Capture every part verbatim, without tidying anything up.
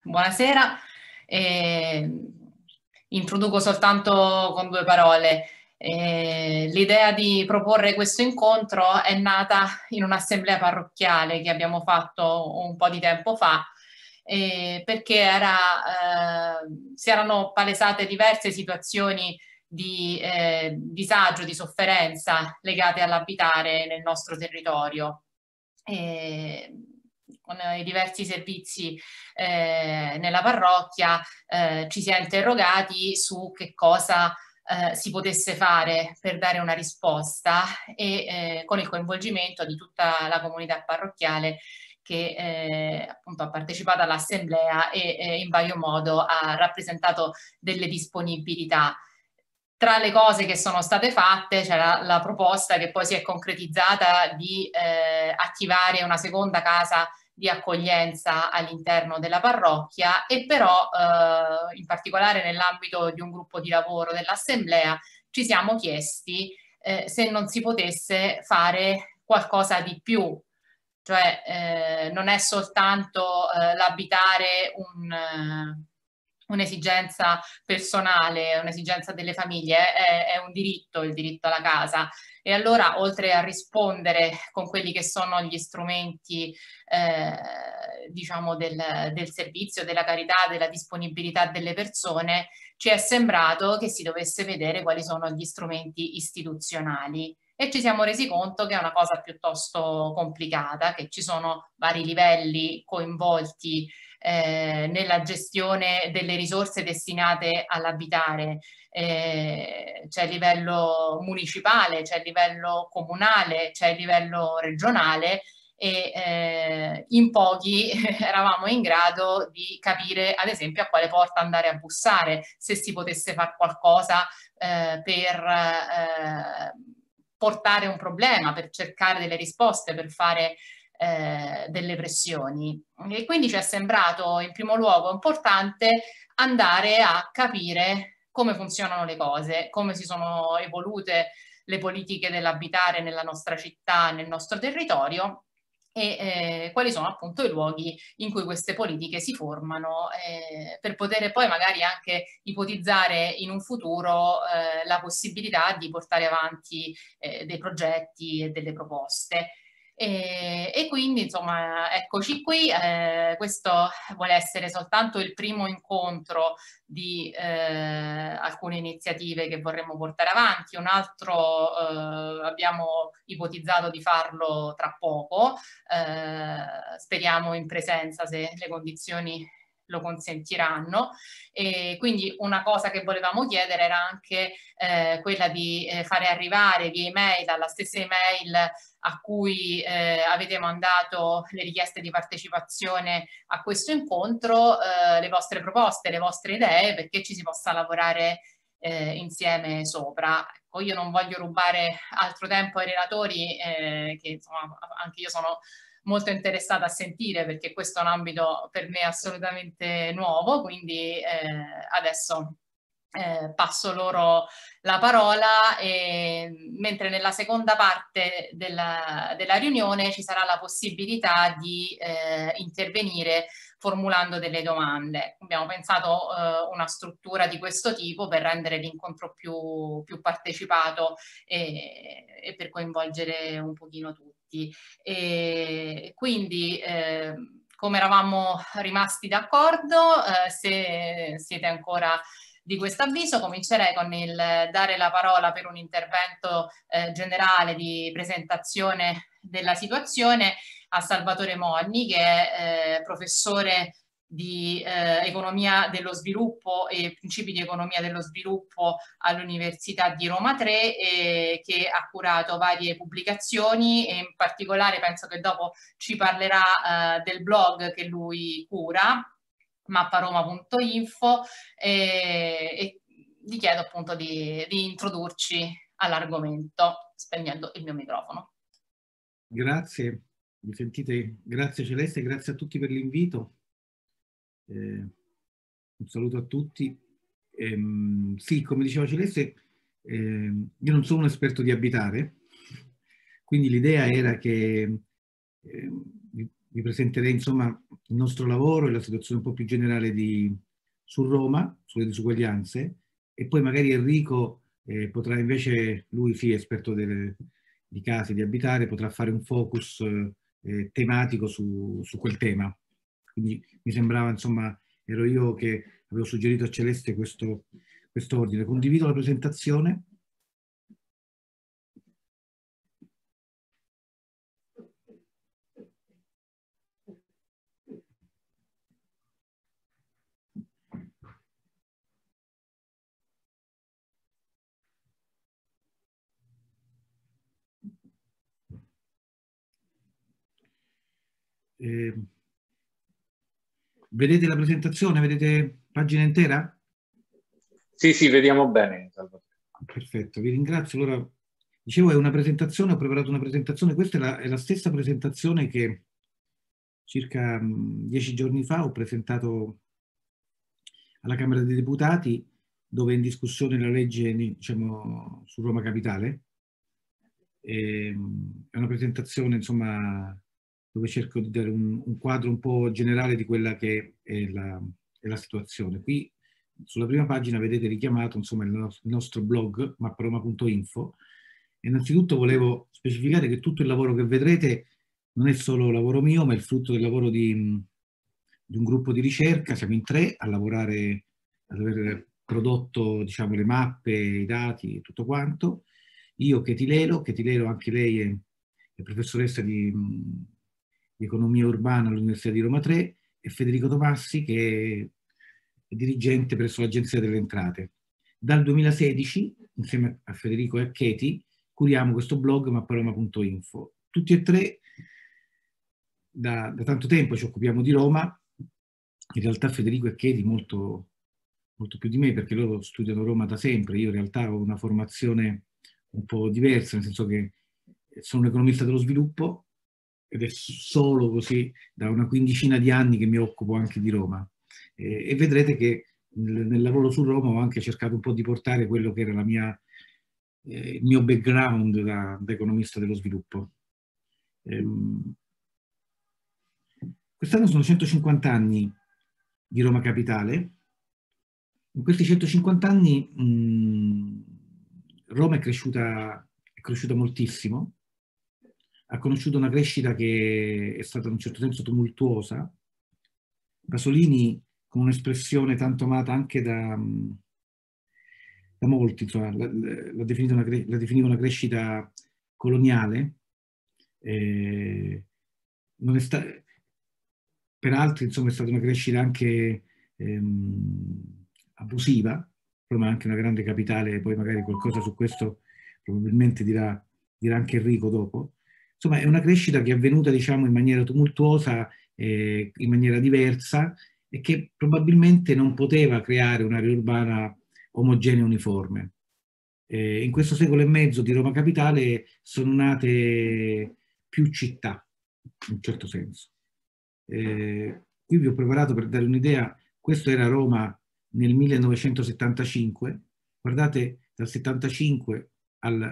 buonasera. Eh, introduco soltanto con due parole. Eh, l'idea di proporre questo incontro è nata in un'assemblea parrocchiale che abbiamo fatto un po' di tempo fa, eh, perché era, eh, si erano palesate diverse situazioni di eh, disagio, di sofferenza legate all'abitare nel nostro territorio. E con i diversi servizi eh, nella parrocchia eh, ci si è interrogati su che cosa eh, si potesse fare per dare una risposta e eh, con il coinvolgimento di tutta la comunità parrocchiale che eh, appunto ha partecipato all'assemblea e eh, in vario modo ha rappresentato delle disponibilità. Tra le cose che sono state fatte c'era la proposta che poi si è concretizzata di eh, attivare una seconda casa di accoglienza all'interno della parrocchia e però eh, in particolare nell'ambito di un gruppo di lavoro dell'assemblea ci siamo chiesti eh, se non si potesse fare qualcosa di più, cioè eh, non è soltanto eh, l'abitare un un'esigenza personale, un'esigenza delle famiglie, è, è un diritto, il diritto alla casa. E allora, oltre a rispondere con quelli che sono gli strumenti, eh, diciamo, del, del servizio, della carità, della disponibilità delle persone, ci è sembrato che si dovesse vedere quali sono gli strumenti istituzionali. E ci siamo resi conto che è una cosa piuttosto complicata, che ci sono vari livelli coinvolti Eh, nella gestione delle risorse destinate all'abitare. Eh, c'è il livello municipale, c'è il livello comunale, c'è il livello regionale e eh, in pochi eravamo in grado di capire ad esempio a quale porta andare a bussare, se si potesse fare qualcosa eh, per eh, portare un problema, per cercare delle risposte, per fare Eh, delle pressioni. E quindi ci è sembrato in primo luogo importante andare a capire come funzionano le cose, come si sono evolute le politiche dell'abitare nella nostra città, nel nostro territorio e eh, quali sono appunto i luoghi in cui queste politiche si formano eh, per poter poi magari anche ipotizzare in un futuro eh, la possibilità di portare avanti eh, dei progetti e delle proposte. E, e quindi insomma eccoci qui, eh, questo vuole essere soltanto il primo incontro di eh, alcune iniziative che vorremmo portare avanti, un altro eh, abbiamo ipotizzato di farlo tra poco, eh, speriamo in presenza se le condizioni lo consentiranno e quindi una cosa che volevamo chiedere era anche eh, quella di eh, fare arrivare via email alla stessa email a cui eh, avete mandato le richieste di partecipazione a questo incontro, eh, le vostre proposte, le vostre idee, perché ci si possa lavorare eh, insieme sopra. Ecco, io non voglio rubare altro tempo ai relatori, eh, che insomma anche io sono molto interessata a sentire perché questo è un ambito per me assolutamente nuovo, quindi eh, adesso eh, passo loro la parola, e, mentre nella seconda parte della, della riunione ci sarà la possibilità di eh, intervenire formulando delle domande. Abbiamo pensato eh, una struttura di questo tipo per rendere l'incontro più, più partecipato e, e per coinvolgere un pochino tutti. E quindi eh, come eravamo rimasti d'accordo, eh, se siete ancora di questo avviso, comincerei con il dare la parola per un intervento eh, generale di presentazione della situazione a Salvatore Mogni, che è eh, professore di eh, economia dello sviluppo e principi di economia dello sviluppo all'Università di Roma tre e che ha curato varie pubblicazioni e in particolare penso che dopo ci parlerà eh, del blog che lui cura, mapparoma punto info, e, e gli chiedo appunto di, di introdurci all'argomento spegnendo il mio microfono. Grazie, mi sentite? Grazie Celeste, grazie a tutti per l'invito. Eh, un saluto a tutti. Eh, sì, come diceva Celeste, eh, io non sono un esperto di abitare, quindi l'idea era che eh, vi presenterei insomma il nostro lavoro e la situazione un po' più generale di, su Roma, sulle disuguaglianze, e poi magari Enrico eh, potrà invece, lui sì, esperto delle, di case, di abitare, potrà fare un focus eh, tematico su, su quel tema. Quindi mi sembrava, insomma, ero io che avevo suggerito a Celeste questo, questo ordine. Condivido la presentazione. Eh, vedete la presentazione? Vedete pagina intera? Sì, sì, vediamo bene. Perfetto, vi ringrazio. Allora, dicevo, è una presentazione, ho preparato una presentazione, questa è la, è la stessa presentazione che circa mh, dieci giorni fa ho presentato alla Camera dei Deputati, dove è in discussione la legge, diciamo, su Roma Capitale. E, mh, è una presentazione, insomma, dove cerco di dare un, un quadro un po' generale di quella che è la, è la situazione. Qui sulla prima pagina vedete richiamato insomma, il, nostro, il nostro blog mapparoma punto info. Innanzitutto volevo specificare che tutto il lavoro che vedrete non è solo lavoro mio, ma è il frutto del lavoro di, di un gruppo di ricerca. Siamo in tre a lavorare, ad aver prodotto diciamo, le mappe, i dati e tutto quanto. Io, Katie Lelo, Katie Lelo anche lei è, è professoressa di, di economia urbana all'Università di Roma tre, e Federico Tomassi che è dirigente presso l'Agenzia delle Entrate. Dal duemilasedici, insieme a Federico e a Katie, curiamo questo blog mapparoma punto info. Tutti e tre da, da tanto tempo ci occupiamo di Roma, in realtà Federico e Katie molto, molto più di me, perché loro studiano Roma da sempre. Io in realtà ho una formazione un po' diversa, nel senso che sono un economista dello sviluppo ed è solo così da una quindicina di anni che mi occupo anche di Roma. Eh, e vedrete che nel, nel lavoro su Roma ho anche cercato un po' di portare quello che era la mia, eh, il mio background da, da economista dello sviluppo. Ehm, quest'anno sono centocinquanta anni di Roma Capitale. In questi centocinquanta anni mh, Roma è cresciuta, è cresciuta moltissimo, ha conosciuto una crescita che è stata in un certo senso tumultuosa. Pasolini, con un'espressione tanto amata anche da, da molti, insomma, la, la, definiva una, la definiva una crescita coloniale, eh, non è sta, per altri insomma è stata una crescita anche ehm, abusiva. Roma è anche una grande capitale, poi magari qualcosa su questo probabilmente dirà, dirà anche Enrico dopo. Insomma è una crescita che è avvenuta diciamo in maniera tumultuosa, eh, in maniera diversa, e che probabilmente non poteva creare un'area urbana omogenea e uniforme. Eh, in questo secolo e mezzo di Roma Capitale sono nate più città, in un certo senso. Eh, qui vi ho preparato per dare un'idea, questo era Roma nel millenovecentosettantacinque, guardate dal settantacinque al,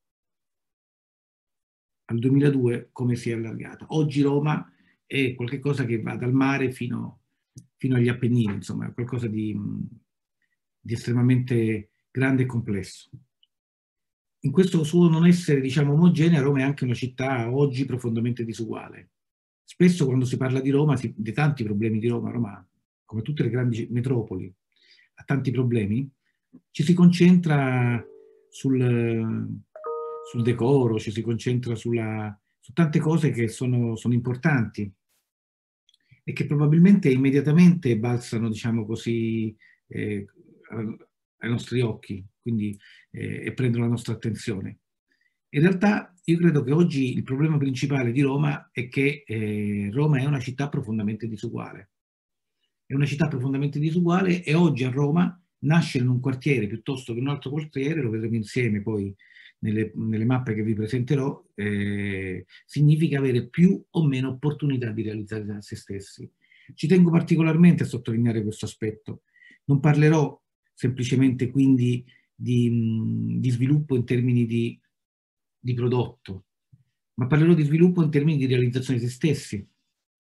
al duemiladue come si è allargata. Oggi Roma è qualcosa che va dal mare fino, fino agli Appennini, insomma, è qualcosa di, di estremamente grande e complesso. In questo suo non essere, diciamo, omogenea, Roma è anche una città oggi profondamente disuguale. Spesso quando si parla di Roma, si, di tanti problemi di Roma, Roma, come tutte le grandi metropoli, ha tanti problemi, ci si concentra sul, sul decoro, ci si concentra sulla, su tante cose che sono, sono importanti e che probabilmente immediatamente balzano, diciamo così, eh, ai nostri occhi, quindi eh, e prendono la nostra attenzione. In realtà io credo che oggi il problema principale di Roma è che eh, Roma è una città profondamente disuguale. È una città profondamente disuguale e oggi a Roma nascere in un quartiere piuttosto che in un altro quartiere, lo vedremo insieme poi nelle, nelle mappe che vi presenterò, eh, significa avere più o meno opportunità di realizzare se stessi. Ci tengo particolarmente a sottolineare questo aspetto. Non parlerò semplicemente quindi di, di sviluppo in termini di, di prodotto, ma parlerò di sviluppo in termini di realizzazione di se stessi.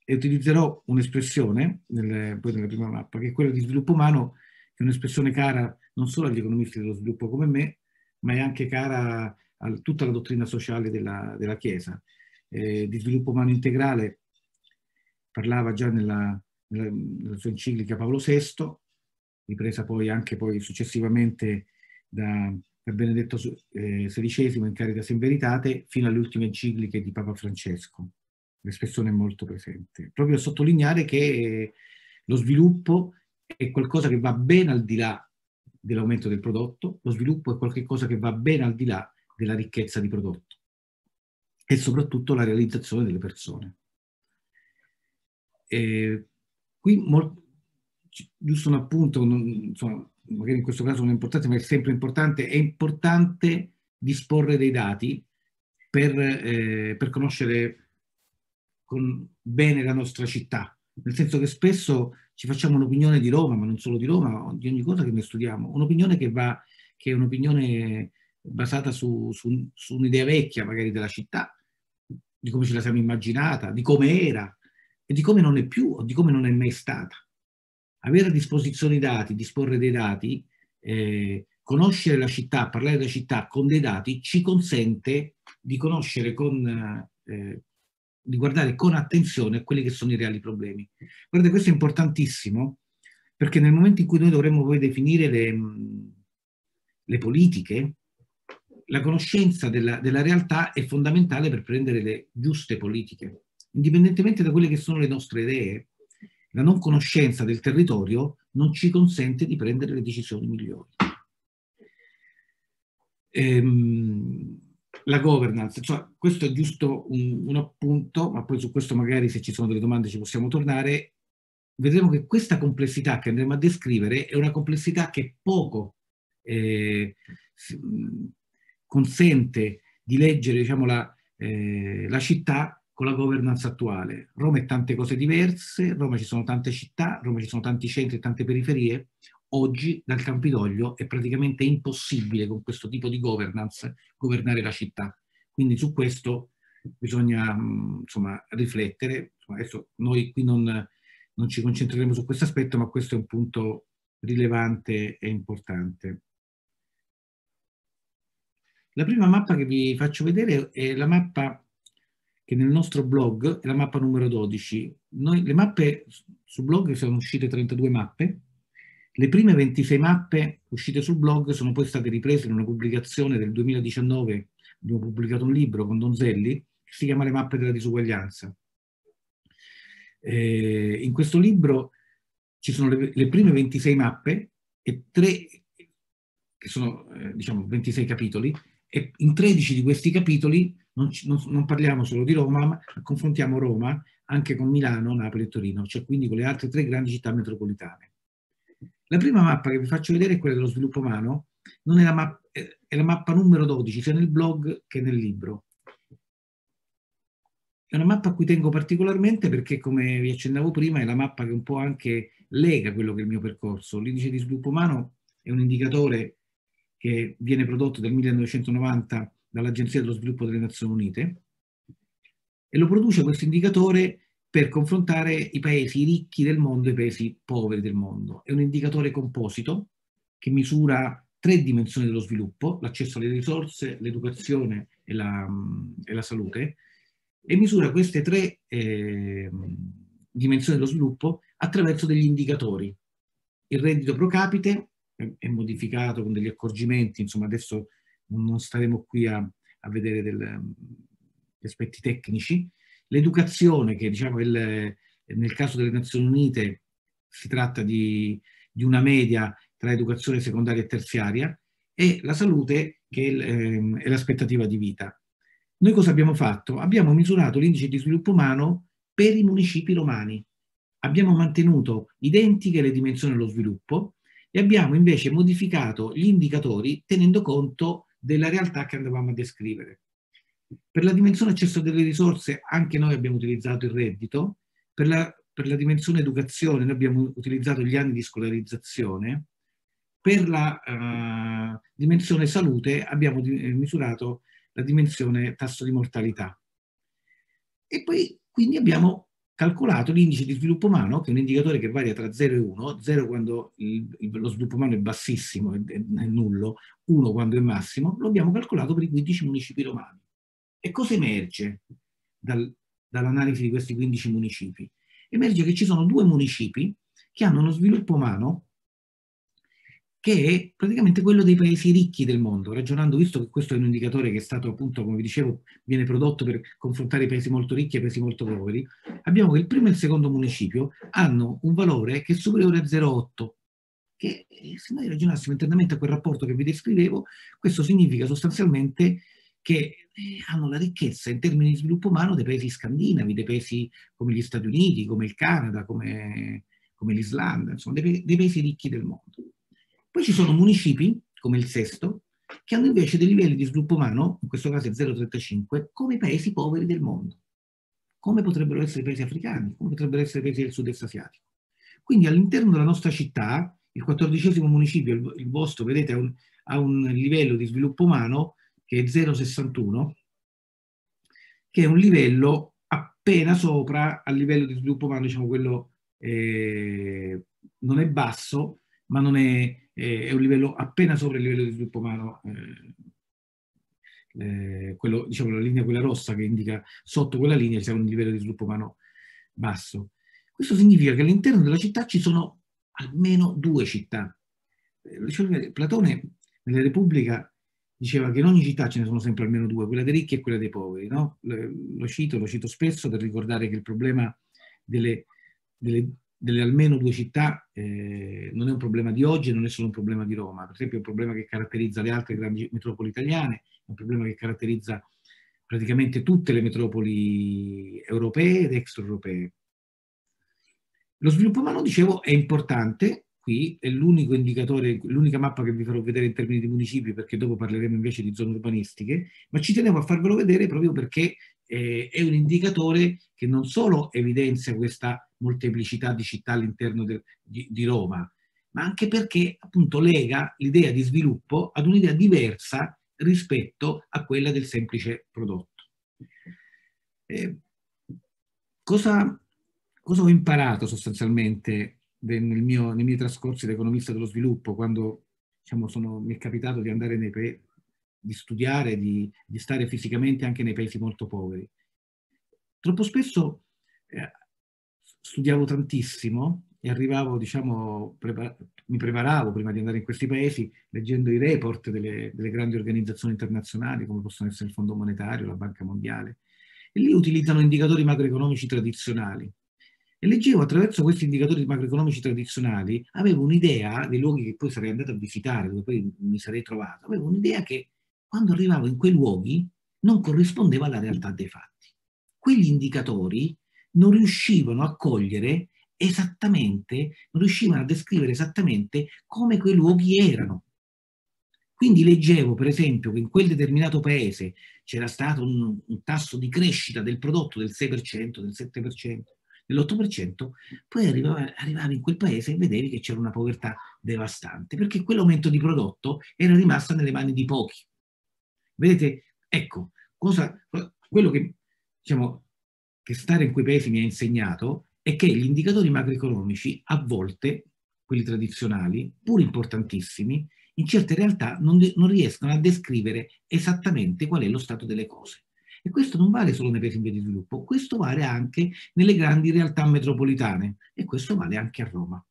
e utilizzerò un'espressione nel, poi nella prima mappa, che è quella di sviluppo umano, che è un'espressione cara non solo agli economisti dello sviluppo come me, ma è anche cara a tutta la dottrina sociale della, della Chiesa. Eh, di sviluppo umano integrale parlava già nella, nella, nella sua enciclica Paolo sesto, ripresa poi anche poi successivamente da, da Benedetto eh, sedicesimo in Caritas in Veritate, fino alle ultime encicliche di Papa Francesco. L'espressione è molto presente, proprio a sottolineare che lo sviluppo è qualcosa che va ben al di là dell'aumento del prodotto, lo sviluppo è qualcosa che va ben al di là della ricchezza di prodotto e soprattutto la realizzazione delle persone. E qui, molto, giusto un appunto, non, insomma, magari in questo caso non è importante, ma è sempre importante, è importante disporre dei dati per, eh, per conoscere con bene la nostra città, nel senso che spesso ci facciamo un'opinione di Roma, ma non solo di Roma, di ogni cosa che ne studiamo, un'opinione che va, che è un'opinione basata su, su, su un'idea vecchia magari della città, di come ce la siamo immaginata, di come era e di come non è più o di come non è mai stata. Avere a disposizione i dati, disporre dei dati, eh, conoscere la città, parlare della città con dei dati ci consente di conoscere con, eh, di guardare con attenzione a quelli che sono i reali problemi. Guardate, questo è importantissimo perché nel momento in cui noi dovremmo poi definire le, le politiche, la conoscenza della, della realtà è fondamentale per prendere le giuste politiche. Indipendentemente da quelle che sono le nostre idee, la non conoscenza del territorio non ci consente di prendere le decisioni migliori. Ehm, la governance, cioè, questo è giusto un, un appunto, ma poi su questo magari se ci sono delle domande ci possiamo tornare. Vedremo che questa complessità che andremo a descrivere è una complessità che poco eh, consente di leggere, diciamo, la, eh, la città con la governance attuale. Roma è tante cose diverse, Roma ci sono tante città, Roma ci sono tanti centri e tante periferie. Oggi dal Campidoglio è praticamente impossibile con questo tipo di governance governare la città. Quindi su questo bisogna insomma, riflettere. Insomma, adesso noi qui non, non ci concentreremo su questo aspetto, ma questo è un punto rilevante e importante. La prima mappa che vi faccio vedere è la mappa che nel nostro blog è la mappa numero dodici. Noi, le mappe sul blog sono uscite trentadue mappe. Le prime ventisei mappe uscite sul blog sono poi state riprese in una pubblicazione del duemiladiciannove. Abbiamo pubblicato un libro con Donzelli che si chiama Le mappe della disuguaglianza. Eh, in questo libro ci sono le, le prime ventisei mappe e tre, che sono eh, diciamo ventisei capitoli, e in tredici di questi capitoli non, non, non parliamo solo di Roma, ma confrontiamo Roma anche con Milano, Napoli e Torino, cioè quindi con le altre tre grandi città metropolitane. La prima mappa che vi faccio vedere è quella dello sviluppo umano, non è la mappa, è la mappa numero dodici, sia nel blog che nel libro. È una mappa a cui tengo particolarmente perché, come vi accennavo prima, è la mappa che un po' anche lega quello che è il mio percorso. L'indice di sviluppo umano è un indicatore che viene prodotto dal millenovecentonovanta dall'Agenzia dello Sviluppo delle Nazioni Unite e lo produce questo indicatore per confrontare i paesi ricchi del mondo e i paesi poveri del mondo. È un indicatore composito che misura tre dimensioni dello sviluppo, l'accesso alle risorse, l'educazione e la, e la salute, e misura queste tre eh, dimensioni dello sviluppo attraverso degli indicatori. Il reddito pro capite è, è modificato con degli accorgimenti, insomma adesso non staremo qui a, a vedere del, gli aspetti tecnici. L'educazione, che diciamo il, nel caso delle Nazioni Unite si tratta di, di una media tra educazione secondaria e terziaria, e la salute, che è, ehm, è l'aspettativa di vita. Noi cosa abbiamo fatto? Abbiamo misurato l'indice di sviluppo umano per i municipi romani. Abbiamo mantenuto identiche le dimensioni dello sviluppo e abbiamo invece modificato gli indicatori tenendo conto della realtà che andavamo a descrivere. Per la dimensione accesso delle risorse anche noi abbiamo utilizzato il reddito, per la, per la dimensione educazione noi abbiamo utilizzato gli anni di scolarizzazione, per la uh, dimensione salute abbiamo di, eh, misurato la dimensione tasso di mortalità. E poi quindi abbiamo calcolato l'indice di sviluppo umano, che è un indicatore che varia tra zero e uno, zero quando il, il, lo sviluppo umano è bassissimo, è, è, è nullo, uno quando è massimo, lo abbiamo calcolato per i quindici municipi romani. E cosa emerge dal, dall'analisi di questi quindici municipi? Emerge che ci sono due municipi che hanno uno sviluppo umano che è praticamente quello dei paesi ricchi del mondo, ragionando, visto che questo è un indicatore che è stato appunto, come vi dicevo, viene prodotto per confrontare i paesi molto ricchi e i paesi molto poveri, abbiamo che il primo e il secondo municipio hanno un valore che è superiore a zero virgola otto, che se noi ragionassimo internamente a quel rapporto che vi descrivevo, questo significa sostanzialmente che hanno la ricchezza in termini di sviluppo umano dei paesi scandinavi, dei paesi come gli Stati Uniti, come il Canada, come, come l'Islanda, insomma, dei, dei paesi ricchi del mondo. Poi ci sono municipi, come il Sesto, che hanno invece dei livelli di sviluppo umano, in questo caso è zero virgola trentacinque, come i paesi poveri del mondo, come potrebbero essere i paesi africani, come potrebbero essere i paesi del sud-est asiatico. Quindi all'interno della nostra città, il quattordicesimo municipio, il, il vostro, vedete, ha un, ha un livello di sviluppo umano che è zero virgola sessantuno, che è un livello appena sopra al livello di sviluppo umano, diciamo quello eh, non è basso, ma non è, eh, è un livello appena sopra il livello di sviluppo umano, eh, eh, quello, diciamo la linea quella rossa che indica sotto quella linea c'è un livello di sviluppo umano basso. Questo significa che all'interno della città ci sono almeno due città. Platone nella Repubblica diceva che in ogni città ce ne sono sempre almeno due, quella dei ricchi e quella dei poveri, no? Lo cito, lo cito spesso per ricordare che il problema delle, delle, delle almeno due città eh, non è un problema di oggi, non è solo un problema di Roma, per esempio è un problema che caratterizza le altre grandi metropoli italiane, è un problema che caratterizza praticamente tutte le metropoli europee ed extraeuropee. Lo sviluppo umano, dicevo, è importante. Qui è l'unico indicatore, l'unica mappa che vi farò vedere in termini di municipi, perché dopo parleremo invece di zone urbanistiche, ma ci tenevo a farvelo vedere proprio perché eh, è un indicatore che non solo evidenzia questa molteplicità di città all'interno di, di Roma, ma anche perché appunto lega l'idea di sviluppo ad un'idea diversa rispetto a quella del semplice prodotto. Eh, cosa, cosa ho imparato sostanzialmente nel mio, nei miei trascorsi da economista dello sviluppo, quando diciamo, sono, mi è capitato di andare nei paesi, di studiare, di, di stare fisicamente anche nei paesi molto poveri? Troppo spesso eh, studiavo tantissimo e arrivavo, diciamo, prepar- mi preparavo prima di andare in questi paesi leggendo i report delle, delle grandi organizzazioni internazionali, come possono essere il Fondo Monetario, la Banca Mondiale, e lì utilizzano indicatori macroeconomici tradizionali. E leggevo attraverso questi indicatori macroeconomici tradizionali, avevo un'idea dei luoghi che poi sarei andato a visitare, dove poi mi sarei trovato, avevo un'idea che quando arrivavo in quei luoghi non corrispondeva alla realtà dei fatti. Quegli indicatori non riuscivano a cogliere esattamente, non riuscivano a descrivere esattamente come quei luoghi erano. Quindi leggevo, per esempio, che in quel determinato paese c'era stato un, un tasso di crescita del prodotto del sei per cento, del sette per cento, dell'otto per cento, poi arrivavi, arrivavi in quel paese e vedevi che c'era una povertà devastante, perché quell'aumento di prodotto era rimasto nelle mani di pochi. Vedete, ecco, cosa, quello che, diciamo, che stare in quei paesi mi ha insegnato è che gli indicatori macroeconomici, a volte, quelli tradizionali, pur importantissimi, in certe realtà non, non riescono a descrivere esattamente qual è lo stato delle cose. E questo non vale solo nei paesi in via di sviluppo, questo vale anche nelle grandi realtà metropolitane e questo vale anche a Roma.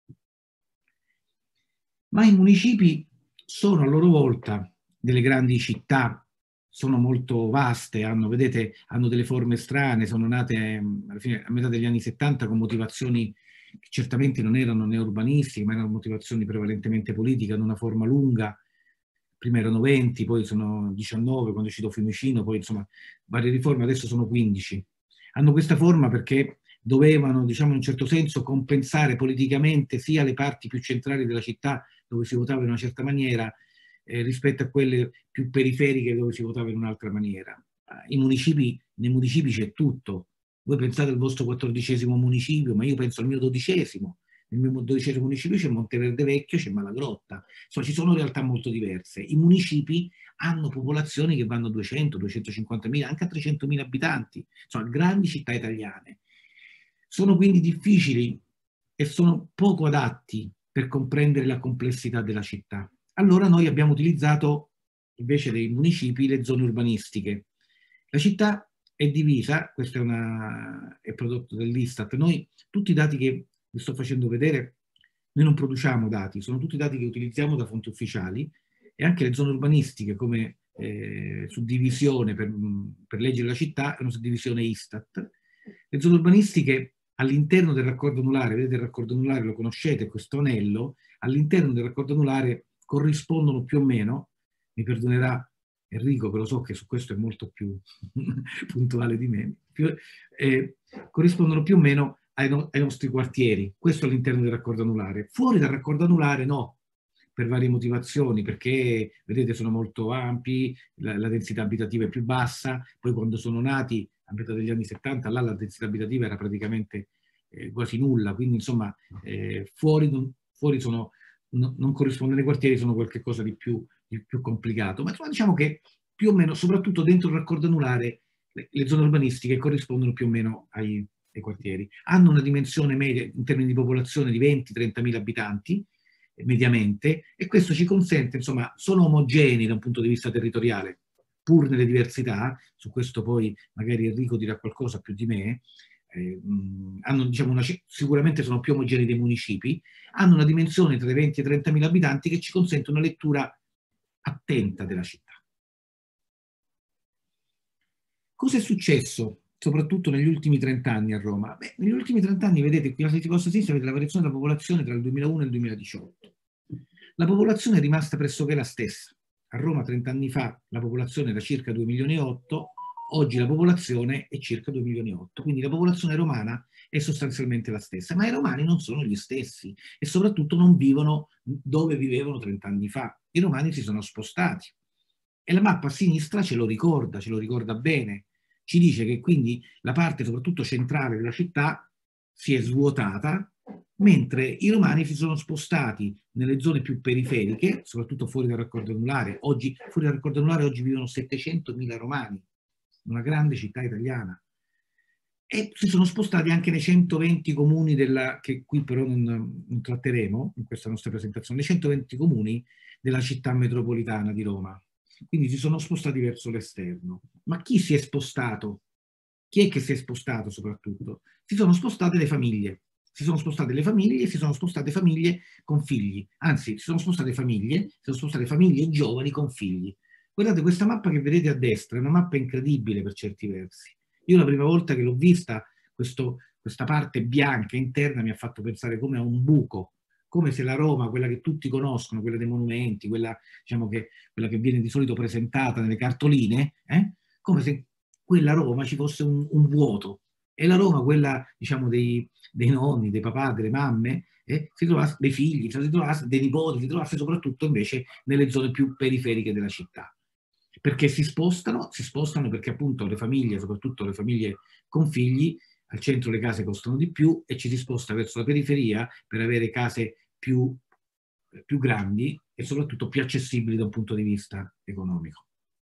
Ma i municipi sono a loro volta delle grandi città, sono molto vaste, hanno, vedete, hanno delle forme strane, sono nate alla fine, a metà degli anni settanta con motivazioni che certamente non erano neourbanistiche, ma erano motivazioni prevalentemente politiche, hanno una forma lunga. Prima erano venti, poi sono diciannove, quando è uscito Fiumicino, poi insomma varie riforme, adesso sono quindici. Hanno questa forma perché dovevano, diciamo in un certo senso, compensare politicamente sia le parti più centrali della città, dove si votava in una certa maniera, eh, rispetto a quelle più periferiche dove si votava in un'altra maniera. I municipi, nei municipi c'è tutto. Voi pensate al vostro quattordicesimo municipio, ma io penso al mio dodicesimo. Nel mio dodicesimo municipio c'è Monteverde Vecchio, c'è Malagrotta. Insomma, ci sono realtà molto diverse. I municipi hanno popolazioni che vanno a duecento, duecentocinquantamila, anche a trecentomila abitanti. Sono grandi città italiane. sono quindi difficili e sono poco adatti per comprendere la complessità della città. Allora noi abbiamo utilizzato, invece dei municipi, le zone urbanistiche. La città è divisa, questo è, una, è prodotto dell'Istat, noi tutti i dati che vi sto facendo vedere, noi non produciamo dati, sono tutti dati che utilizziamo da fonti ufficiali, e anche le zone urbanistiche come eh, suddivisione per, per leggere la città è una suddivisione Istat. Le zone urbanistiche all'interno del raccordo anulare, vedete il raccordo anulare, lo conoscete, questo anello, all'interno del raccordo anulare corrispondono più o meno, mi perdonerà Enrico che lo so che su questo è molto più puntuale di me, più, eh, corrispondono più o meno ai, no, ai nostri quartieri, questo all'interno del raccordo anulare. Fuori dal raccordo anulare no, per varie motivazioni, perché vedete sono molto ampi, la, la densità abitativa è più bassa, poi quando sono nati a metà degli anni settanta là la densità abitativa era praticamente eh, quasi nulla, quindi insomma eh, fuori, non, fuori sono, no, non corrispondono ai quartieri, sono qualcosa di più, di più complicato, ma insomma diciamo che più o meno, soprattutto dentro il raccordo anulare, le, le zone urbanistiche corrispondono più o meno ai, ai quartieri. Hanno una dimensione media in termini di popolazione di venti trentamila abitanti, mediamente, e questo ci consente, insomma, sono omogenei da un punto di vista territoriale, pur nelle diversità, su questo poi magari Enrico dirà qualcosa più di me, eh, hanno, diciamo, una, sicuramente sono più omogenei dei municipi, hanno una dimensione tra i venti e i trentamila abitanti che ci consente una lettura attenta della città. Cosa è successo, soprattutto negli ultimi trent'anni a Roma? Beh, negli ultimi trent'anni, vedete, qui alla vostra sinistra vedete la variazione della popolazione tra il duemilauno e il duemiladiciotto. La popolazione è rimasta pressoché la stessa. A Roma trent'anni fa la popolazione era circa due milioni e otto, oggi la popolazione è circa due milioni e otto, quindi la popolazione romana è sostanzialmente la stessa, ma i romani non sono gli stessi e soprattutto non vivono dove vivevano trent'anni fa. I romani si sono spostati e la mappa a sinistra ce lo ricorda, ce lo ricorda bene. Ci dice che quindi la parte soprattutto centrale della città si è svuotata, mentre i romani si sono spostati nelle zone più periferiche, soprattutto fuori dal raccordo anulare. Oggi, fuori dal raccordo anulare oggi vivono settecentomila romani, una grande città italiana. E si sono spostati anche nei centoventi comuni, della, che qui però non, non tratteremo in questa nostra presentazione, nei centoventi comuni della città metropolitana di Roma. Quindi si sono spostati verso l'esterno. Ma chi si è spostato? Chi è che si è spostato soprattutto? Si sono spostate le famiglie. Si sono spostate le famiglie e si sono spostate famiglie con figli. Anzi, si sono spostate famiglie, si sono spostate famiglie giovani con figli. Guardate, questa mappa che vedete a destra è una mappa incredibile per certi versi. Io la prima volta che l'ho vista, questo, questa parte bianca interna mi ha fatto pensare come a un buco, come se la Roma, quella che tutti conoscono, quella dei monumenti, quella, diciamo che, quella che viene di solito presentata nelle cartoline, eh? Come se quella Roma ci fosse un, un vuoto. E la Roma, quella diciamo dei, dei nonni, dei papà, delle mamme, eh, si trovasse, dei figli, si trovasse, dei nipoti, si trovasse soprattutto invece nelle zone più periferiche della città. Perché si spostano? Si spostano perché appunto le famiglie, soprattutto le famiglie con figli, al centro le case costano di più e ci si sposta verso la periferia per avere case più, più grandi e soprattutto più accessibili da un punto di vista economico.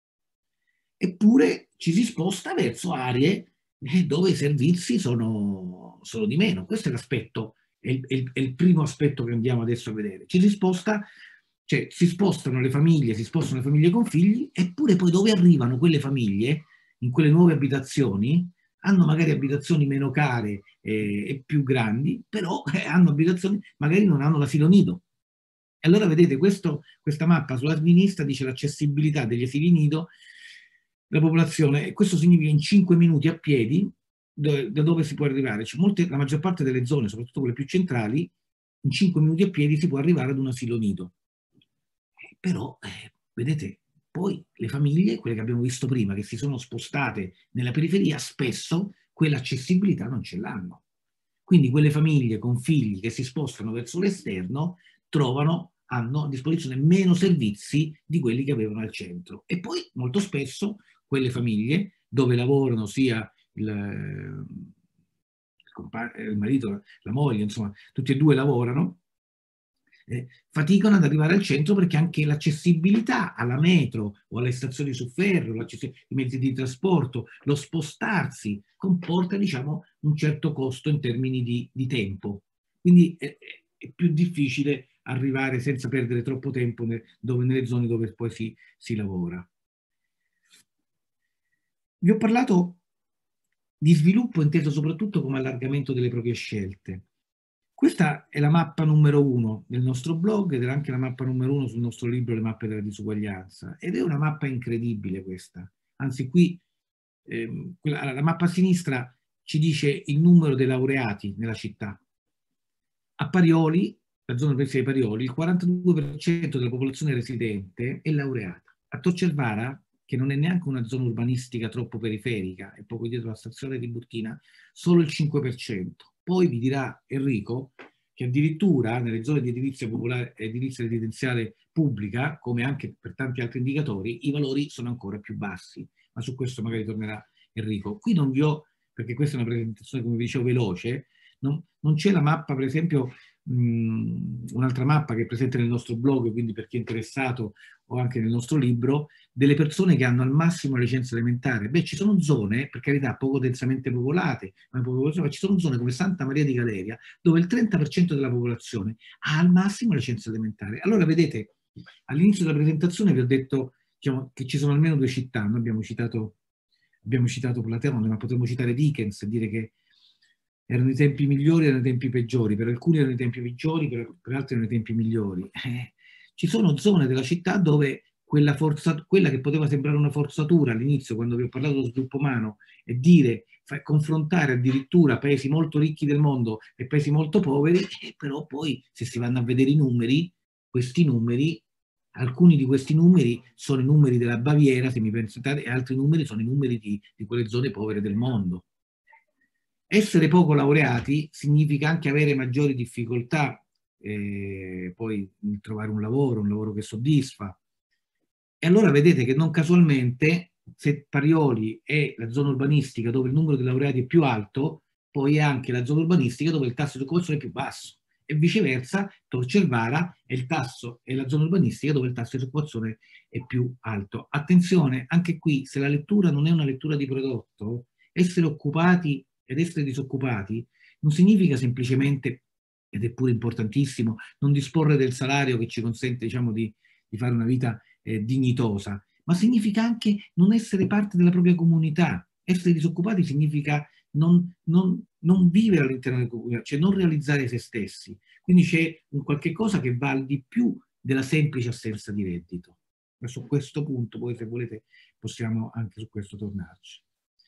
Eppure ci si sposta verso aree dove i servizi sono, sono di meno. Questo è l'aspetto, è il, è, il, è il primo aspetto che andiamo adesso a vedere. Ci si sposta, cioè si spostano le famiglie, si spostano le famiglie con figli, eppure poi dove arrivano quelle famiglie, in quelle nuove abitazioni, hanno magari abitazioni meno care eh, e più grandi, però eh, hanno abitazioni, magari non hanno l'asilo nido. E allora vedete, questo, questa mappa sulla sinistra dice l'accessibilità degli asili nido, la popolazione, e questo significa in cinque minuti a piedi dove, da dove si può arrivare. Cioè, molte, la maggior parte delle zone, soprattutto quelle più centrali, in cinque minuti a piedi si può arrivare ad un asilo nido. Eh, però, eh, vedete, poi le famiglie, quelle che abbiamo visto prima, che si sono spostate nella periferia, spesso quell'accessibilità non ce l'hanno. Quindi quelle famiglie con figli che si spostano verso l'esterno trovano, hanno a disposizione meno servizi di quelli che avevano al centro. E poi molto spesso quelle famiglie dove lavorano sia il, il, il marito, la moglie, insomma, tutti e due lavorano, eh, faticano ad arrivare al centro perché anche l'accessibilità alla metro o alle stazioni su ferro, i mezzi di trasporto, lo spostarsi comporta, diciamo, un certo costo in termini di, di tempo. Quindi è, è più difficile arrivare senza perdere troppo tempo nel, dove, nelle zone dove poi si, si lavora. Vi ho parlato di sviluppo inteso soprattutto come allargamento delle proprie scelte. Questa è la mappa numero uno del nostro blog ed è anche la mappa numero uno sul nostro libro Le mappe della disuguaglianza. Ed è una mappa incredibile questa. Anzi, qui ehm, quella, la mappa a sinistra ci dice il numero dei laureati nella città. A Parioli, la zona universitaria di Parioli, il quarantadue per cento della popolazione residente è laureata. A Torcelvara, che non è neanche una zona urbanistica troppo periferica, è poco dietro la stazione di Burtina, solo il cinque per cento. Poi vi dirà Enrico che addirittura nelle zone di edilizia popolare, edilizia residenziale pubblica, come anche per tanti altri indicatori, i valori sono ancora più bassi. Ma su questo magari tornerà Enrico. Qui non vi ho, perché questa è una presentazione, come vi dicevo, veloce, non, non c'è la mappa, per esempio, un'altra mappa che è presente nel nostro blog, quindi per chi è interessato, o anche nel nostro libro, delle persone che hanno al massimo la licenza elementare. Beh, ci sono zone, per carità, poco densamente popolate, ma ci sono zone come Santa Maria di Galeria, dove il trenta per cento della popolazione ha al massimo la licenza elementare. Allora, vedete, all'inizio della presentazione vi ho detto, diciamo, che ci sono almeno due città. Noi abbiamo citato, abbiamo citato Platone, ma potremmo citare Dickens e dire che erano i tempi migliori, erano i tempi peggiori, per alcuni erano i tempi peggiori, per, per altri erano i tempi migliori. Eh, ci sono zone della città dove quella, forza, quella che poteva sembrare una forzatura all'inizio, quando vi ho parlato dello sviluppo umano, e dire, fa, confrontare addirittura paesi molto ricchi del mondo e paesi molto poveri, eh, però poi se si vanno a vedere i numeri, questi numeri, alcuni di questi numeri sono i numeri della Baviera, se mi pensate, e altri numeri sono i numeri di, di quelle zone povere del mondo. Essere poco laureati significa anche avere maggiori difficoltà eh, poi nel trovare un lavoro, un lavoro che soddisfa. E allora vedete che non casualmente, se Parioli è la zona urbanistica dove il numero di laureati è più alto, poi è anche la zona urbanistica dove il tasso di occupazione è più basso. E viceversa, Torcelvara è il tasso, è la zona urbanistica dove il tasso di occupazione è più alto. Attenzione, anche qui, se la lettura non è una lettura di prodotto, essere occupati ed essere disoccupati non significa semplicemente, ed è pure importantissimo, non disporre del salario che ci consente, diciamo, di, di fare una vita eh, dignitosa, ma significa anche non essere parte della propria comunità. Essere disoccupati significa non, non, non vivere all'interno della comunità, cioè non realizzare se stessi. Quindi c'è un qualche cosa che va al di più della semplice assenza di reddito. Ma su questo punto, poi se volete, possiamo anche su questo tornarci.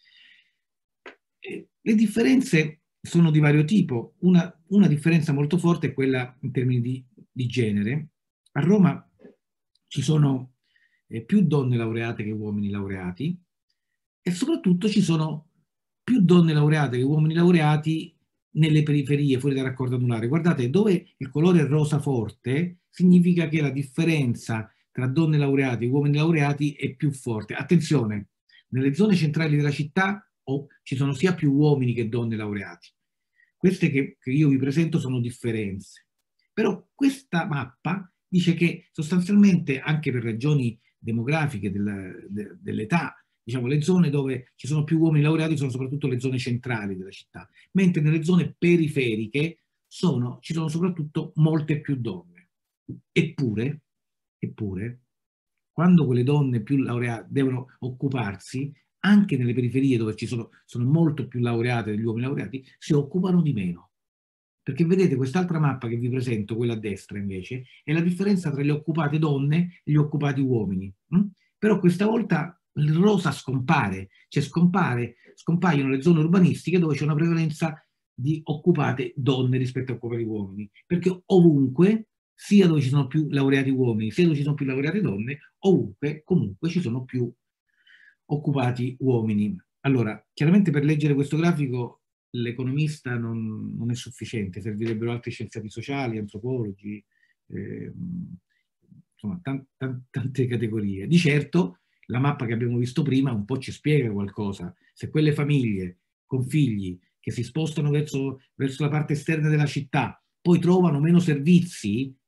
Le differenze sono di vario tipo. Una, una differenza molto forte è quella in termini di, di genere. A Roma ci sono eh, più donne laureate che uomini laureati e soprattutto ci sono più donne laureate che uomini laureati nelle periferie, fuori dal raccordo anulare. Guardate, dove il colore è rosa forte significa che la differenza tra donne laureate e uomini laureati è più forte. Attenzione, nelle zone centrali della città o ci sono sia più uomini che donne laureati. Queste che, che io vi presento sono differenze. Però questa mappa dice che sostanzialmente, anche per ragioni demografiche del, de, dell'età, diciamo, le zone dove ci sono più uomini laureati sono soprattutto le zone centrali della città, mentre nelle zone periferiche sono, ci sono soprattutto molte più donne. Eppure, eppure, quando quelle donne più laureate devono occuparsi, anche nelle periferie dove ci sono, sono molto più laureate degli uomini laureati, si occupano di meno. Perché vedete quest'altra mappa che vi presento, quella a destra invece, è la differenza tra le occupate donne e gli occupati uomini. Hm? Però questa volta il rosa scompare, cioè scompare, scompaiono le zone urbanistiche dove c'è una prevalenza di occupate donne rispetto a occupati uomini. Perché ovunque, sia dove ci sono più laureati uomini, sia dove ci sono più laureate donne, ovunque comunque ci sono più occupati uomini. Allora, chiaramente per leggere questo grafico l'economista non, non è sufficiente, servirebbero altri scienziati sociali, antropologi, eh, insomma tan, tan, tante categorie. Di certo la mappa che abbiamo visto prima un po' ci spiega qualcosa. Se quelle famiglie con figli che si spostano verso, verso la parte esterna della città poi trovano meno servizi,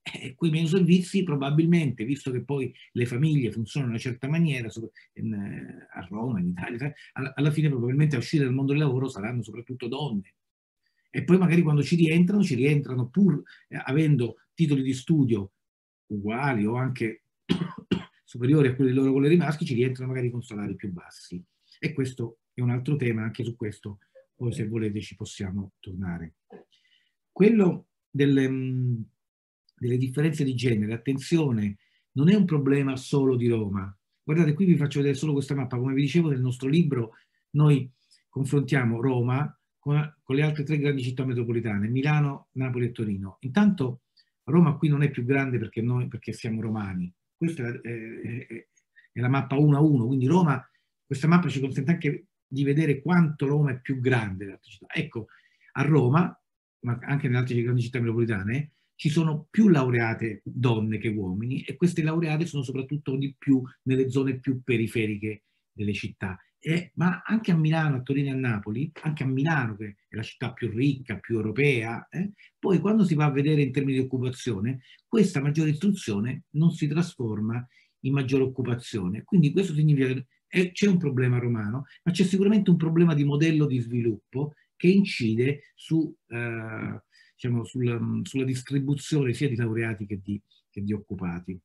Eh, quei meno servizi probabilmente, visto che poi le famiglie funzionano in una certa maniera, in, a Roma, in Italia, alla fine probabilmente a uscire dal mondo del lavoro saranno soprattutto donne. E poi magari quando ci rientrano, ci rientrano pur eh, avendo titoli di studio uguali o anche superiori a quelli dei loro colleghi maschi, ci rientrano magari con salari più bassi. E questo è un altro tema, anche su questo poi se volete ci possiamo tornare. Quello delle, mh, delle differenze di genere, attenzione, non è un problema solo di Roma. Guardate, qui vi faccio vedere solo questa mappa. Come vi dicevo nel nostro libro, noi confrontiamo Roma con, con le altre tre grandi città metropolitane, Milano, Napoli e Torino. Intanto Roma qui non è più grande perché noi perché siamo romani. Questa è, è, è la mappa uno a uno, quindi Roma, questa mappa ci consente anche di vedere quanto Roma è più grande delle altre città. Ecco, a Roma, ma anche nelle altre grandi città metropolitane, ci sono più laureate donne che uomini e queste laureate sono soprattutto di più nelle zone più periferiche delle città. Eh, ma anche a Milano, a Torino e a Napoli, anche a Milano che è la città più ricca, più europea, eh, poi quando si va a vedere in termini di occupazione, questa maggiore istruzione non si trasforma in maggiore occupazione. Quindi questo significa che eh, c'è un problema romano, ma c'è sicuramente un problema di modello di sviluppo che incide su, eh, diciamo, sul, sulla distribuzione sia di laureati che di, che di occupati.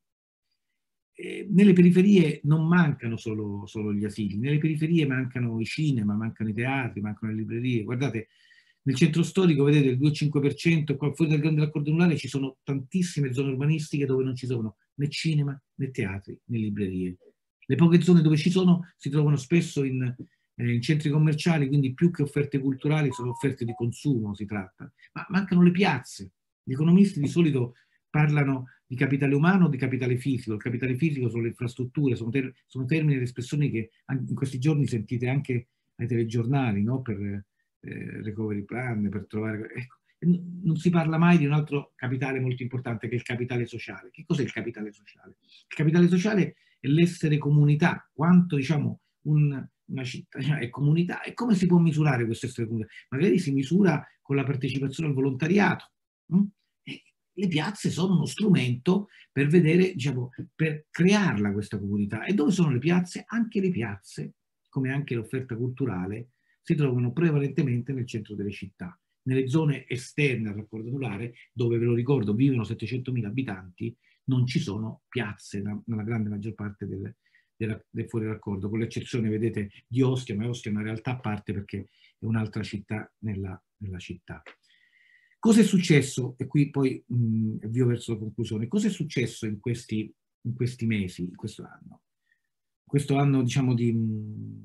Eh, nelle periferie non mancano solo, solo gli asili, nelle periferie mancano i cinema, mancano i teatri, mancano le librerie. Guardate, nel centro storico, vedete, il due virgola cinque per cento, qua fuori dal grande raccordo anulare ci sono tantissime zone urbanistiche dove non ci sono né cinema, né teatri, né librerie. Le poche zone dove ci sono si trovano spesso in, eh, in centri commerciali, quindi più che offerte culturali sono offerte di consumo, si tratta. Ma mancano le piazze. Gli economisti di solito parlano di capitale umano o di capitale fisico. Il capitale fisico sono le infrastrutture, sono, ter sono termini ed espressioni che in questi giorni sentite anche ai telegiornali, no? Per eh, recovery plan, per trovare... Ecco, non si parla mai di un altro capitale molto importante che è il capitale sociale. Che cos'è il capitale sociale? Il capitale sociale è l'essere comunità, quanto diciamo un, una città è comunità. E come si può misurare questo essere comunità? Magari si misura con la partecipazione al volontariato. Hm? Le piazze sono uno strumento per vedere, diciamo, per crearla questa comunità. E dove sono le piazze? Anche le piazze, come anche l'offerta culturale, si trovano prevalentemente nel centro delle città. Nelle zone esterne al raccordo anulare, dove, ve lo ricordo, vivono settecentomila abitanti, non ci sono piazze nella grande maggior parte del, del, del fuori raccordo, con l'eccezione, vedete, di Ostia, ma Ostia è una realtà a parte perché è un'altra città nella, nella città. Cosa è successo? E qui poi mh, avvio verso la conclusione. Cosa è successo in questi, in questi mesi, in questo anno? Questo anno, diciamo, di, mh,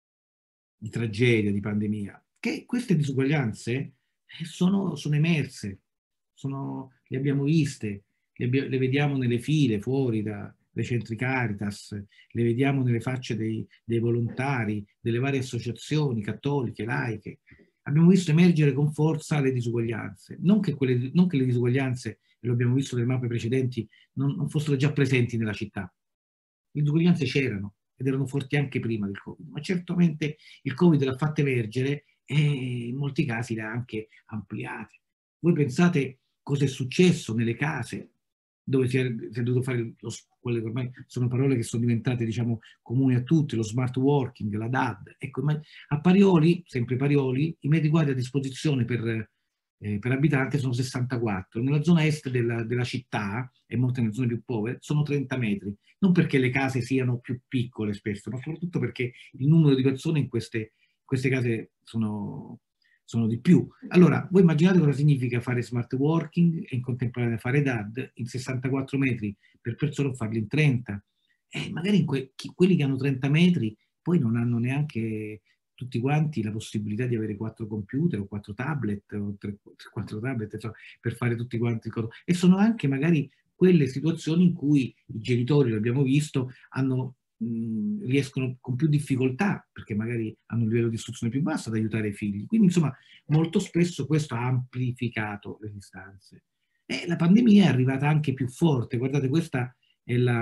di tragedia, di pandemia. Che queste disuguaglianze sono, sono emerse, sono, le abbiamo viste, le, abbia, le vediamo nelle file fuori da, dai centri Caritas, le vediamo nelle facce dei, dei volontari, delle varie associazioni cattoliche, laiche. Abbiamo visto emergere con forza le disuguaglianze, non che, quelle, non che le disuguaglianze, e lo abbiamo visto nelle mappe precedenti, non, non fossero già presenti nella città. Le disuguaglianze c'erano ed erano forti anche prima del Covid, ma certamente il Covid le ha fatte emergere e in molti casi le ha anche ampliate. Voi pensate cosa è successo nelle case dove si è, si è dovuto fare, lo, quelle che ormai sono parole che sono diventate, diciamo, comuni a tutti, lo smart working, la D A D. Ecco, a Parioli, sempre Parioli, i metri quadri a disposizione per, eh, per abitante sono sessantaquattro. Nella zona est della, della città, e molte nelle zone più povere, sono trenta metri. Non perché le case siano più piccole spesso, ma soprattutto perché il numero di persone in queste, queste case sono... sono di più. Allora, voi immaginate cosa significa fare smart working e in contemporanea fare D A D in sessantaquattro metri per persona o farli in trenta. E magari in que chi, quelli che hanno trenta metri poi non hanno neanche tutti quanti la possibilità di avere quattro computer o quattro tablet o tre, quattro tablet insomma, per fare tutti quanti. E sono anche magari quelle situazioni in cui i genitori, lo abbiamo visto, hanno riescono con più difficoltà, perché magari hanno un livello di istruzione più basso, ad aiutare i figli. Quindi, insomma, molto spesso questo ha amplificato le distanze. E la pandemia è arrivata anche più forte. Guardate, questa è la...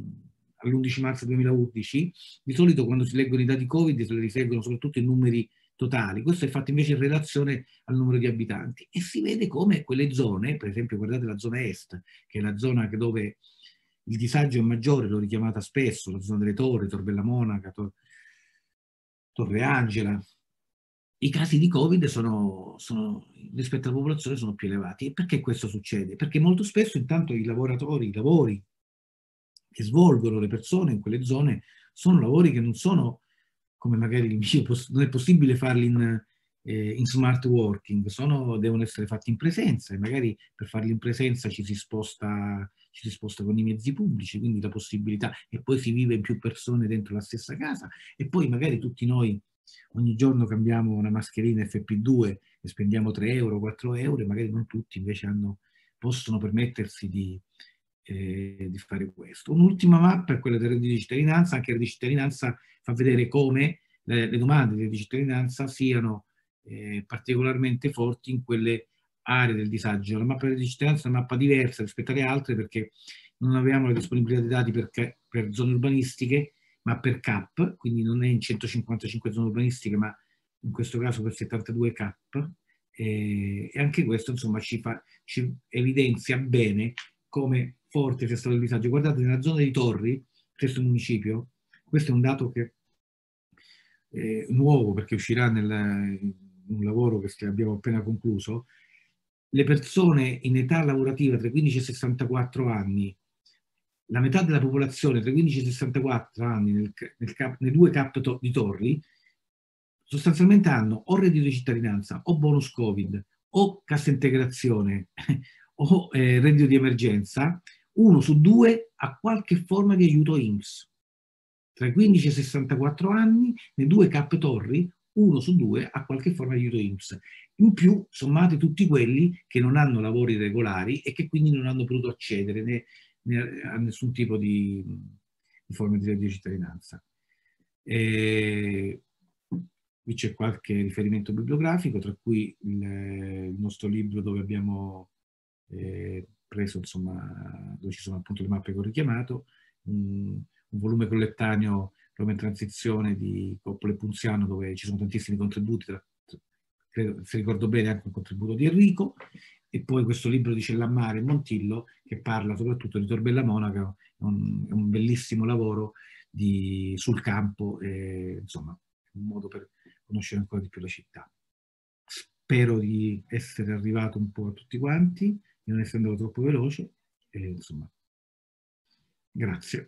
all'undici marzo duemilaundici. Di solito quando si leggono i dati Covid si rileggono soprattutto i numeri totali. Questo è fatto invece in relazione al numero di abitanti e si vede come quelle zone, per esempio guardate la zona est, che è la zona dove il disagio è maggiore, l'ho richiamata spesso, la zona delle Torri, Tor Bella Monaca, Tor, Torre Angela, i casi di Covid sono, sono, rispetto alla popolazione sono più elevati. E perché questo succede? Perché molto spesso intanto i lavoratori, i lavori che svolgono le persone in quelle zone sono lavori che non sono, come magari il mio, non è possibile farli in, eh, in smart working, sono, devono essere fatti in presenza e magari per farli in presenza ci si sposta, ci si sposta con i mezzi pubblici, quindi la possibilità, e poi si vive in più persone dentro la stessa casa e poi magari tutti noi ogni giorno cambiamo una mascherina F P due e spendiamo tre euro, quattro euro e magari non tutti invece hanno, possono permettersi di, eh, di fare questo. Un'ultima mappa è quella del reddito di cittadinanza, anche il reddito di cittadinanza fa vedere come le, le domande di reddito di cittadinanza siano eh, particolarmente forti in quelle aree del disagio. La mappa del reddito di cittadinanza è una mappa diversa rispetto alle altre perché non avevamo la disponibilità di dati per, per zone urbanistiche, ma per C A P, quindi non è in centocinquantacinque zone urbanistiche, ma in questo caso per settantadue C A P, e, e anche questo insomma ci, fa, ci evidenzia bene come forte sia stato il disagio. Guardate, nella zona di Torri, stesso municipio, questo è un dato che è nuovo perché uscirà nel, in un lavoro che abbiamo appena concluso, le persone in età lavorativa tra i quindici e i sessantaquattro anni, la metà della popolazione tra i quindici e i sessantaquattro anni nel, nel cap, nei due C A P to, di Torri sostanzialmente hanno o reddito di cittadinanza o bonus Covid o cassa integrazione o eh, reddito di emergenza. Uno su due ha qualche forma di aiuto I N P S. Tra i quindici e i sessantaquattro anni nei due C A P Torri uno su due ha qualche forma di aiuto I N P S. In più sommate tutti quelli che non hanno lavori regolari e che quindi non hanno potuto accedere né a nessun tipo di, di forma di reddito di cittadinanza. E qui c'è qualche riferimento bibliografico, tra cui il, il nostro libro dove abbiamo eh, preso, insomma, dove ci sono appunto le mappe che ho richiamato, un, un volume collettaneo Roma in transizione di Coppola e Punziano, dove ci sono tantissimi contributi, tra, credo, se ricordo bene anche un contributo di Enrico, e poi questo libro di Cellammare e Montillo che parla soprattutto di Tor Bella Monaca, è un, è un bellissimo lavoro di, sul campo, e, insomma, un modo per conoscere ancora di più la città. Spero di essere arrivato un po' a tutti quanti, di non essere andato troppo veloce, e, insomma, grazie.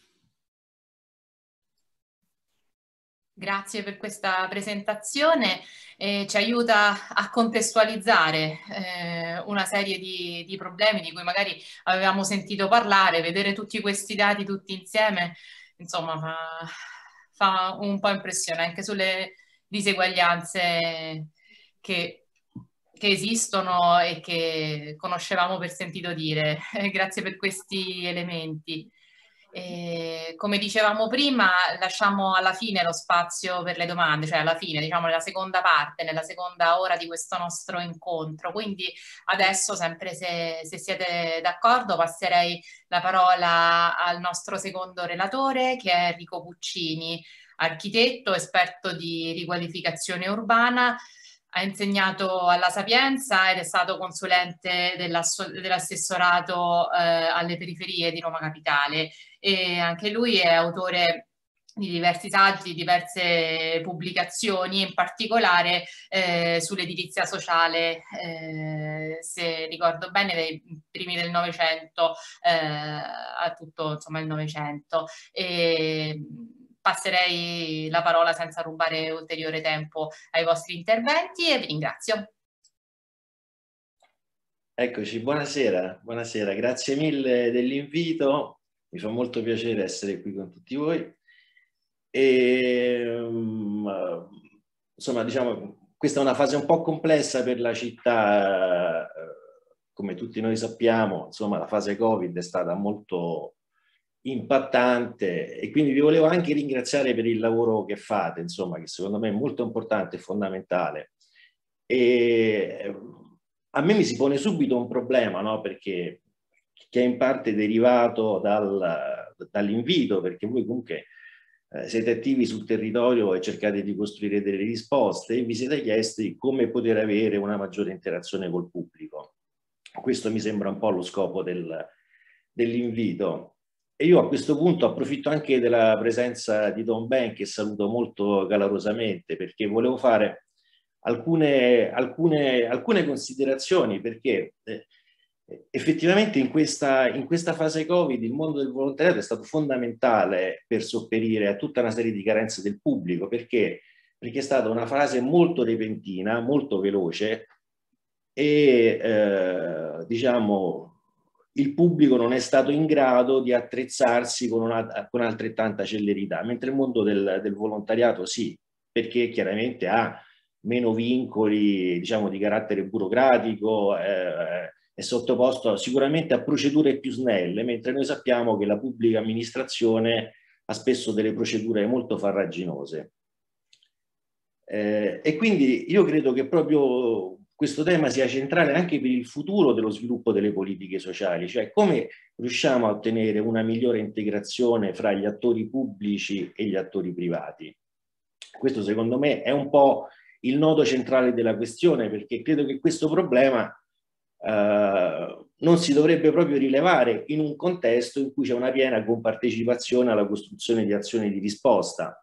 Grazie per questa presentazione, eh, ci aiuta a contestualizzare eh, una serie di, di problemi di cui magari avevamo sentito parlare, vedere tutti questi dati tutti insieme, insomma, fa, fa un po' impressione anche sulle diseguaglianze che, che esistono e che conoscevamo per sentito dire. Grazie per questi elementi. E, come dicevamo prima, lasciamo alla fine lo spazio per le domande, cioè alla fine, diciamo nella seconda parte, nella seconda ora di questo nostro incontro. Quindi adesso, sempre se, se siete d'accordo, passerei la parola al nostro secondo relatore, che è Enrico Puccini, architetto, esperto di riqualificazione urbana. Ha insegnato alla Sapienza ed è stato consulente dell'assessorato eh, alle periferie di Roma Capitale, e anche lui è autore di diversi saggi, diverse pubblicazioni, in particolare eh, sull'edilizia sociale, eh, se ricordo bene, dai primi del Novecento eh, a tutto insomma il Novecento. E passerei la parola senza rubare ulteriore tempo ai vostri interventi e vi ringrazio. Eccoci, buonasera, buonasera, grazie mille dell'invito, mi fa molto piacere essere qui con tutti voi. E, insomma, diciamo, questa è una fase un po' complessa per la città, come tutti noi sappiamo, insomma, la fase Covid è stata molto impattante e quindi vi volevo anche ringraziare per il lavoro che fate, insomma, che secondo me è molto importante e fondamentale. E a me mi si pone subito un problema, no? Perché che è in parte derivato dal, dall'invito, perché voi comunque eh, siete attivi sul territorio e cercate di costruire delle risposte, e vi siete chiesti come poter avere una maggiore interazione col pubblico. Questo mi sembra un po' lo scopo del, dell'invito. E io a questo punto approfitto anche della presenza di Don Ben, che saluto molto calorosamente, perché volevo fare alcune, alcune, alcune considerazioni, perché eh, effettivamente in questa, in questa fase Covid il mondo del volontariato è stato fondamentale per sopperire a tutta una serie di carenze del pubblico, perché, perché è stata una fase molto repentina, molto veloce, e eh, diciamo il pubblico non è stato in grado di attrezzarsi con, una, con altrettanta celerità, mentre il mondo del, del volontariato sì, perché chiaramente ha meno vincoli, diciamo, di carattere burocratico, eh, è sottoposto sicuramente a procedure più snelle, mentre noi sappiamo che la pubblica amministrazione ha spesso delle procedure molto farraginose. Eh, e quindi io credo che proprio questo tema sia centrale anche per il futuro dello sviluppo delle politiche sociali, cioè come riusciamo a ottenere una migliore integrazione fra gli attori pubblici e gli attori privati. Questo secondo me è un po' il nodo centrale della questione, perché credo che questo problema eh, non si dovrebbe proprio rilevare in un contesto in cui c'è una piena compartecipazione alla costruzione di azioni di risposta.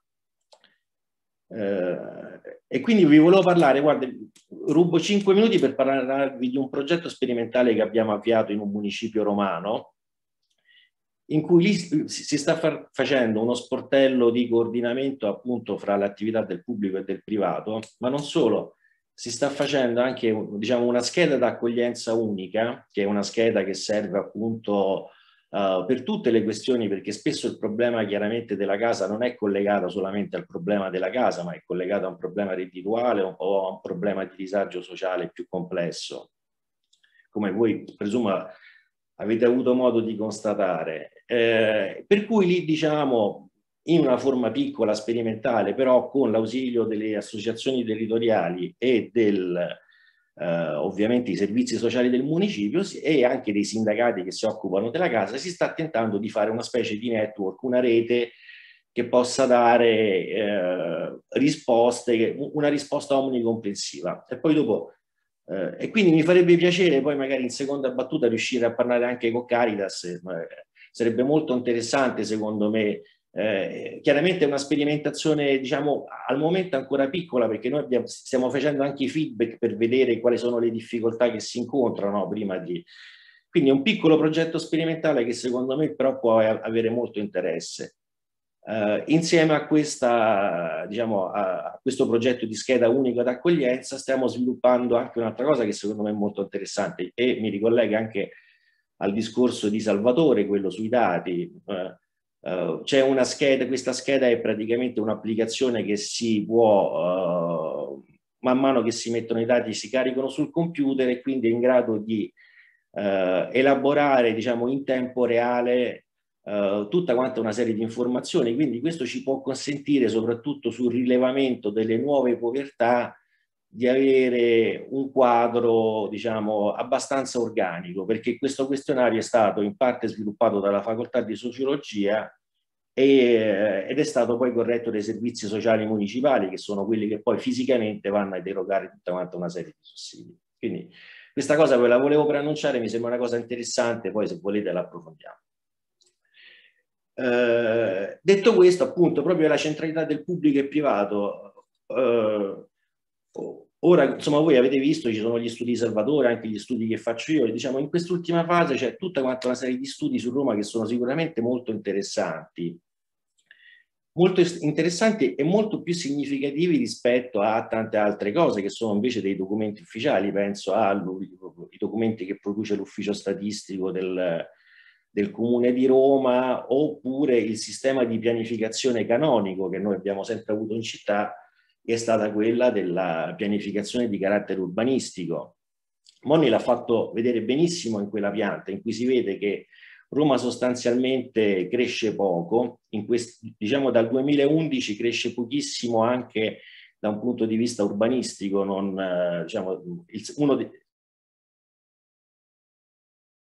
Eh, e quindi vi volevo parlare, guarda, rubo cinque minuti per parlarvi di un progetto sperimentale che abbiamo avviato in un municipio romano, in cui lì si sta far, facendo uno sportello di coordinamento appunto fra l'attività del pubblico e del privato, ma non solo, si sta facendo anche, diciamo, una scheda d'accoglienza unica, che è una scheda che serve appunto Uh, per tutte le questioni, perché spesso il problema chiaramente della casa non è collegato solamente al problema della casa, ma è collegato a un problema reddituale o a un problema di disagio sociale più complesso, come voi presumo avete avuto modo di constatare. Eh, per cui lì, diciamo, in una forma piccola, sperimentale, però con l'ausilio delle associazioni territoriali e del Uh, ovviamente i servizi sociali del municipio e anche dei sindacati che si occupano della casa, si sta tentando di fare una specie di network, una rete che possa dare eh, risposte, una risposta omnicomprensiva. E poi dopo, eh, e quindi mi farebbe piacere poi magari in seconda battuta riuscire a parlare anche con Caritas, eh, sarebbe molto interessante secondo me. Eh, chiaramente è una sperimentazione, diciamo, al momento ancora piccola, perché noi abbiamo, stiamo facendo anche i feedback per vedere quali sono le difficoltà che si incontrano prima di... Quindi è un piccolo progetto sperimentale che secondo me però può avere molto interesse. Eh, insieme a, questa, diciamo, a questo progetto di scheda unica d'accoglienza stiamo sviluppando anche un'altra cosa che secondo me è molto interessante e mi ricollega anche al discorso di Salvatore, quello sui dati. Eh, Uh, c'è una scheda, questa scheda è praticamente un'applicazione che si può, uh, man mano che si mettono i dati, si caricano sul computer e quindi è in grado di uh, elaborare, diciamo, in tempo reale uh, tutta quanta una serie di informazioni. Quindi questo ci può consentire, soprattutto sul rilevamento delle nuove povertà, di avere un quadro, diciamo, abbastanza organico, perché questo questionario è stato in parte sviluppato dalla facoltà di sociologia e, ed è stato poi corretto dai servizi sociali municipali, che sono quelli che poi fisicamente vanno ad erogare tutta quanta una serie di sussidi. Quindi questa cosa ve la volevo preannunciare, mi sembra una cosa interessante, poi se volete la approfondiamo. Eh, detto questo, appunto, proprio la centralità del pubblico e privato, eh, ora, insomma, voi avete visto, ci sono gli studi di Salvatore, anche gli studi che faccio io, diciamo, in quest'ultima fase c'è tutta quanta una serie di studi su Roma che sono sicuramente molto interessanti, molto interessanti e molto più significativi rispetto a tante altre cose che sono invece dei documenti ufficiali. Penso ai documenti che produce l'ufficio statistico del, del Comune di Roma, oppure il sistema di pianificazione canonico che noi abbiamo sempre avuto in città, che è stata quella della pianificazione di carattere urbanistico. Monni l'ha fatto vedere benissimo in quella pianta, in cui si vede che Roma sostanzialmente cresce poco, in questi, diciamo dal duemilaundici cresce pochissimo anche da un punto di vista urbanistico, non, eh, diciamo, il, uno di,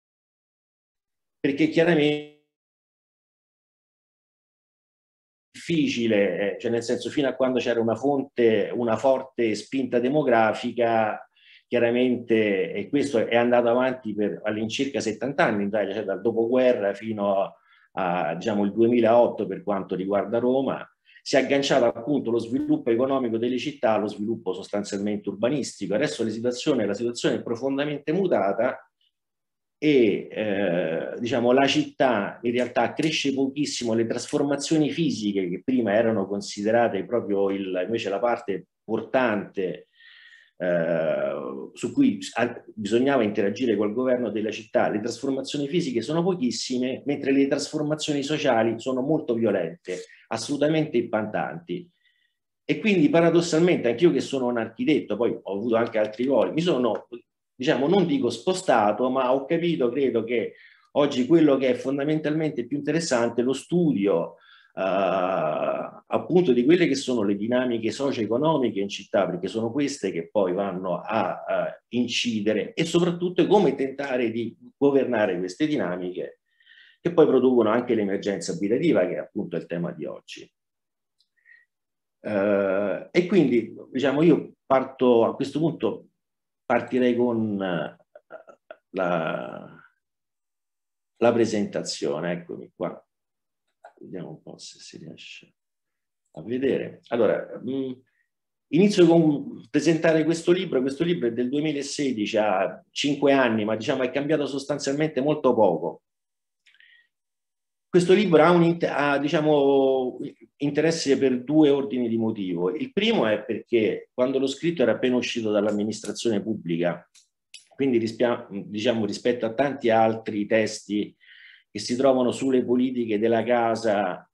perché chiaramente difficile, eh, cioè nel senso fino a quando c'era una fonte, una forte spinta demografica, chiaramente, e questo è andato avanti per all'incirca settanta anni in Italia, cioè dal dopoguerra fino a, a diciamo il duemilaotto per quanto riguarda Roma, si è agganciato appunto lo sviluppo economico delle città allo sviluppo sostanzialmente urbanistico. Adesso la situazione, la situazione è profondamente mutata e eh, diciamo la città in realtà cresce pochissimo, le trasformazioni fisiche che prima erano considerate proprio il, invece la parte portante eh, su cui bisognava interagire col governo della città, le trasformazioni fisiche sono pochissime, mentre le trasformazioni sociali sono molto violente, assolutamente impattanti. E quindi paradossalmente anch'io che sono un architetto, poi ho avuto anche altri ruoli, mi sono, diciamo, non dico spostato, ma ho capito, credo che oggi quello che è fondamentalmente più interessante è lo studio eh, appunto di quelle che sono le dinamiche socio-economiche in città, perché sono queste che poi vanno a, a incidere, e soprattutto come tentare di governare queste dinamiche che poi producono anche l'emergenza abitativa, che è appunto il tema di oggi. Uh, e quindi, diciamo, io parto a questo punto, partirei con uh, la, la presentazione. Eccomi qua, vediamo un po' se si riesce a vedere. Allora, mh, inizio con presentare questo libro. Questo libro è del duemilasedici, ha cinque anni, ma diciamo è cambiato sostanzialmente molto poco. Questo libro ha, un, ha diciamo, interesse per due ordini di motivo. Il primo è perché quando l'ho scritto era appena uscito dall'amministrazione pubblica, quindi diciamo, rispetto a tanti altri testi che si trovano sulle politiche della casa,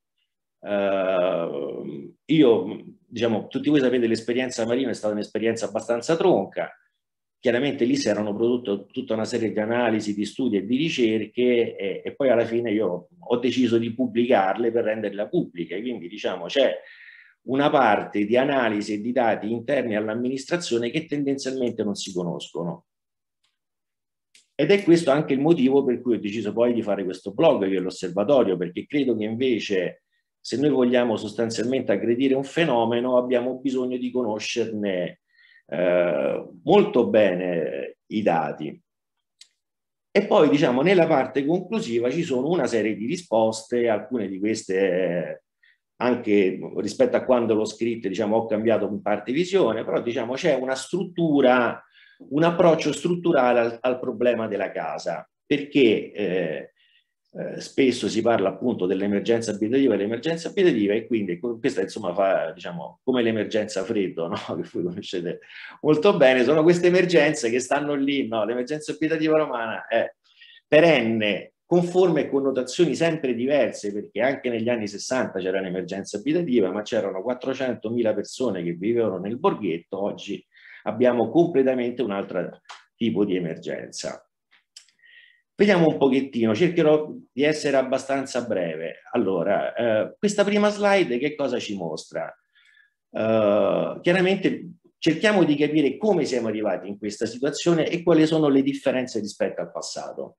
eh, io, diciamo, tutti voi sapete l'esperienza Marino è stata un'esperienza abbastanza tronca. Chiaramente lì si erano prodotte tutta una serie di analisi, di studi e di ricerche e, e poi alla fine io ho deciso di pubblicarle per renderle pubbliche. Quindi diciamo c'è una parte di analisi e di dati interni all'amministrazione che tendenzialmente non si conoscono. Ed è questo anche il motivo per cui ho deciso poi di fare questo blog, che è l'Osservatorio, perché credo che invece se noi vogliamo sostanzialmente aggredire un fenomeno abbiamo bisogno di conoscerne Eh, molto bene i dati. E poi diciamo nella parte conclusiva ci sono una serie di risposte, alcune di queste eh, anche rispetto a quando l'ho scritto diciamo ho cambiato in parte visione, però diciamo c'è una struttura, un approccio strutturale al, al problema della casa, perché eh, Eh, spesso si parla appunto dell'emergenza abitativa e l'emergenza abitativa, e quindi questa insomma fa diciamo come l'emergenza freddo, no? Che voi conoscete molto bene, sono queste emergenze che stanno lì, no? L'emergenza abitativa romana è perenne, con forme e connotazioni sempre diverse, perché anche negli anni sessanta c'era un'emergenza abitativa, ma c'erano quattrocentomila persone che vivevano nel borghetto. Oggi abbiamo completamente un altro tipo di emergenza. Vediamo un pochettino, cercherò di essere abbastanza breve. Allora, eh, questa prima slide che cosa ci mostra? Uh, chiaramente cerchiamo di capire come siamo arrivati in questa situazione e quali sono le differenze rispetto al passato.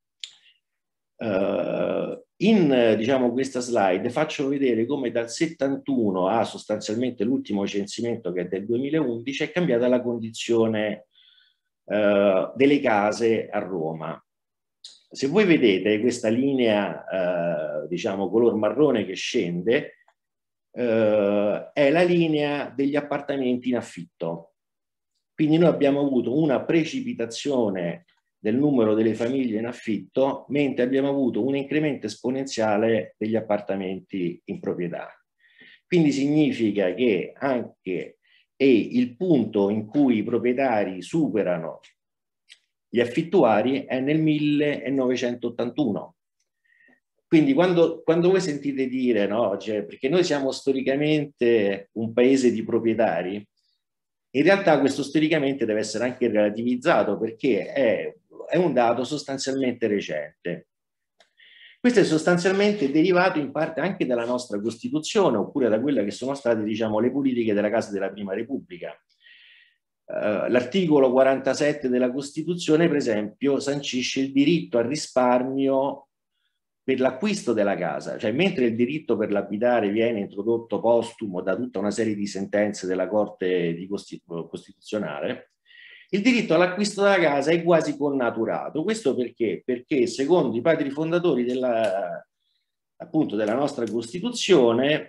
Uh, in diciamo, questa slide faccio vedere come dal settantuno a sostanzialmente l'ultimo censimento, che è del duemilaundici, è cambiata la condizione uh, delle case a Roma. Se voi vedete questa linea, eh, diciamo, color marrone che scende, eh, è la linea degli appartamenti in affitto. Quindi noi abbiamo avuto una precipitazione del numero delle famiglie in affitto, mentre abbiamo avuto un incremento esponenziale degli appartamenti in proprietà. Quindi significa che anche è il punto in cui i proprietari superano gli affittuari è nel millenovecentottantuno. Quindi quando, quando voi sentite dire, no, cioè, perché noi siamo storicamente un paese di proprietari, in realtà questo storicamente deve essere anche relativizzato, perché è, è un dato sostanzialmente recente. Questo è sostanzialmente derivato in parte anche dalla nostra Costituzione, oppure da quelle che sono state, diciamo, le politiche della Casa della Prima Repubblica. Uh, l'articolo quarantasette della Costituzione, per esempio, sancisce il diritto al risparmio per l'acquisto della casa, cioè mentre il diritto per l'abitare viene introdotto postumo da tutta una serie di sentenze della Corte di Costituzionale, il diritto all'acquisto della casa è quasi connaturato. Questo perché? Perché secondo i padri fondatori della, appunto, della nostra Costituzione,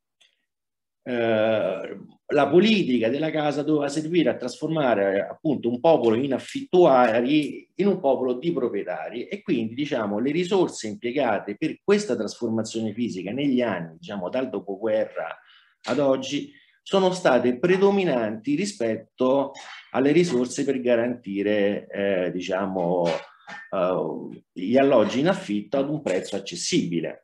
eh, la politica della casa doveva servire a trasformare appunto un popolo in affittuari in un popolo di proprietari, e quindi diciamo le risorse impiegate per questa trasformazione fisica negli anni, diciamo dal dopoguerra ad oggi, sono state predominanti rispetto alle risorse per garantire eh, diciamo uh, gli alloggi in affitto ad un prezzo accessibile.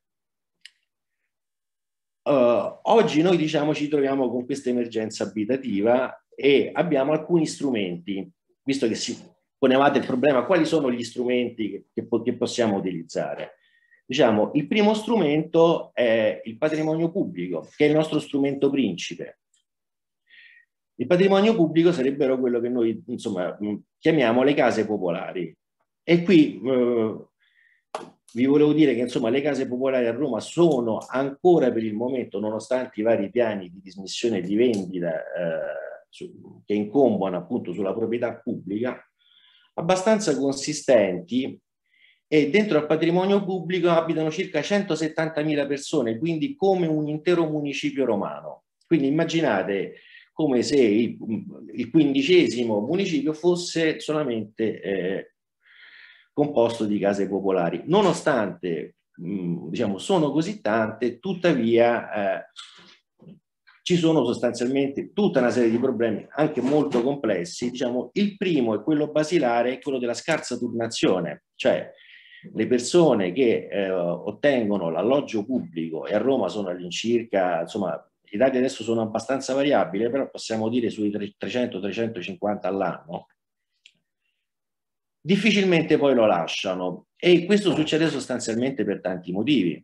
Uh, oggi noi diciamo ci troviamo con questa emergenza abitativa e abbiamo alcuni strumenti, visto che si ponevate il problema quali sono gli strumenti che, che, che possiamo utilizzare. Diciamo, il primo strumento è il patrimonio pubblico, che è il nostro strumento principe. Il patrimonio pubblico sarebbero quello che noi insomma chiamiamo le case popolari, e qui eh, vi volevo dire che insomma le case popolari a Roma sono ancora per il momento, nonostante i vari piani di dismissione e di vendita eh, su, che incombono appunto sulla proprietà pubblica, abbastanza consistenti, e dentro al patrimonio pubblico abitano circa centosettantamila persone, quindi come un intero municipio romano. Quindi immaginate come se il, il quindicesimo municipio fosse solamente eh, composto di case popolari. Nonostante mh, diciamo, sono così tante, tuttavia eh, ci sono sostanzialmente tutta una serie di problemi anche molto complessi. Diciamo, il primo è quello basilare, è quello della scarsa turnazione, cioè le persone che eh, ottengono l'alloggio pubblico, e a Roma sono all'incirca, insomma, i dati adesso sono abbastanza variabili, però possiamo dire sui trecento trecentocinquanta all'anno, difficilmente poi lo lasciano, e questo succede sostanzialmente per tanti motivi.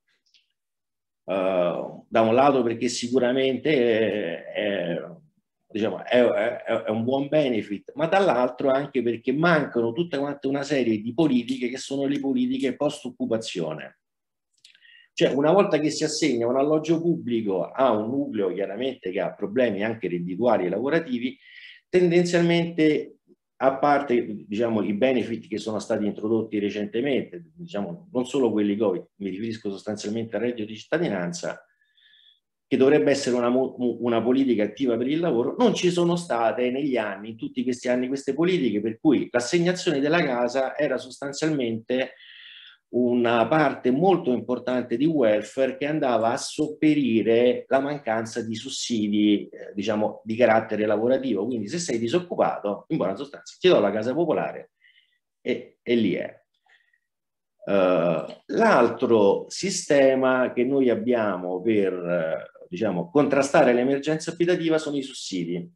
Uh, da un lato perché sicuramente è, è, diciamo, è, è, è un buon benefit, ma dall'altro anche perché mancano tutta quanta una serie di politiche che sono le politiche post-occupazione. Cioè, una volta che si assegna un alloggio pubblico a un nucleo chiaramente che ha problemi anche reddituali e lavorativi, tendenzialmente, a parte diciamo, i benefit che sono stati introdotti recentemente, diciamo, non solo quelli Covid, mi riferisco sostanzialmente al reddito di cittadinanza, che dovrebbe essere una, una politica attiva per il lavoro, non ci sono state negli anni, in tutti questi anni, queste politiche, per cui l'assegnazione della casa era sostanzialmente una parte molto importante di welfare che andava a sopperire la mancanza di sussidi, eh, diciamo, di carattere lavorativo. Quindi se sei disoccupato, in buona sostanza, ti do la casa popolare e, e lì è. Uh, l'altro sistema che noi abbiamo per, uh, diciamo, contrastare l'emergenza abitativa sono i sussidi.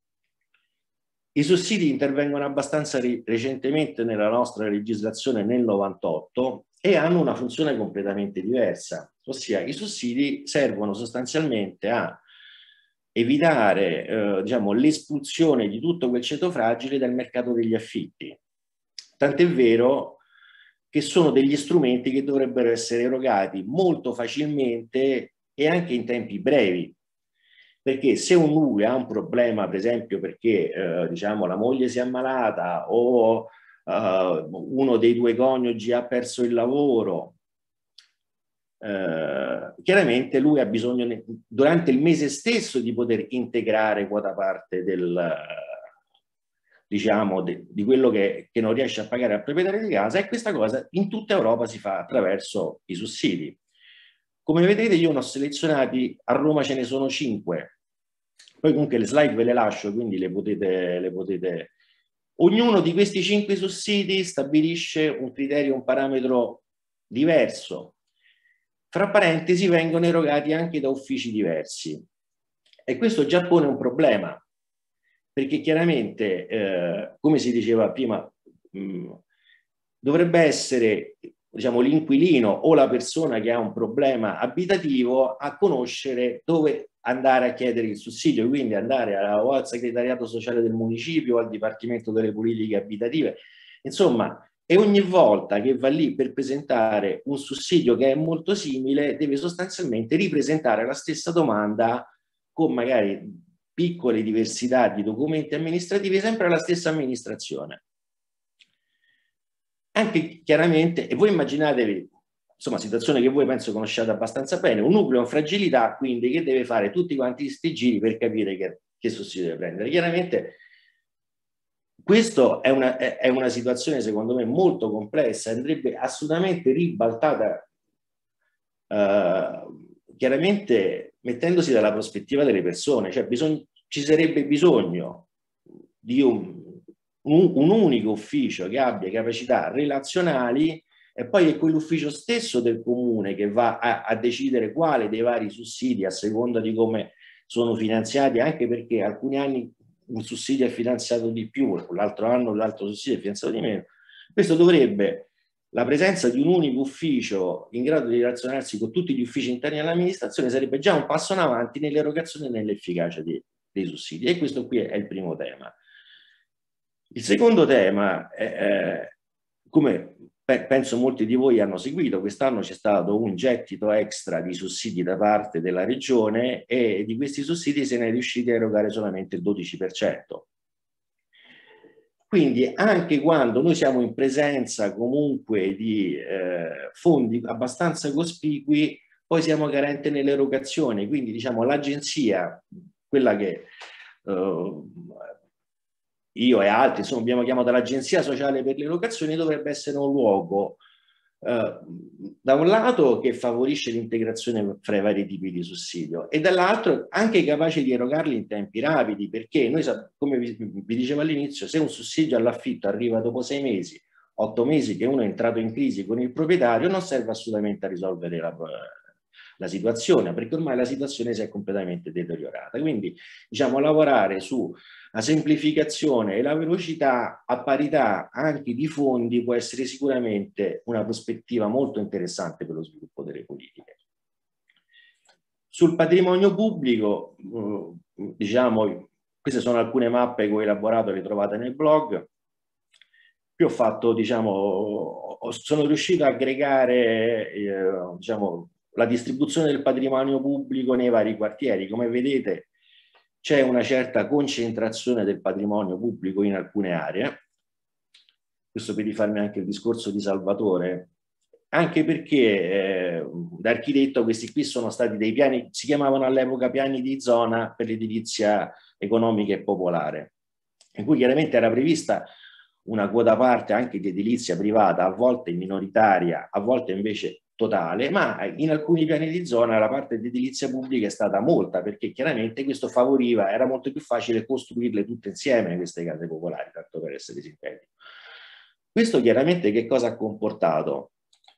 I sussidi intervengono abbastanza recentemente nella nostra legislazione nel novantotto e hanno una funzione completamente diversa, ossia i sussidi servono sostanzialmente a evitare eh, diciamo, l'espulsione di tutto quel ceto fragile dal mercato degli affitti. Tant'è vero che sono degli strumenti che dovrebbero essere erogati molto facilmente e anche in tempi brevi. Perché se un nucleo ha un problema, per esempio perché eh, diciamo, la moglie si è ammalata o eh, uno dei due coniugi ha perso il lavoro, eh, chiaramente lui ha bisogno durante il mese stesso di poter integrare quota parte del, diciamo, de, di quello che, che non riesce a pagare al proprietario di casa, e questa cosa in tutta Europa si fa attraverso i sussidi. Come vedete io ne ho selezionati, a Roma ce ne sono cinque. Poi comunque le slide ve le lascio, quindi le potete, le potete... Ognuno di questi cinque sussidi stabilisce un criterio, un parametro diverso. Fra parentesi vengono erogati anche da uffici diversi. E questo già pone un problema, perché chiaramente, eh, come si diceva prima, mh, dovrebbe essere, diciamo, l'inquilino o la persona che ha un problema abitativo a conoscere dove andare a chiedere il sussidio, quindi andare a, o al segretariato sociale del municipio o al Dipartimento delle Politiche Abitative. Insomma, e ogni volta che va lì per presentare un sussidio che è molto simile deve sostanzialmente ripresentare la stessa domanda con magari piccole diversità di documenti amministrativi, sempre alla stessa amministrazione. Anche chiaramente, e voi immaginatevi, insomma, situazione che voi penso conosciate abbastanza bene, un nucleo in fragilità, quindi che deve fare tutti quanti questi giri per capire che, che sussidio deve prendere. Chiaramente questa è una, è una situazione secondo me molto complessa, andrebbe assolutamente ribaltata, eh, chiaramente mettendosi dalla prospettiva delle persone, cioè bisogno, ci sarebbe bisogno di un, un, un unico ufficio che abbia capacità relazionali, e poi è quell'ufficio stesso del comune che va a, a decidere quale dei vari sussidi a seconda di come sono finanziati, anche perché alcuni anni un sussidio è finanziato di più, l'altro anno l'altro sussidio è finanziato di meno. Questo dovrebbe, la presenza di un unico ufficio in grado di relazionarsi con tutti gli uffici interni all'amministrazione sarebbe già un passo in avanti nell'erogazione e nell'efficacia dei, dei sussidi, e questo qui è il primo tema. Il secondo tema è, eh, come penso molti di voi hanno seguito, quest'anno c'è stato un gettito extra di sussidi da parte della regione e di questi sussidi se ne è riusciti a erogare solamente il dodici per cento. Quindi anche quando noi siamo in presenza comunque di eh, fondi abbastanza cospicui, poi siamo carenti nell'erogazione, quindi diciamo l'agenzia, quella che eh, io e altri insomma abbiamo chiamato l'Agenzia Sociale per le Erogazioni, dovrebbe essere un luogo eh, da un lato che favorisce l'integrazione fra i vari tipi di sussidio e dall'altro anche capace di erogarli in tempi rapidi, perché noi, come vi, vi dicevo all'inizio, se un sussidio all'affitto arriva dopo sei mesi, otto mesi che uno è entrato in crisi con il proprietario, non serve assolutamente a risolvere la, la situazione, perché ormai la situazione si è completamente deteriorata. Quindi diciamo lavorare su la semplificazione e la velocità a parità anche di fondi può essere sicuramente una prospettiva molto interessante per lo sviluppo delle politiche. Sul patrimonio pubblico, eh, diciamo, queste sono alcune mappe che ho elaborato, le trovate nel blog. Qui ho fatto, diciamo, sono riuscito a aggregare, eh, diciamo, la distribuzione del patrimonio pubblico nei vari quartieri. Come vedete, c'è una certa concentrazione del patrimonio pubblico in alcune aree. Questo per rifarmi anche il discorso di Salvatore, anche perché eh, da architetto questi qui sono stati dei piani, si chiamavano all'epoca piani di zona per l'edilizia economica e popolare, in cui chiaramente era prevista una quota parte anche di edilizia privata, a volte minoritaria, a volte invece totale, ma in alcuni piani di zona la parte di edilizia pubblica è stata molta, perché chiaramente questo favoriva, era molto più facile costruirle tutte insieme queste case popolari, tanto per essere sintetico. Questo chiaramente che cosa ha comportato?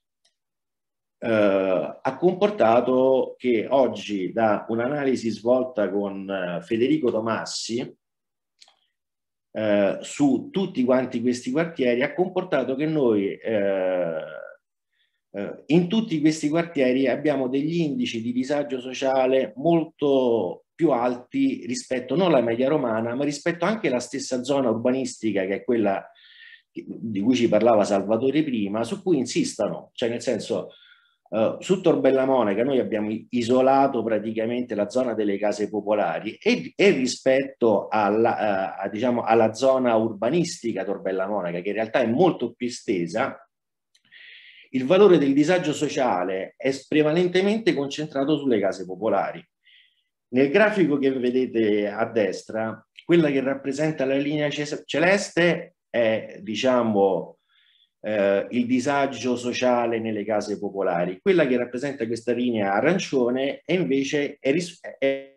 Uh, ha comportato che oggi, da un'analisi svolta con uh, Federico Tomassi uh, su tutti quanti questi quartieri, ha comportato che noi uh, Uh, in tutti questi quartieri abbiamo degli indici di disagio sociale molto più alti rispetto non alla media romana, ma rispetto anche alla stessa zona urbanistica, che è quella di cui ci parlava Salvatore prima, su cui insistono, cioè nel senso uh, su Tor Bella Monaca noi abbiamo isolato praticamente la zona delle case popolari e, e rispetto alla, uh, a, diciamo, alla zona urbanistica Tor Bella Monaca, che in realtà è molto più estesa, il valore del disagio sociale è prevalentemente concentrato sulle case popolari. Nel grafico che vedete a destra, quella che rappresenta la linea celeste è, diciamo, eh, il disagio sociale nelle case popolari. Quella che rappresenta questa linea arancione è invece è, è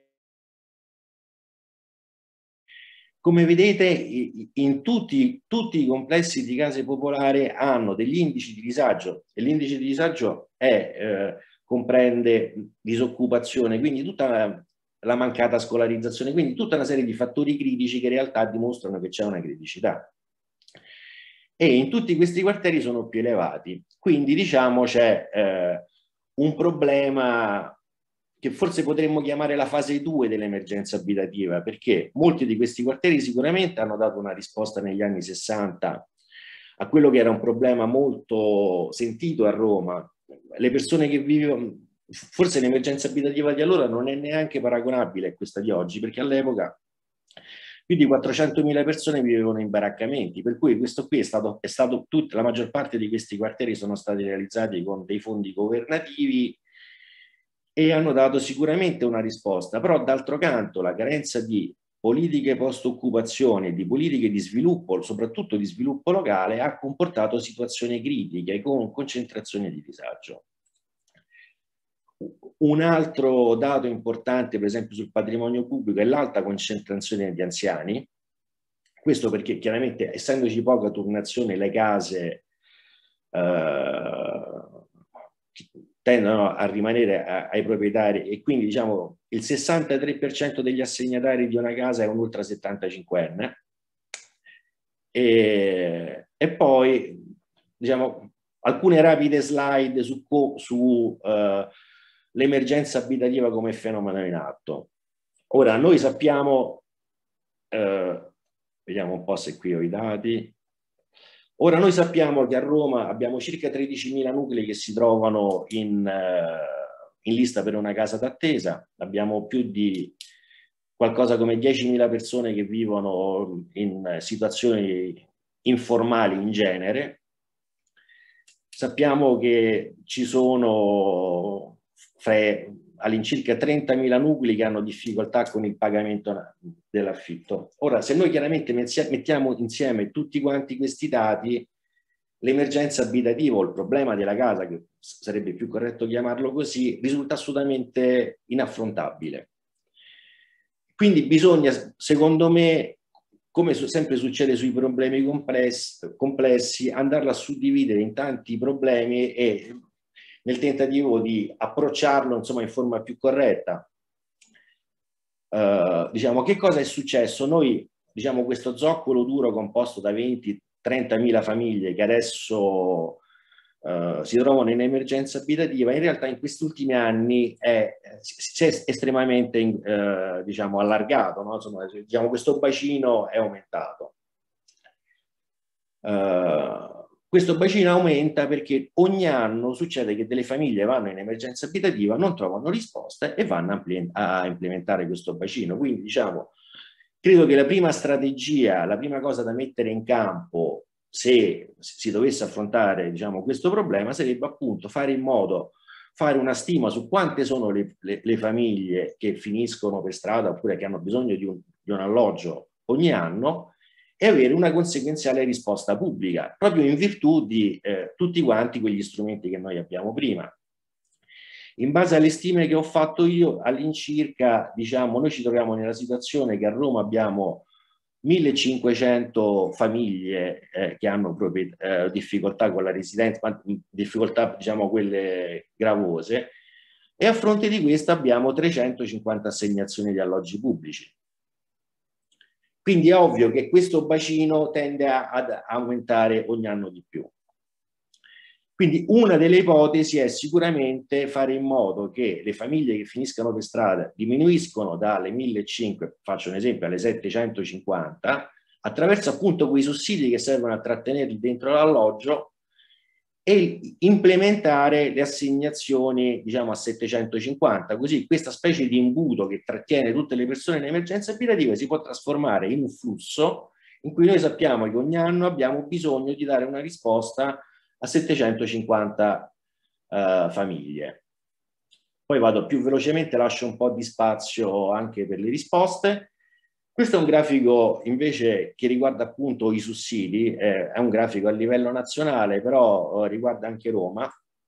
come vedete, in tutti, tutti i complessi di case popolari hanno degli indici di disagio, e l'indice di disagio è, eh, comprende disoccupazione, quindi tutta la, la mancata scolarizzazione, quindi tutta una serie di fattori critici che in realtà dimostrano che c'è una criticità. E in tutti questi quartieri sono più elevati, quindi diciamo c'è eh, un problema che forse potremmo chiamare la fase due dell'emergenza abitativa, perché molti di questi quartieri sicuramente hanno dato una risposta negli anni sessanta a quello che era un problema molto sentito a Roma. Le persone che vivevano, forse l'emergenza abitativa di allora non è neanche paragonabile a questa di oggi, perché all'epoca più di quattrocentomila persone vivevano in baraccamenti, per cui questo qui è stato, è stato tut, la maggior parte di questi quartieri sono stati realizzati con dei fondi governativi e hanno dato sicuramente una risposta, però d'altro canto la carenza di politiche post-occupazione, di politiche di sviluppo, soprattutto di sviluppo locale, ha comportato situazioni critiche con concentrazione di disagio. Un altro dato importante, per esempio, sul patrimonio pubblico è l'alta concentrazione di anziani. Questo perché chiaramente, essendoci poca turnazione, le case eh, tendono a rimanere a, ai proprietari e quindi diciamo il sessantatré per cento degli assegnatari di una casa è un ultra settantacinquenne e, e poi diciamo alcune rapide slide su, su uh, l'emergenza abitativa come fenomeno in atto. Ora noi sappiamo, uh, vediamo un po' se qui ho i dati. Ora noi sappiamo che a Roma abbiamo circa tredicimila nuclei che si trovano in, uh, in lista per una casa d'attesa, abbiamo più di qualcosa come diecimila persone che vivono in situazioni informali in genere. Sappiamo che ci sono all'incirca trentamila nuclei che hanno difficoltà con il pagamento dell'affitto. Ora, se noi chiaramente mettiamo insieme tutti quanti questi dati, l'emergenza abitativa o il problema della casa, che sarebbe più corretto chiamarlo così, risulta assolutamente inaffrontabile. Quindi bisogna, secondo me, come sempre succede sui problemi complessi, complessi, andarla a suddividere in tanti problemi e nel tentativo di approcciarlo insomma in forma più corretta. Uh, diciamo, che cosa è successo? Noi, diciamo, questo zoccolo duro composto da venti trentamila famiglie che adesso uh, si trovano in emergenza abitativa, in realtà in questi ultimi anni è, si è estremamente uh, diciamo, allargato, no? Insomma, diciamo, questo bacino è aumentato. Uh, Questo bacino aumenta perché ogni anno succede che delle famiglie vanno in emergenza abitativa, non trovano risposte e vanno a implementare questo bacino. Quindi diciamo, credo che la prima strategia, la prima cosa da mettere in campo se si dovesse affrontare diciamo, questo problema sarebbe appunto fare in modo, fare una stima su quante sono le, le, le famiglie che finiscono per strada oppure che hanno bisogno di un, di un alloggio ogni anno e avere una conseguenziale risposta pubblica, proprio in virtù di eh, tutti quanti quegli strumenti che noi abbiamo prima. In base alle stime che ho fatto io, all'incirca, diciamo, noi ci troviamo nella situazione che a Roma abbiamo millecinquecento famiglie eh, che hanno proprio eh, difficoltà con la residenza, difficoltà, diciamo, quelle gravose, e a fronte di questo abbiamo trecentocinquanta assegnazioni di alloggi pubblici. Quindi è ovvio che questo bacino tende a, ad aumentare ogni anno di più. Quindi una delle ipotesi è sicuramente fare in modo che le famiglie che finiscano per strada diminuiscono dalle millecinquecento, faccio un esempio, alle settecentocinquanta, attraverso appunto quei sussidi che servono a trattenerli dentro l'alloggio e implementare le assegnazioni diciamo a settecentocinquanta, così questa specie di imbuto che trattiene tutte le persone in emergenza abitativa si può trasformare in un flusso in cui noi sappiamo che ogni anno abbiamo bisogno di dare una risposta a settecentocinquanta uh, famiglie. Poi vado più velocemente, lascio un po' di spazio anche per le risposte. Questo è un grafico invece che riguarda appunto i sussidi, eh, è un grafico a livello nazionale, però eh, riguarda anche Roma.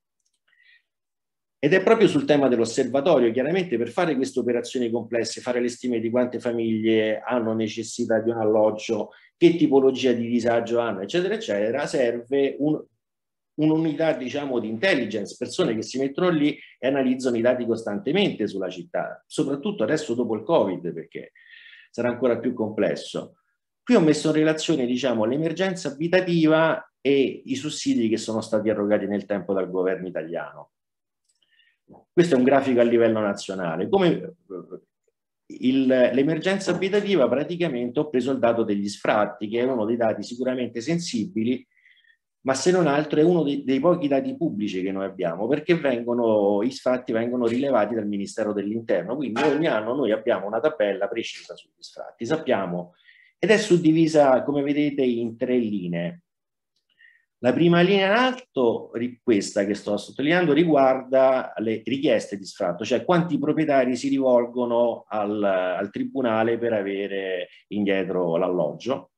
Ed è proprio sul tema dell'osservatorio, chiaramente per fare queste operazioni complesse, fare le stime di quante famiglie hanno necessità di un alloggio, che tipologia di disagio hanno, eccetera, eccetera, serve un, un'unità, diciamo, di intelligence, persone che si mettono lì e analizzano i dati costantemente sulla città, soprattutto adesso dopo il Covid, perché sarà ancora più complesso. Qui ho messo in relazione, diciamo, l'emergenza abitativa e i sussidi che sono stati erogati nel tempo dal governo italiano. Questo è un grafico a livello nazionale. Come l'emergenza abitativa, praticamente ho preso il dato degli sfratti, che è uno dei dati sicuramente sensibili, ma se non altro è uno dei, dei pochi dati pubblici che noi abbiamo, perché vengono, gli sfratti vengono rilevati dal Ministero dell'Interno, quindi ogni anno noi abbiamo una tabella precisa sugli sfratti, sappiamo, ed è suddivisa, come vedete, in tre linee. La prima linea in alto, questa che sto sottolineando, riguarda le richieste di sfratto, cioè quanti proprietari si rivolgono al, al tribunale per avere indietro l'alloggio.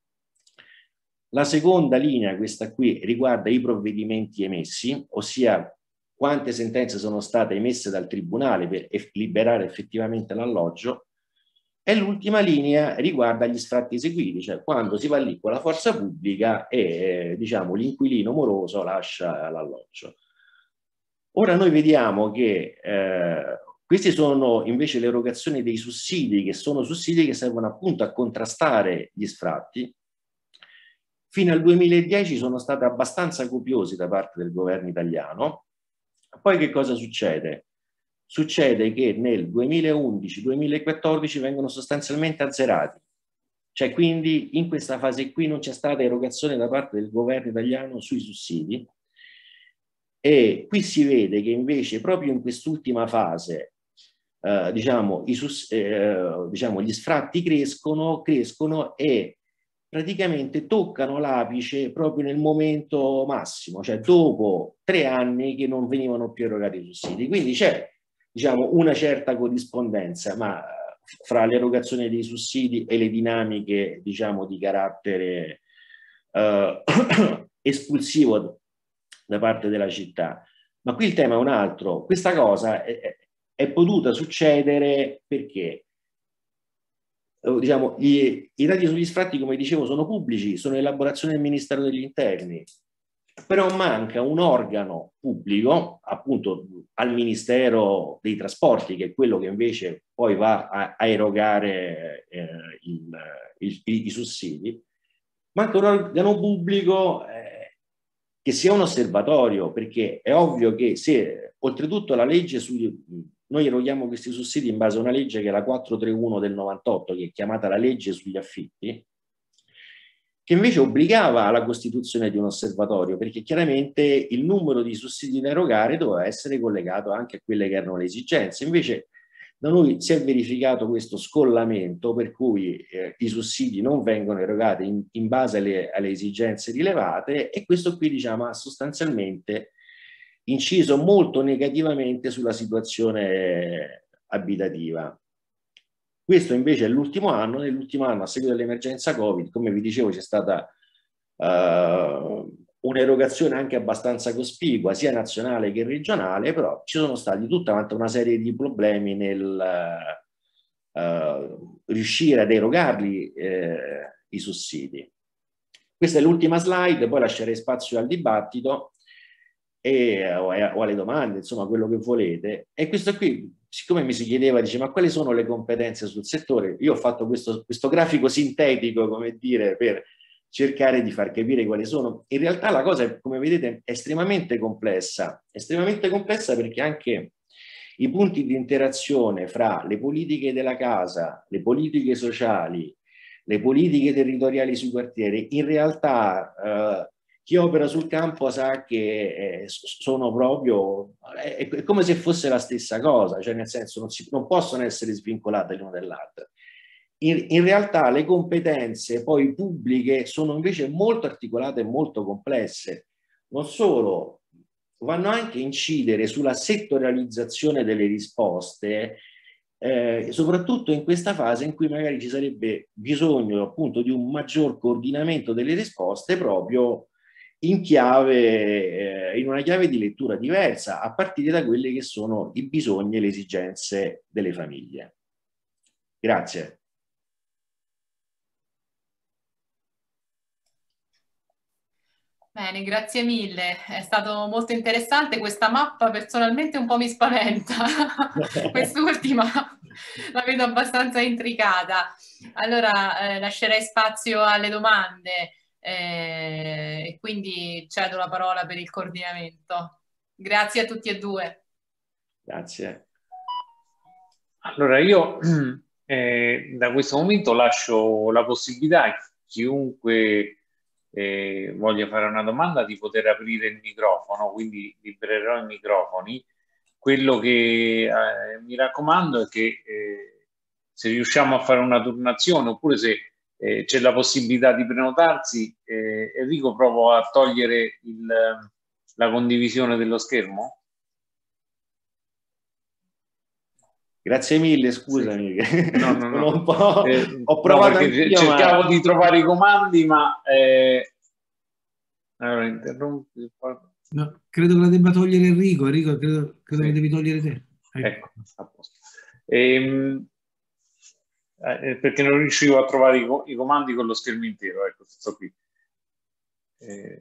La seconda linea, questa qui, riguarda i provvedimenti emessi, ossia quante sentenze sono state emesse dal tribunale per liberare effettivamente l'alloggio. E l'ultima linea riguarda gli sfratti eseguiti, cioè quando si va lì con la forza pubblica e eh, diciamo, l'inquilino moroso lascia l'alloggio. Ora noi vediamo che eh, queste sono invece le erogazioni dei sussidi, che sono sussidi che servono appunto a contrastare gli sfratti. Fino al duemiladieci sono state abbastanza copiosi da parte del governo italiano. Poi che cosa succede? Succede che nel duemilaundici duemilaquattordici vengono sostanzialmente azzerati. Cioè quindi in questa fase qui non c'è stata erogazione da parte del governo italiano sui sussidi. E qui si vede che invece proprio in quest'ultima fase eh, diciamo, i sus eh, diciamo, gli sfratti crescono, crescono e praticamente toccano l'apice proprio nel momento massimo, cioè dopo tre anni che non venivano più erogati i sussidi. Quindi c'è, diciamo, una certa corrispondenza, ma fra l'erogazione dei sussidi e le dinamiche, diciamo, di carattere eh, espulsivo da parte della città. Ma qui il tema è un altro. Questa cosa è, è potuta succedere perché diciamo, i, i dati sugli sfratti, come dicevo, sono pubblici, sono elaborazione del Ministero degli Interni, però manca un organo pubblico, appunto al Ministero dei Trasporti, che è quello che invece poi va a, a erogare eh, il, il, i, i sussidi. Manca un organo pubblico eh, che sia un osservatorio, perché è ovvio che se oltretutto la legge sugli noi eroghiamo questi sussidi in base a una legge che è la quattrocentotrentuno del novantotto, che è chiamata la legge sugli affitti, che invece obbligava alla costituzione di un osservatorio, perché chiaramente il numero di sussidi da erogare doveva essere collegato anche a quelle che erano le esigenze. Invece da noi si è verificato questo scollamento, per cui eh, i sussidi non vengono erogati in, in base alle, alle esigenze rilevate, e questo qui, diciamo, ha sostanzialmente inciso molto negativamente sulla situazione abitativa. Questo invece è l'ultimo anno. Nell'ultimo anno, a seguito dell'emergenza Covid, come vi dicevo, c'è stata uh, un'erogazione anche abbastanza cospicua, sia nazionale che regionale, però ci sono stati tutta una serie di problemi nel uh, riuscire ad erogarli eh, i sussidi. Questa è l'ultima slide, poi lascerei spazio al dibattito e, o, o alle domande, insomma quello che volete. E questo qui, siccome mi si chiedeva, dice, ma quali sono le competenze sul settore? Io ho fatto questo, questo grafico sintetico, come dire, per cercare di far capire quali sono. In realtà la cosa, è, come vedete, è estremamente complessa, estremamente complessa perché anche i punti di interazione fra le politiche della casa, le politiche sociali, le politiche territoriali sui quartieri, in realtà eh, chi opera sul campo sa che eh, sono proprio, è, è come se fosse la stessa cosa, cioè nel senso non, si, non possono essere svincolate l'una dall'altra. In, in realtà le competenze poi pubbliche sono invece molto articolate e molto complesse. Non solo, vanno anche a incidere sulla settorializzazione delle risposte, eh, soprattutto in questa fase in cui magari ci sarebbe bisogno appunto di un maggior coordinamento delle risposte proprio in chiave, eh, in una chiave di lettura diversa, a partire da quelli che sono i bisogni e le esigenze delle famiglie. Grazie. Bene, grazie mille, è stato molto interessante. Questa mappa personalmente un po' mi spaventa, quest'ultima la vedo abbastanza intricata. Allora eh, lascerei spazio alle domande. Eh, e quindi cedo la parola per il coordinamento. Grazie a tutti e due. Grazie. Allora io eh, da questo momento lascio la possibilità a chiunque eh, voglia fare una domanda, di poter aprire il microfono, quindi libererò i microfoni. Quello che eh, mi raccomando è che eh, se riusciamo a fare una turnazione, oppure se eh, c'è la possibilità di prenotarsi, eh, Enrico, provo a togliere il, la condivisione dello schermo. Grazie mille, scusami. No, no, no. Un po'... Eh, Ho provato no, anch'io, cercavo ma... di trovare i comandi, ma... Eh... Allora, interrompi. No, credo che la debba togliere Enrico. Enrico, credo, credo Sì. che devi togliere te. Ecco, a posto. Ehm, eh, perché non riuscivo a trovare i, i comandi con lo schermo intero. Ecco, sto qui. Eh,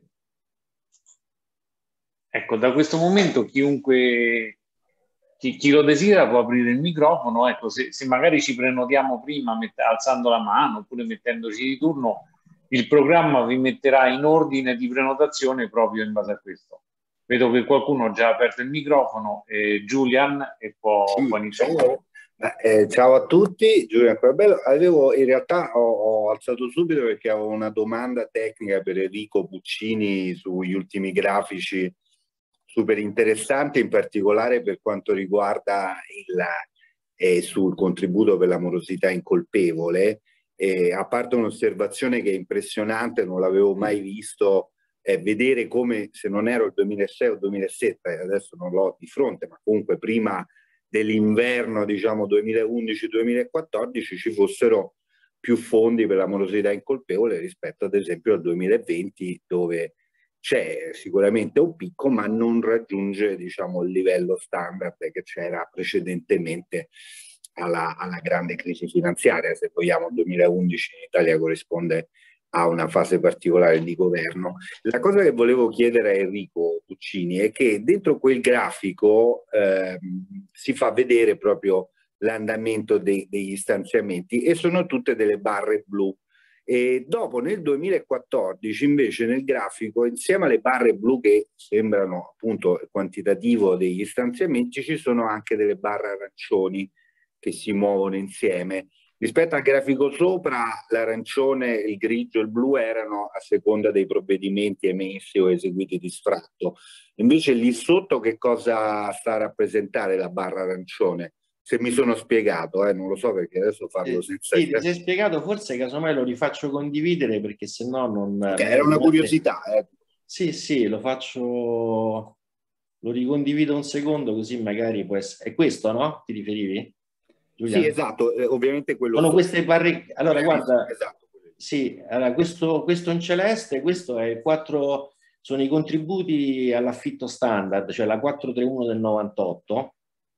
ecco, da questo momento chiunque... Chi, chi lo desidera può aprire il microfono, ecco, se, se magari ci prenotiamo prima mette, alzando la mano oppure mettendoci di turno, il programma vi metterà in ordine di prenotazione proprio in base a questo. Vedo che qualcuno ha già aperto il microfono, eh, Julian, e può, sì, può iniziare. Ciao. Eh, ciao a tutti, Giuliano Corabello. Avevo, in realtà ho, ho alzato subito perché avevo una domanda tecnica per Enrico Puccini sugli ultimi grafici super interessante, in particolare per quanto riguarda il, eh, sul contributo per la morosità incolpevole. Eh, a parte un'osservazione che è impressionante, non l'avevo mai visto, eh, vedere come, se non ero il duemilasei o duemilasette, adesso non l'ho di fronte, ma comunque prima dell'inverno, diciamo duemilaundici duemilaquattordici, ci fossero più fondi per la morosità incolpevole rispetto ad esempio al duemilaventi, dove c'è sicuramente un picco, ma non raggiunge, diciamo, il livello standard che c'era precedentemente alla, alla grande crisi finanziaria. Se vogliamo, il duemilaundici in Italia corrisponde a una fase particolare di governo. La cosa che volevo chiedere a Enrico Puccini è che dentro quel grafico eh, si fa vedere proprio l'andamento de- degli stanziamenti e sono tutte delle barre blu. E dopo nel duemilaquattordici invece nel grafico, insieme alle barre blu che sembrano appunto il quantitativo degli stanziamenti, ci sono anche delle barre arancioni che si muovono insieme. Rispetto al grafico sopra, l'arancione, il grigio e il blu erano a seconda dei provvedimenti emessi o eseguiti di sfratto. Invece lì sotto che cosa sta a rappresentare la barra arancione? Se mi sono spiegato, eh, non lo so perché adesso farlo senza... Sì, ti sei spiegato, forse casomai lo rifaccio condividere perché sennò non... Okay, era una curiosità. Eh. Sì, sì, lo faccio... Lo ricondivido un secondo così magari può essere... È questo, no? Ti riferivi? Giulia? Sì, esatto, eh, ovviamente quello... Sono queste barre... Allora, guarda... Esatto. Sì, allora, questo, questo in celeste, questo è il quattro... Sono i contributi all'affitto standard, cioè la quattrocentotrentuno del novantotto.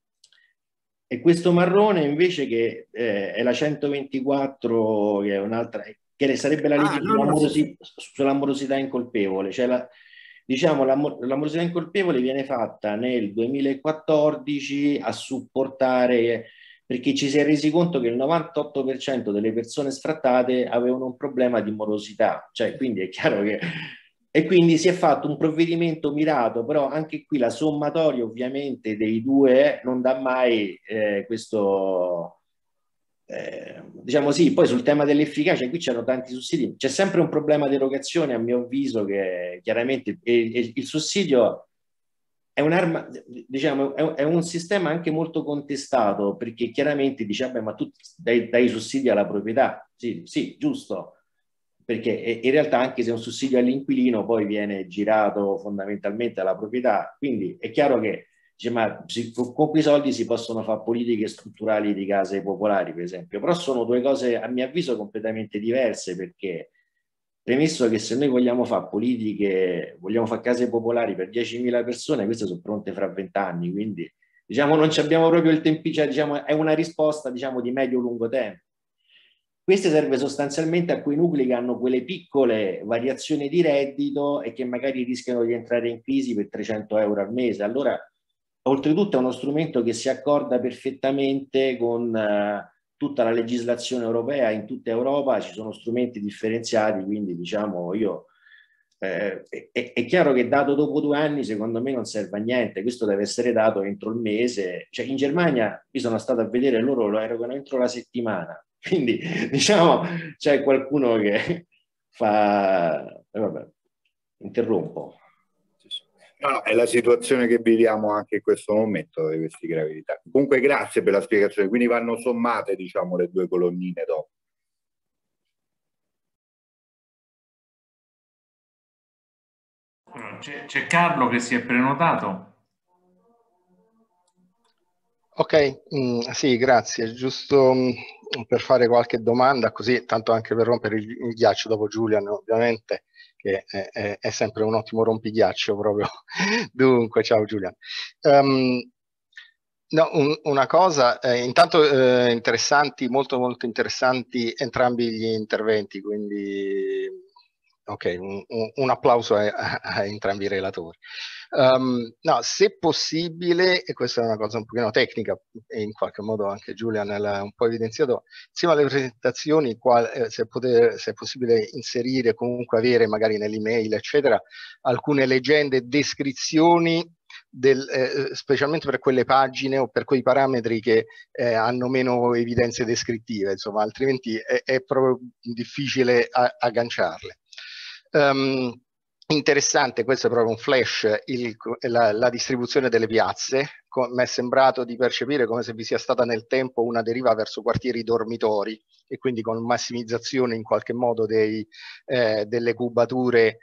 E questo marrone invece che eh, è la centoventiquattro, che è un'altra, che sarebbe la legge ah, no, sull'amorosità, no, sì. sull'amorosità incolpevole. Cioè la, diciamo, l'amorosità incolpevole viene fatta nel duemilaquattordici a supportare, perché ci si è resi conto che il novantotto per cento delle persone sfrattate avevano un problema di morosità. Cioè, quindi è chiaro che... E quindi si è fatto un provvedimento mirato, però anche qui la sommatoria ovviamente dei due non dà mai eh, questo, eh, diciamo sì, poi sul tema dell'efficacia qui c'erano tanti sussidi, c'è sempre un problema di erogazione a mio avviso che chiaramente il, il, il sussidio è un'arma, diciamo, è un, è un sistema anche molto contestato perché chiaramente dice, vabbè, ma tu dai, dai sussidi alla proprietà, sì, sì, giusto. Perché in realtà anche se è un sussidio all'inquilino poi viene girato fondamentalmente alla proprietà, quindi è chiaro che dice, ma con quei soldi si possono fare politiche strutturali di case popolari per esempio, però sono due cose a mio avviso completamente diverse, perché premesso che se noi vogliamo fare politiche, vogliamo fare case popolari per diecimila persone, queste sono pronte fra vent'anni, quindi diciamo non abbiamo proprio il tempo, cioè diciamo è una risposta diciamo di medio-lungo tempo. Questo serve sostanzialmente a quei nuclei che hanno quelle piccole variazioni di reddito e che magari rischiano di entrare in crisi per trecento euro al mese. Allora, oltretutto è uno strumento che si accorda perfettamente con uh, tutta la legislazione europea. In tutta Europa ci sono strumenti differenziati, quindi diciamo io... Eh, è, è chiaro che dato dopo due anni secondo me non serve a niente, questo deve essere dato entro il mese. Cioè, in Germania io sono stato a vedere, loro lo erogano entro la settimana. Quindi diciamo c'è qualcuno che fa, eh, vabbè, interrompo. No, no, è la situazione che viviamo anche in questo momento di questi gravità. Comunque grazie per la spiegazione, quindi vanno sommate, diciamo, le due colonnine dopo. C'è Carlo che si è prenotato. Ok, mm, sì, grazie. Giusto mm, per fare qualche domanda, così tanto anche per rompere il, il ghiaccio dopo Julian, ovviamente, che è, è, è sempre un ottimo rompighiaccio proprio. Dunque, ciao Julian. Um, no, un, una cosa, eh, intanto eh, interessanti, molto molto interessanti entrambi gli interventi, quindi ok, un, un, un applauso a, a, a entrambi i relatori. Um, no, se possibile, e questa è una cosa un pochino tecnica e in qualche modo anche Giulian l'ha un po' evidenziato, insieme alle presentazioni, qual, eh, se, poter, se è possibile inserire, comunque avere magari nell'email, eccetera, alcune leggende, descrizioni, del, eh, specialmente per quelle pagine o per quei parametri che eh, hanno meno evidenze descrittive, insomma, altrimenti è, è proprio difficile a, agganciarle. Um, Interessante, questo è proprio un flash, il, la, la distribuzione delle piazze. Mi è sembrato di percepire come se vi sia stata nel tempo una deriva verso quartieri dormitori e quindi con massimizzazione in qualche modo dei, eh, delle cubature,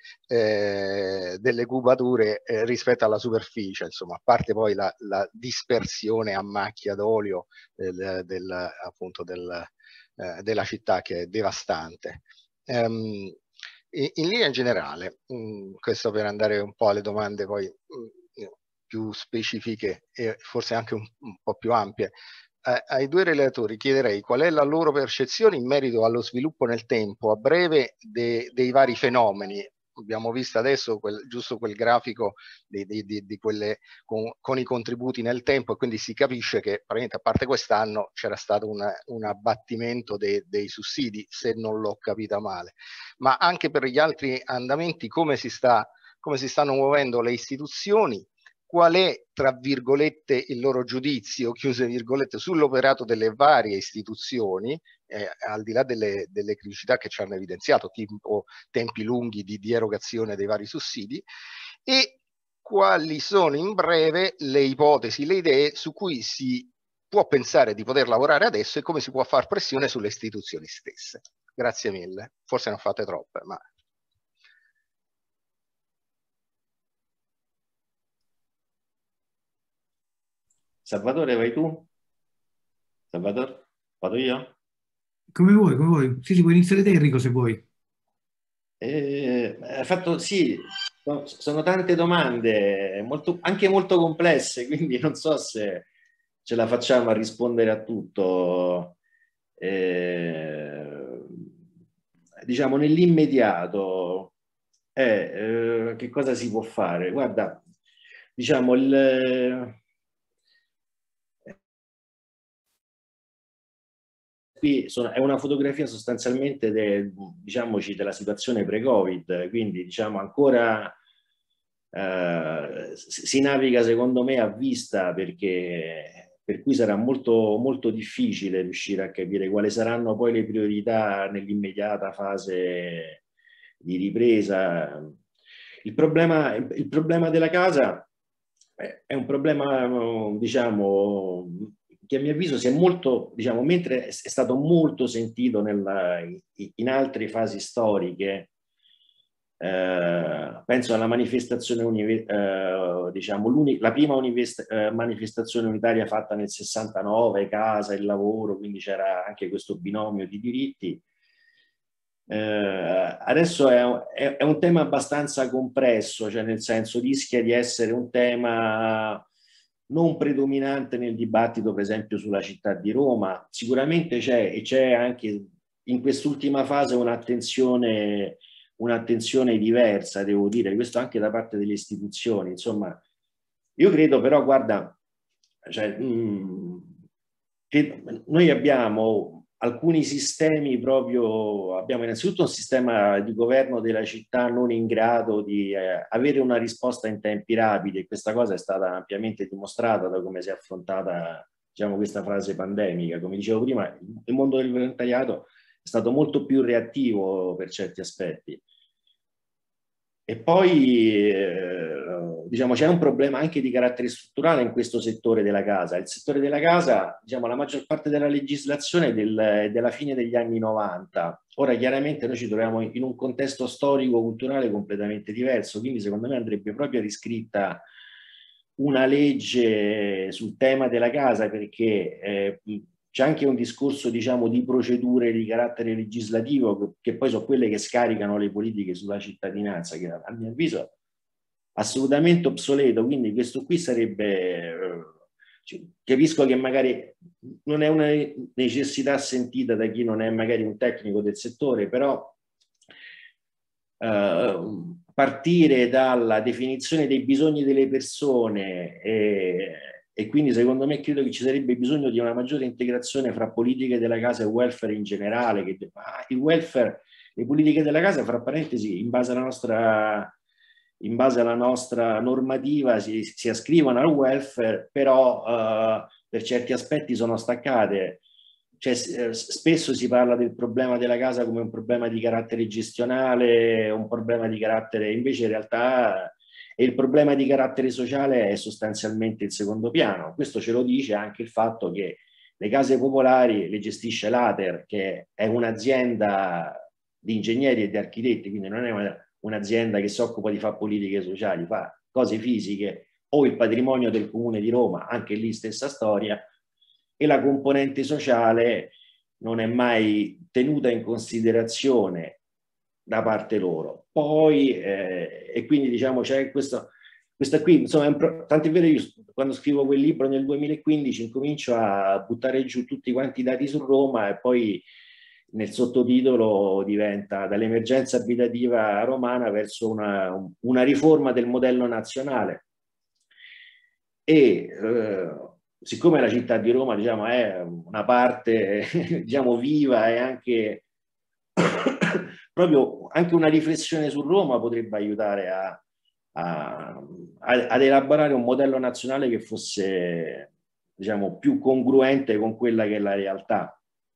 eh, delle cubature eh, rispetto alla superficie, insomma, a parte poi la, la dispersione a macchia d'olio del, del, appunto del, eh, della città, che è devastante. Um, In linea generale, mh, questo per andare un po' alle domande poi mh, più specifiche e forse anche un, un po' più ampie, eh, ai due relatori chiederei qual è la loro percezione in merito allo sviluppo nel tempo a breve de, dei vari fenomeni. Abbiamo visto adesso quel, giusto quel grafico di, di, di, di quelle con, con i contributi nel tempo, e quindi si capisce che praticamente a parte quest'anno c'era stato una, un abbattimento de, dei sussidi, se non l'ho capita male, ma anche per gli altri andamenti, come si sta, come si stanno muovendo le istituzioni, qual è, tra virgolette, il loro giudizio, chiuse virgolette, sull'operato delle varie istituzioni, eh, al di là delle, delle criticità che ci hanno evidenziato, tipo tempi lunghi di, di erogazione dei vari sussidi, e quali sono in breve le ipotesi, le idee su cui si può pensare di poter lavorare adesso e come si può far pressione sulle istituzioni stesse. Grazie mille, forse ne ho fatte troppe, ma... Salvatore, vai tu? Salvatore? Vado io? Come vuoi, come vuoi. Sì, sì, puoi iniziare te, Enrico, se vuoi. Eh, hai fatto, sì, sono tante domande, molto, anche molto complesse, quindi non so se ce la facciamo a rispondere a tutto. Eh, diciamo, nell'immediato, eh, eh, che cosa si può fare? Guarda, diciamo, il... Qui sono, è una fotografia sostanzialmente de, diciamoci, della situazione pre-Covid, quindi diciamo ancora eh, si naviga secondo me a vista, perché per cui sarà molto, molto difficile riuscire a capire quali saranno poi le priorità nell'immediata fase di ripresa. Il problema, il problema della casa è un problema, diciamo, che a mio avviso si è molto, diciamo, mentre è stato molto sentito nella, in altre fasi storiche, eh, penso alla manifestazione, eh, diciamo, la prima eh, manifestazione unitaria fatta nel sessantanove, casa e lavoro, quindi c'era anche questo binomio di diritti. Eh, adesso è, è, è un tema abbastanza compresso, cioè nel senso rischia di essere un tema non predominante nel dibattito, per esempio, sulla città di Roma. Sicuramente c'è, e c'è anche in quest'ultima fase un'attenzione un'attenzione diversa, devo dire, questo anche da parte delle istituzioni. Insomma, io credo però, guarda, cioè, mh, che noi abbiamo alcuni sistemi proprio, abbiamo innanzitutto un sistema di governo della città non in grado di eh, avere una risposta in tempi rapidi, e questa cosa è stata ampiamente dimostrata da come si è affrontata, diciamo, questa fase pandemica. Come dicevo prima, il mondo del volontariato è stato molto più reattivo per certi aspetti. E poi eh, diciamo, c'è un problema anche di carattere strutturale in questo settore della casa. Il settore della casa, diciamo, la maggior parte della legislazione è del, della fine degli anni novanta. Ora chiaramente noi ci troviamo in un contesto storico-culturale completamente diverso, quindi secondo me andrebbe proprio riscritta una legge sul tema della casa, perché eh, c'è anche un discorso, diciamo, di procedure di carattere legislativo che, che poi sono quelle che scaricano le politiche sulla cittadinanza, che a mio avviso è assolutamente obsoleto. Quindi questo qui sarebbe, cioè, capisco che magari non è una necessità sentita da chi non è magari un tecnico del settore, però eh, partire dalla definizione dei bisogni delle persone e, e quindi secondo me credo che ci sarebbe bisogno di una maggiore integrazione fra politiche della casa e welfare in generale. Che, ah, il welfare, le politiche della casa, fra parentesi, in base alla nostra in base alla nostra normativa si, si ascrivono al welfare, però uh, per certi aspetti sono staccate. Cioè, eh, spesso si parla del problema della casa come un problema di carattere gestionale, un problema di carattere, invece in realtà eh, il problema di carattere sociale è sostanzialmente in secondo piano. Questo ce lo dice anche il fatto che le case popolari le gestisce l'Ater, che è un'azienda di ingegneri e di architetti, quindi non è una un'azienda che si occupa di fare politiche sociali, fa cose fisiche, o il patrimonio del Comune di Roma, anche lì stessa storia, e la componente sociale non è mai tenuta in considerazione da parte loro. Poi, eh, e quindi diciamo c'è questo, questa qui, insomma, tant'è vero, io quando scrivo quel libro nel duemilaquindici incomincio a buttare giù tutti quanti i dati su Roma e poi nel sottotitolo diventa dall'emergenza abitativa romana verso una, una riforma del modello nazionale. E eh, siccome la città di Roma, diciamo, è una parte diciamo viva e anche proprio anche una riflessione su Roma potrebbe aiutare a, a, a, ad elaborare un modello nazionale che fosse, diciamo, più congruente con quella che è la realtà.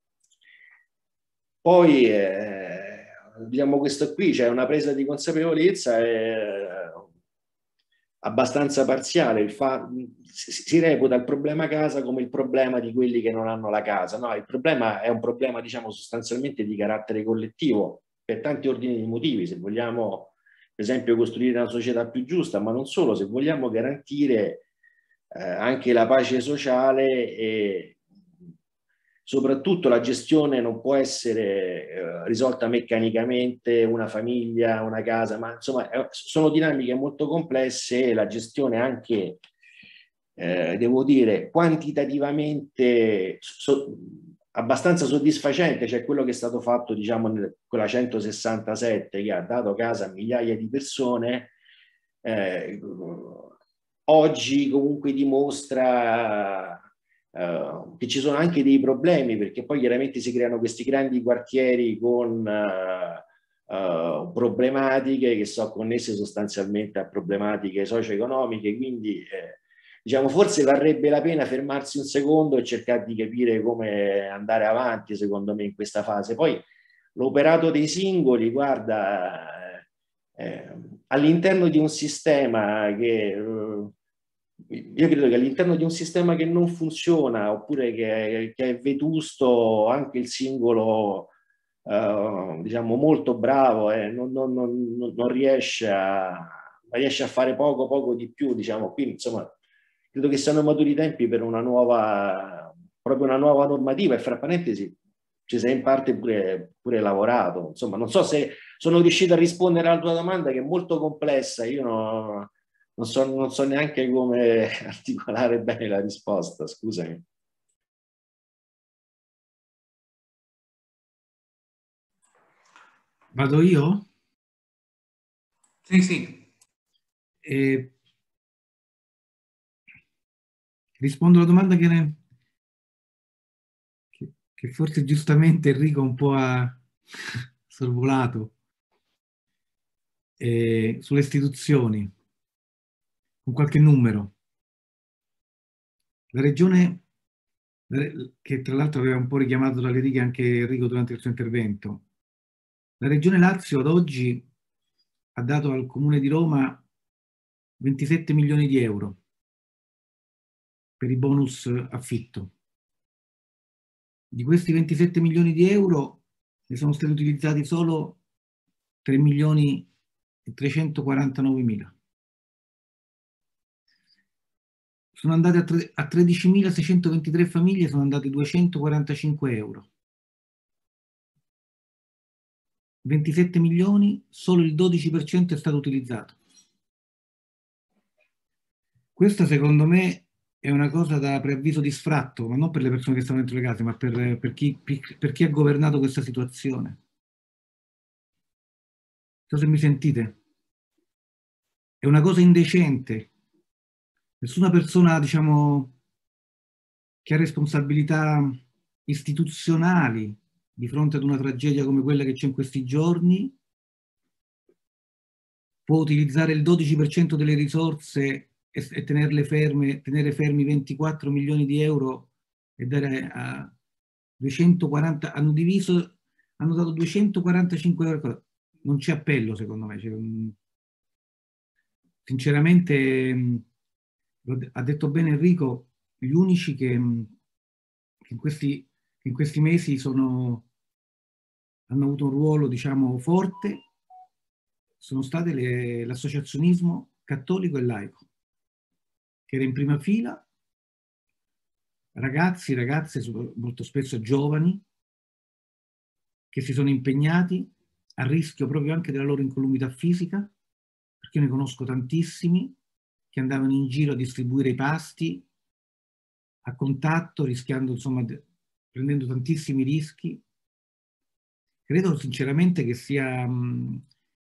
Poi, eh, diciamo, questo qui c'è una presa di consapevolezza eh, abbastanza parziale. Il fa, si, si reputa il problema casa come il problema di quelli che non hanno la casa. No, il problema è un problema, diciamo, sostanzialmente di carattere collettivo, per tanti ordini di motivi. Se vogliamo, per esempio, costruire una società più giusta, ma non solo, se vogliamo garantire eh, anche la pace sociale e soprattutto la gestione non può essere eh, risolta meccanicamente, una famiglia, una casa, ma insomma eh, sono dinamiche molto complesse e la gestione anche, eh, devo dire, quantitativamente so, abbastanza soddisfacente, cioè quello che è stato fatto, diciamo, con la centosessantasette, che ha dato casa a migliaia di persone, eh, oggi comunque dimostra Uh, che ci sono anche dei problemi, perché poi chiaramente si creano questi grandi quartieri con uh, uh, problematiche che sono connesse sostanzialmente a problematiche socio-economiche, quindi eh, diciamo forse varrebbe la pena fermarsi un secondo e cercare di capire come andare avanti, secondo me, in questa fase. Poi l'operato dei singoli, guarda, eh, all'interno di un sistema che uh, io credo che all'interno di un sistema che non funziona oppure che, che è vetusto, anche il singolo eh, diciamo molto bravo eh, non, non, non, non riesce a, riesce a fare poco poco di più, diciamo. Quindi insomma credo che siano maturi i tempi per una nuova, proprio una nuova normativa, e fra parentesi ci sei in parte pure, pure lavorato. Insomma, non so se sono riuscito a rispondere alla tua domanda, che è molto complessa. Io non Non so, non so neanche come articolare bene la risposta, scusami. Vado io? Sì, sì. E rispondo alla domanda che, ne... che, che forse giustamente Enrico un po' ha sorvolato e sulle istituzioni. Con qualche numero. La regione, che tra l'altro aveva un po' richiamato dalle righe anche Enrico durante il suo intervento, la regione Lazio ad oggi ha dato al Comune di Roma ventisette milioni di euro per i bonus affitto. Di questi ventisette milioni di euro ne sono stati utilizzati solo tre milioni e trecentoquarantanove mila. Sono andate a, a tredicimilaseicentoventitré famiglie, sono andati duecentoquarantacinque euro. ventisette milioni, solo il dodici per cento è stato utilizzato. Questa secondo me è una cosa da preavviso di sfratto, ma non per le persone che stanno dentro le case, ma per, per, chi, per chi ha governato questa situazione. Non so se mi sentite. È una cosa indecente. Nessuna persona, diciamo, che ha responsabilità istituzionali di fronte ad una tragedia come quella che c'è in questi giorni può utilizzare il dodici per cento delle risorse e, e tenerle ferme, tenere fermi ventiquattro milioni di euro e dare a duecentoquaranta, hanno diviso, hanno dato duecentoquarantacinque euro. Non c'è appello, secondo me. Cioè, sinceramente, ha detto bene Enrico, gli unici che, che, in, questi, che in questi mesi sono, hanno avuto un ruolo, diciamo, forte sono state l'associazionismo cattolico e laico, che era in prima fila, ragazzi, ragazze, molto spesso giovani, che si sono impegnati a rischio proprio anche della loro incolumità fisica, perché io ne conosco tantissimi che andavano in giro a distribuire i pasti a contatto, rischiando, insomma, prendendo tantissimi rischi. Credo sinceramente che sia... Mh,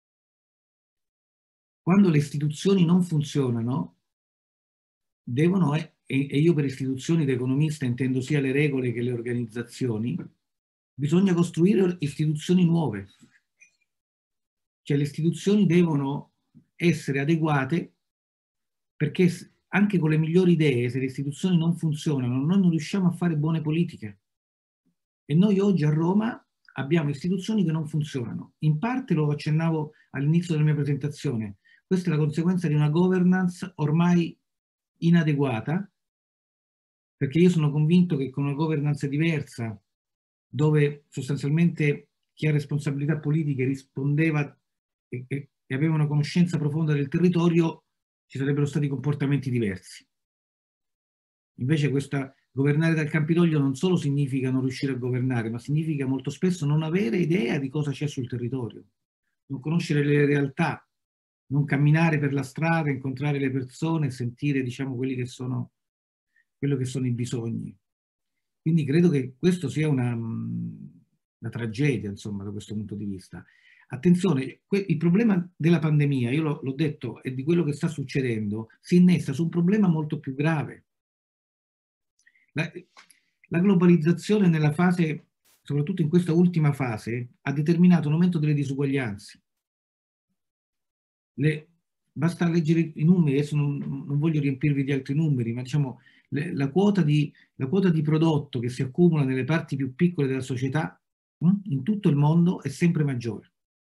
quando le istituzioni non funzionano, devono, e, e io per istituzioni da economista intendo sia le regole che le organizzazioni, bisogna costruire istituzioni nuove. Cioè le istituzioni devono essere adeguate, perché anche con le migliori idee, se le istituzioni non funzionano, noi non riusciamo a fare buone politiche. E noi oggi a Roma abbiamo istituzioni che non funzionano. In parte lo accennavo all'inizio della mia presentazione. Questa è la conseguenza di una governance ormai inadeguata, perché io sono convinto che con una governance diversa, dove sostanzialmente chi ha responsabilità politiche rispondeva e, e, e aveva una conoscenza profonda del territorio, ci sarebbero stati comportamenti diversi. Invece questa governare dal Campidoglio non solo significa non riuscire a governare, ma significa molto spesso non avere idea di cosa c'è sul territorio, non conoscere le realtà, non camminare per la strada, incontrare le persone e sentire, diciamo, quelli che sono, quello che sono i bisogni. Quindi credo che questo sia una, una tragedia, insomma, da questo punto di vista. Attenzione, il problema della pandemia, io l'ho detto, e di quello che sta succedendo, si innesta su un problema molto più grave. La, la globalizzazione nella fase, soprattutto in questa ultima fase, ha determinato un aumento delle disuguaglianze. Le, basta leggere i numeri, adesso non, non voglio riempirvi di altri numeri, ma diciamo le, la, quota di, la quota di prodotto che si accumula nelle parti più piccole della società hm, in tutto il mondo è sempre maggiore.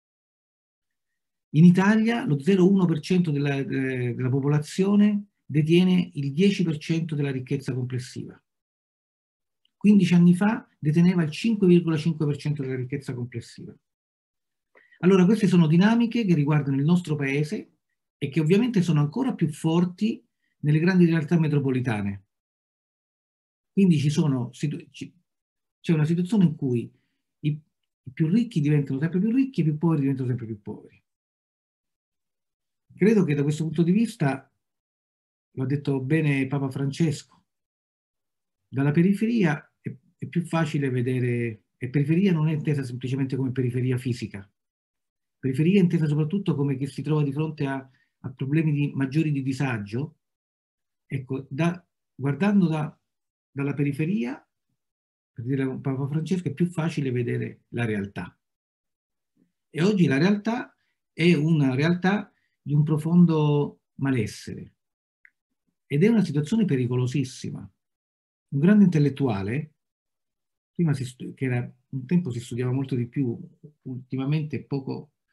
In Italia lo zero virgola uno per cento della, della popolazione detiene il dieci per cento della ricchezza complessiva. quindici anni fa deteneva il cinque virgola cinque per cento della ricchezza complessiva. Allora queste sono dinamiche che riguardano il nostro paese e che ovviamente sono ancora più forti nelle grandi realtà metropolitane. Quindi ci sono, c'è una situazione in cui i, i più ricchi diventano sempre più ricchi e i più poveri diventano sempre più poveri. Credo che da questo punto di vista, lo ha detto bene Papa Francesco, dalla periferia è, è più facile vedere, e periferia non è intesa semplicemente come periferia fisica, periferia è intesa soprattutto come chi si trova di fronte a, a problemi di, maggiori di disagio. Ecco, da, guardando da, dalla periferia, per dire con Papa Francesco, è più facile vedere la realtà. E oggi la realtà è una realtà di un profondo malessere. Ed è una situazione pericolosissima. Un grande intellettuale, prima si che era, un tempo si studiava molto di più, ultimamente poco,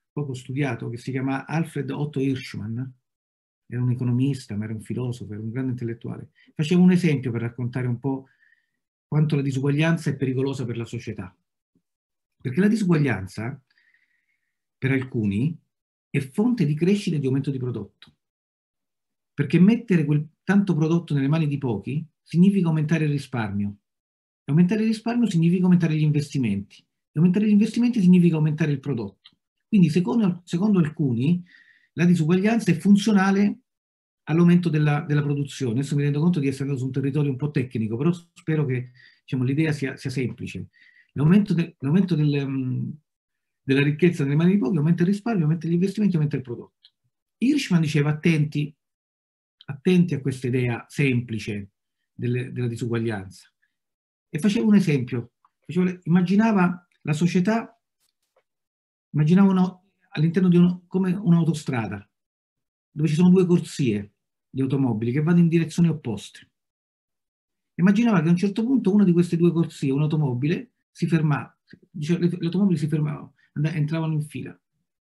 poco studiato, che si chiama Alfred Otto Hirschman, era un economista, ma era un filosofo, era un grande intellettuale. Faceva un esempio per raccontare un po' quanto la disuguaglianza è pericolosa per la società. Perché la disuguaglianza, per alcuni, è fonte di crescita e di aumento di prodotto. Perché mettere quel tanto prodotto nelle mani di pochi significa aumentare il risparmio. E aumentare il risparmio significa aumentare gli investimenti. E aumentare gli investimenti significa aumentare il prodotto. Quindi, secondo, secondo alcuni, la disuguaglianza è funzionale all'aumento della, della produzione. Adesso mi rendo conto di essere andato su un territorio un po' tecnico, però spero che, diciamo, l'idea sia, sia semplice. L'aumento, de, l'aumento del, um, della ricchezza nelle mani di pochi aumenta il risparmio, aumenta gli investimenti, aumenta il prodotto. Hirschman diceva attenti, attenti a questa idea semplice delle, della disuguaglianza. E faceva un esempio, faceva, immaginava la società, immaginava all'interno di uno, come un'autostrada, dove ci sono due corsie di automobili che vanno in direzioni opposte. Immaginava che a un certo punto una di queste due corsie, un'automobile, si fermava, cioè le, le automobili si fermavano, entravano in fila.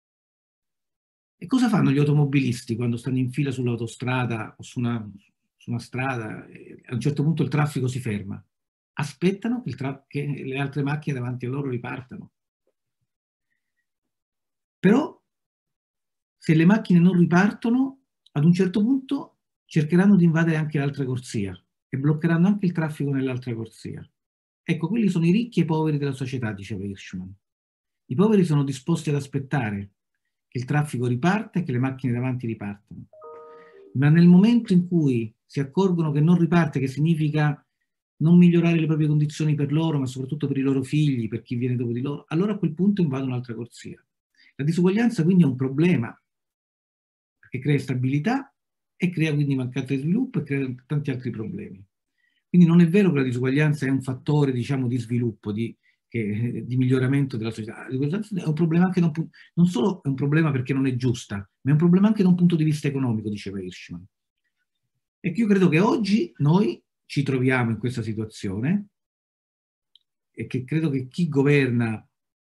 E cosa fanno gli automobilisti quando stanno in fila sull'autostrada o su una, su una strada e a un certo punto il traffico si ferma? Aspettano che, il che le altre macchine davanti a loro ripartano. Però se le macchine non ripartono, ad un certo punto cercheranno di invadere anche l'altra corsia e bloccheranno anche il traffico nell'altra corsia. Ecco, quelli sono i ricchi e i poveri della società, diceva Hirschman. I poveri sono disposti ad aspettare che il traffico riparta e che le macchine davanti ripartano. Ma nel momento in cui si accorgono che non riparte, che significa non migliorare le proprie condizioni per loro, ma soprattutto per i loro figli, per chi viene dopo di loro, allora a quel punto invadono un'altra corsia. La disuguaglianza quindi è un problema, perché crea stabilità e crea quindi mancanza di sviluppo e crea tanti altri problemi. Quindi non è vero che la disuguaglianza è un fattore, diciamo, di sviluppo, di, che, di miglioramento della società. La disuguaglianza è un problema anche da un punto, non solo è un problema perché non è giusta, ma è un problema anche da un punto di vista economico, diceva Hirschman. E io credo che oggi noi ci troviamo in questa situazione e che credo che chi governa,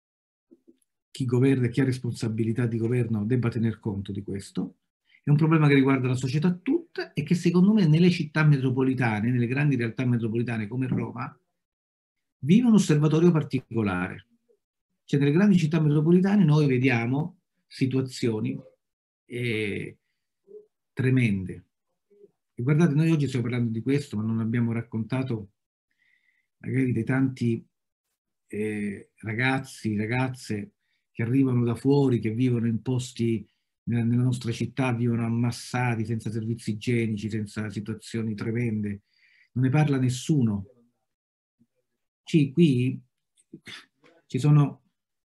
chi governa e chi ha responsabilità di governo debba tener conto di questo. È un problema che riguarda la società tutta e che secondo me nelle città metropolitane, nelle grandi realtà metropolitane come Roma, vive un osservatorio particolare. Cioè nelle grandi città metropolitane noi vediamo situazioni eh, tremende. E guardate, noi oggi stiamo parlando di questo, ma non abbiamo raccontato magari dei tanti eh, ragazzi, ragazze che arrivano da fuori, che vivono in posti nella, nella nostra città, vivono ammassati, senza servizi igienici, senza situazioni tremende. Non ne parla nessuno. Sì, qui ci sono,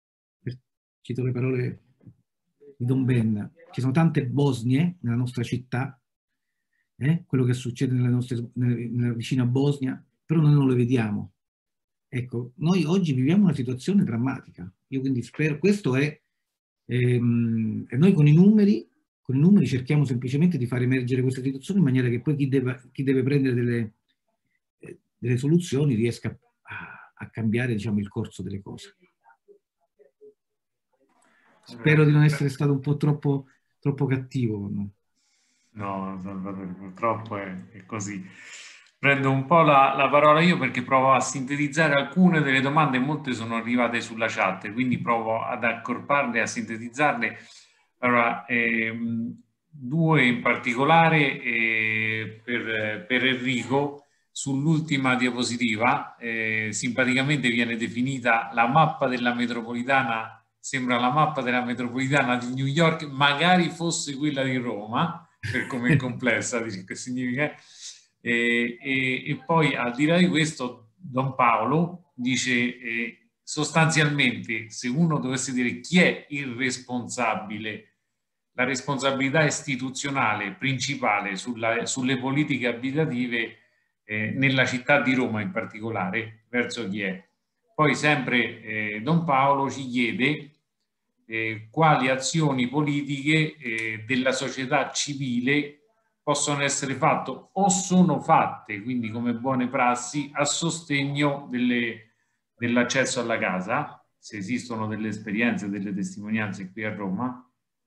cito le parole di Don Ben, ci sono tante Bosnie nella nostra città, eh? Quello che succede nella, nostra, nella vicina Bosnia, però noi non lo vediamo. Ecco, noi oggi viviamo una situazione drammatica. Io quindi spero, questo è, ehm, e noi con i numeri, con i numeri cerchiamo semplicemente di far emergere questa situazione in maniera che poi chi deve, chi deve prendere delle, eh, delle soluzioni riesca a, a cambiare, diciamo, il corso delle cose. Spero di non essere stato un po' troppo, troppo cattivo. No? No, Salvatore, purtroppo è, è così. Prendo un po' la, la parola io perché provo a sintetizzare alcune delle domande, molte sono arrivate sulla chat, quindi provo ad accorparle, a sintetizzarle. Allora, ehm, due in particolare eh, per, per Enrico, sull'ultima diapositiva, eh, simpaticamente viene definita la mappa della metropolitana, sembra la mappa della metropolitana di New York, magari fosse quella di Roma, per come è complessa, che significa. E, e, e poi al di là di questo Don Paolo dice eh, sostanzialmente, se uno dovesse dire chi è il responsabile, la responsabilità istituzionale principale sulla, sulle politiche abitative eh, nella città di Roma in particolare, verso chi è? Poi sempre eh, Don Paolo ci chiede Eh, quali azioni politiche eh, della società civile possono essere fatte o sono fatte, quindi come buone prassi, a sostegno dell'accesso alla casa, se esistono delle esperienze, delle testimonianze qui a Roma.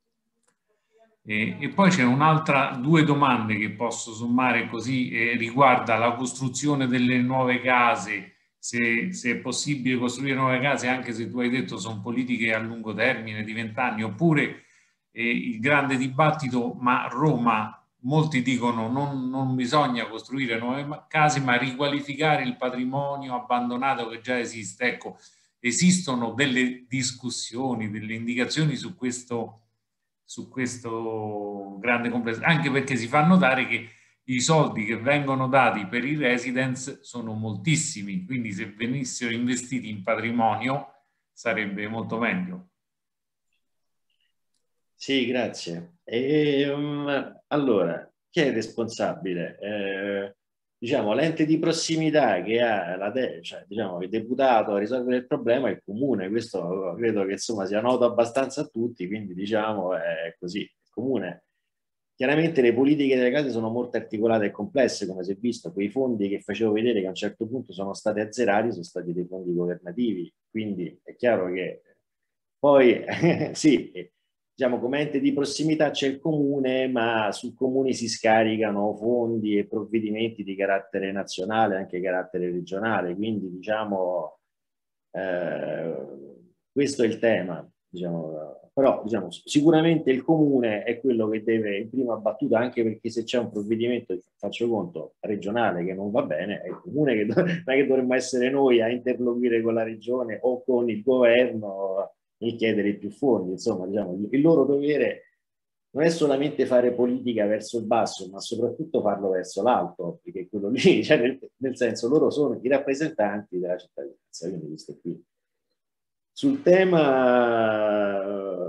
E, e poi c'è un'altra, due domande che posso sommare così, eh, riguarda la costruzione delle nuove case, se, se è possibile costruire nuove case, anche se tu hai detto sono politiche a lungo termine, di vent'anni, oppure eh, il grande dibattito, ma Roma, molti dicono non, non bisogna costruire nuove case, ma riqualificare il patrimonio abbandonato che già esiste. Ecco, esistono delle discussioni, delle indicazioni su questo, su questo grande complesso, anche perché si fa notare che i soldi che vengono dati per i residence sono moltissimi, quindi se venissero investiti in patrimonio sarebbe molto meglio. Sì, grazie. E, um, allora, chi è il responsabile? Eh, diciamo, l'ente di prossimità che ha la de- cioè, diciamo, il deputato a risolvere il problema è il comune. Questo credo che insomma sia noto abbastanza a tutti, quindi diciamo è così. Il comune. Chiaramente le politiche delle case sono molto articolate e complesse, come si è visto. Quei fondi che facevo vedere che a un certo punto sono stati azzerati sono stati dei fondi governativi, quindi è chiaro che poi sì, diciamo come ente di prossimità c'è il comune, ma sul comune si scaricano fondi e provvedimenti di carattere nazionale, anche carattere regionale, quindi diciamo eh, questo è il tema, diciamo. Però diciamo, sicuramente il comune è quello che deve in prima battuta, anche perché se c'è un provvedimento, faccio conto, regionale che non va bene, è il comune che, non è che dovremmo essere noi a interloquire con la regione o con il governo e chiedere più fondi. Insomma, diciamo, il loro dovere non è solamente fare politica verso il basso, ma soprattutto farlo verso l'alto, perché quello lì, cioè nel, nel senso, loro sono i rappresentanti della cittadinanza, quindi questo qui. Sul tema,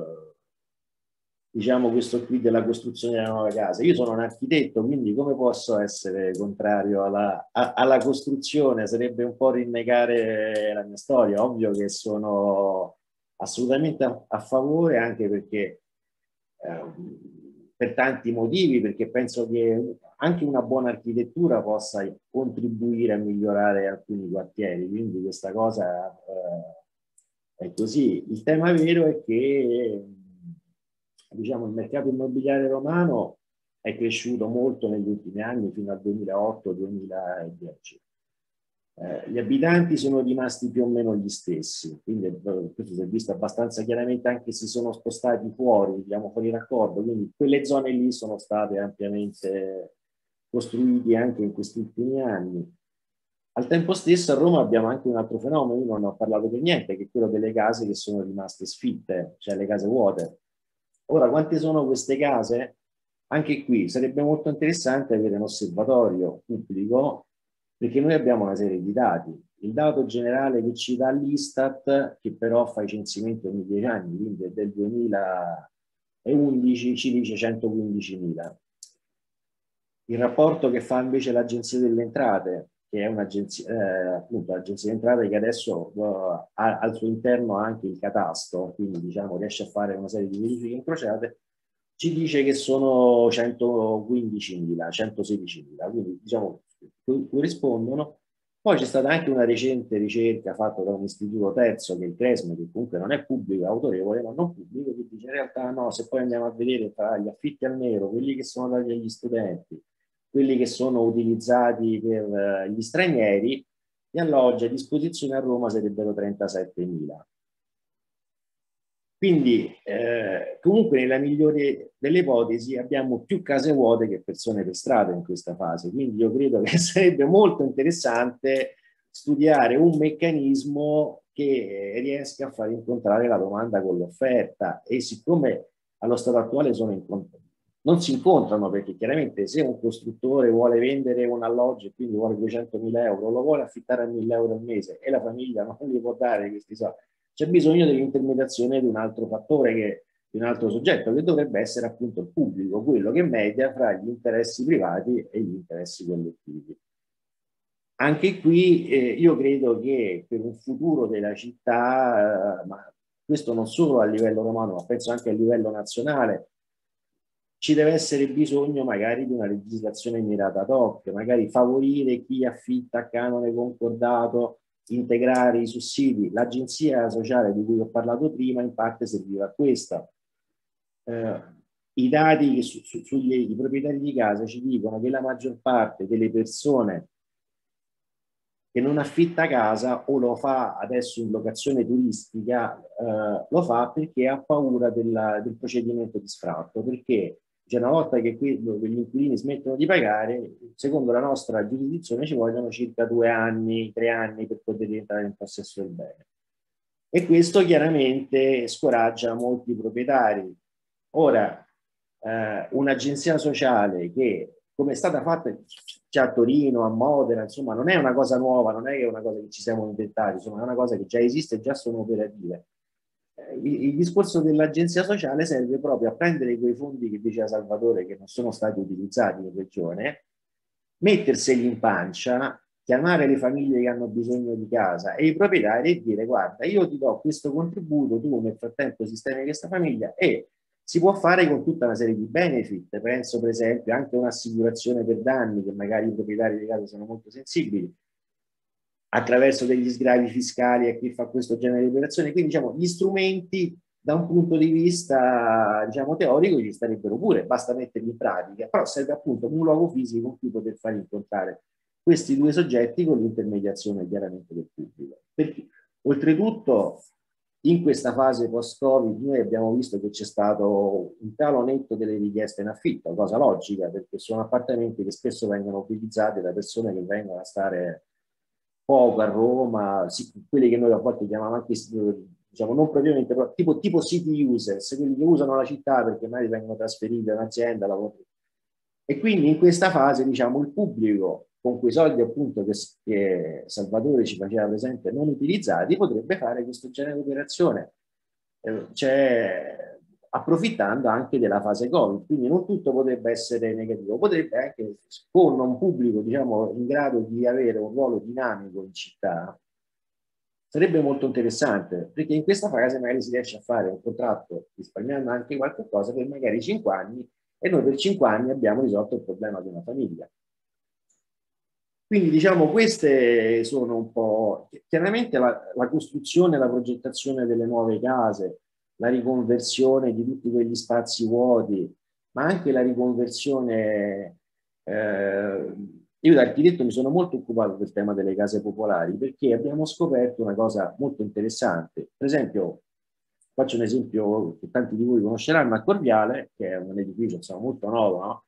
diciamo, questo qui della costruzione della nuova casa, io sono un architetto, quindi come posso essere contrario alla, a, alla costruzione? Sarebbe un po' rinnegare la mia storia. Ovvio che sono assolutamente a, a favore, anche perché eh, per tanti motivi, perché penso che anche una buona architettura possa contribuire a migliorare alcuni quartieri, quindi questa cosa eh, è così. Il tema vero è che diciamo, il mercato immobiliare romano è cresciuto molto negli ultimi anni, fino al duemilaotto duemiladieci. Eh, gli abitanti sono rimasti più o meno gli stessi, quindi questo si è visto abbastanza chiaramente, anche se sono spostati fuori, diciamo fuori raccordo, quindi quelle zone lì sono state ampiamente costruite anche in questi ultimi anni. Al tempo stesso a Roma abbiamo anche un altro fenomeno, io non ho parlato per niente, che è quello delle case che sono rimaste sfitte, cioè le case vuote. Ora, quante sono queste case? Anche qui sarebbe molto interessante avere un osservatorio pubblico, perché noi abbiamo una serie di dati. Il dato generale che ci dà l'Istat, che però fa i censimenti ogni dieci anni, quindi è del duemilaundici, ci dice centoquindicimila. Il rapporto che fa invece l'Agenzia delle Entrate, che è un'agenzia, eh, appunto, l'Agenzia delle Entrate che adesso uh, ha al suo interno anche il catasto, quindi diciamo riesce a fare una serie di verifiche incrociate, ci dice che sono centoquindicimila, centosedicimila, quindi diciamo corrispondono. Poi c'è stata anche una recente ricerca fatta da un istituto terzo, che è il CRESME, che comunque non è pubblico, autorevole, ma non pubblico, che dice in realtà no, se poi andiamo a vedere tra gli affitti al nero, quelli che sono dati agli studenti, quelli che sono utilizzati per gli stranieri, gli alloggi a disposizione a Roma sarebbero trentasettemila. Quindi eh, comunque nella migliore delle ipotesi abbiamo più case vuote che persone per strada in questa fase, quindi io credo che sarebbe molto interessante studiare un meccanismo che riesca a far incontrare la domanda con l'offerta, e siccome allo stato attuale sono in, non si incontrano, perché chiaramente se un costruttore vuole vendere un alloggio e quindi vuole duecentomila euro, lo vuole affittare a mille euro al mese e la famiglia non gli può dare questi soldi, c'è bisogno dell'intermediazione di un altro fattore, che, di un altro soggetto, che dovrebbe essere appunto il pubblico, quello che media fra gli interessi privati e gli interessi collettivi. Anche qui eh, io credo che per un futuro della città, eh, ma questo non solo a livello romano, ma penso anche a livello nazionale, ci deve essere bisogno magari di una legislazione mirata ad hoc, magari favorire chi affitta a canone concordato integrare i sussidi. L'agenzia sociale di cui ho parlato prima in parte serviva a questo. Eh, I dati che su, su, sugli i proprietari di casa ci dicono che la maggior parte delle persone che non affitta casa o lo fa adesso in locazione turistica, eh, lo fa perché ha paura della, del procedimento di sfratto, perché cioè, una volta che qui, gli inquilini smettono di pagare, secondo la nostra giurisdizione ci vogliono circa due anni, tre anni per poter rientrare in possesso del bene. E questo chiaramente scoraggia molti proprietari. Ora, eh, un'agenzia sociale che, come è stata fatta già a Torino, a Modena, insomma, non è una cosa nuova, non è che è una cosa che ci siamo inventati, insomma, è una cosa che già esiste e già sono operative. Eh, il, il discorso dell'agenzia sociale serve proprio a prendere quei fondi che diceva Salvatore che non sono stati utilizzati in regione, metterseli in pancia, chiamare le famiglie che hanno bisogno di casa e i proprietari e dire: guarda, io ti do questo contributo, tu nel frattempo sistemi questa famiglia. E si può fare con tutta una serie di benefit, penso per esempio anche un'assicurazione per danni, che magari i proprietari di casa sono molto sensibili, attraverso degli sgravi fiscali a chi fa questo genere di operazioni. Quindi diciamo gli strumenti da un punto di vista diciamo teorico ci starebbero pure, basta metterli in pratica, però serve appunto un luogo fisico con cui poter far incontrare questi due soggetti con l'intermediazione chiaramente del pubblico. Perché oltretutto in questa fase post-Covid noi abbiamo visto che c'è stato un calo netto delle richieste in affitto, cosa logica, perché sono appartamenti che spesso vengono utilizzati da persone che vengono a stare poco a Roma, quelli che noi a volte chiamiamo anche, diciamo, non propriamente, tipo, tipo city users, quelli che usano la città perché magari vengono trasferiti da un'azienda. E quindi in questa fase, diciamo, il pubblico, con quei soldi appunto che, che Salvatore ci faceva presente non utilizzati, potrebbe fare questo genere di operazione, eh, cioè, approfittando anche della fase Covid. Quindi non tutto potrebbe essere negativo, potrebbe anche, con un pubblico diciamo in grado di avere un ruolo dinamico in città, sarebbe molto interessante, perché in questa fase magari si riesce a fare un contratto risparmiando anche qualche cosa per magari cinque anni, e noi per cinque anni abbiamo risolto il problema di una famiglia. Quindi diciamo queste sono un po', chiaramente la, la costruzione e la progettazione delle nuove case, la riconversione di tutti quegli spazi vuoti, ma anche la riconversione, eh, io da architetto mi sono molto occupato del tema delle case popolari perché abbiamo scoperto una cosa molto interessante. Per esempio, faccio un esempio che tanti di voi conosceranno, a Corviale, che è un edificio insomma, molto nuovo, no?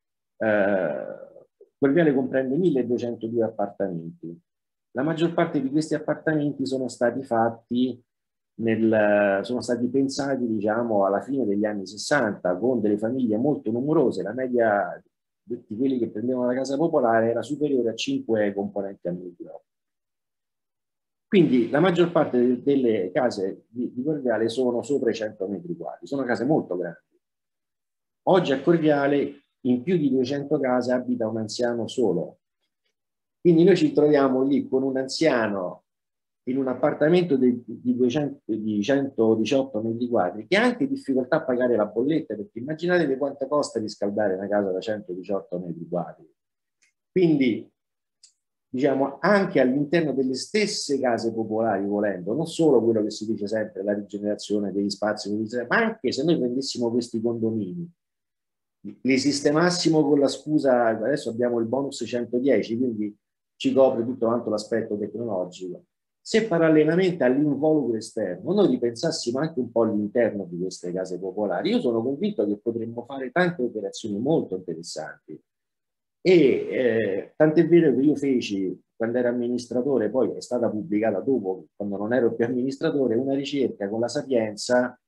Eh, Corviale comprende milleduecentodue appartamenti. La maggior parte di questi appartamenti sono stati fatti, nel, sono stati pensati diciamo alla fine degli anni sessanta con delle famiglie molto numerose. La media di quelli che prendevano la casa popolare era superiore a cinque componenti al nucleo. Quindi la maggior parte delle case di, di Corviale sono sopra i cento metri quadri, sono case molto grandi. Oggi a Corviale in più di duecento case abita un anziano solo. Quindi noi ci troviamo lì con un anziano in un appartamento di, di, duecento, di centodiciotto metri quadri che ha anche difficoltà a pagare la bolletta, perché immaginate quanto costa riscaldare una casa da centodiciotto metri quadri. Quindi diciamo anche all'interno delle stesse case popolari, volendo, non solo quello che si dice sempre, la rigenerazione degli spazi, ma anche se noi prendessimo questi condomini, li sistemassimo con la scusa, adesso abbiamo il bonus centodieci, quindi ci copre tutto quanto l'aspetto tecnologico. Se parallelamente all'involucro esterno noi ripensassimo anche un po' all'interno di queste case popolari, io sono convinto che potremmo fare tante operazioni molto interessanti. E eh, tant'è vero che io feci, quando ero amministratore, poi è stata pubblicata dopo, quando non ero più amministratore, una ricerca con la Sapienza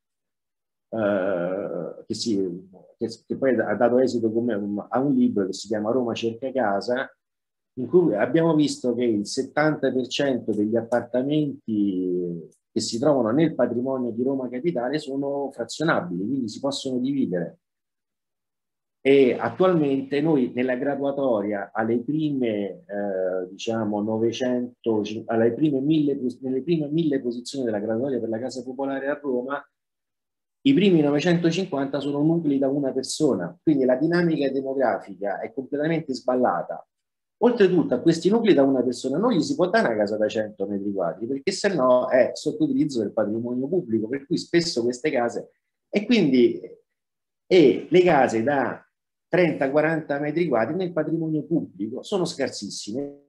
Uh, che, si, che, che poi ha dato esito come un, a un libro che si chiama Roma cerca casa, in cui abbiamo visto che il settanta per cento degli appartamenti che si trovano nel patrimonio di Roma Capitale sono frazionabili, quindi si possono dividere. E attualmente noi nella graduatoria alle prime eh, diciamo novecento, alle prime mille, nelle prime mille posizioni della graduatoria per la casa popolare a Roma, i primi novecentocinquanta sono nuclei da una persona, quindi la dinamica demografica è completamente sballata. Oltretutto a questi nuclei da una persona non gli si può dare una casa da cento metri quadri, perché sennò è sottoutilizzo del patrimonio pubblico, per cui spesso queste case, e quindi e le case da trenta quaranta metri quadri nel patrimonio pubblico sono scarsissime.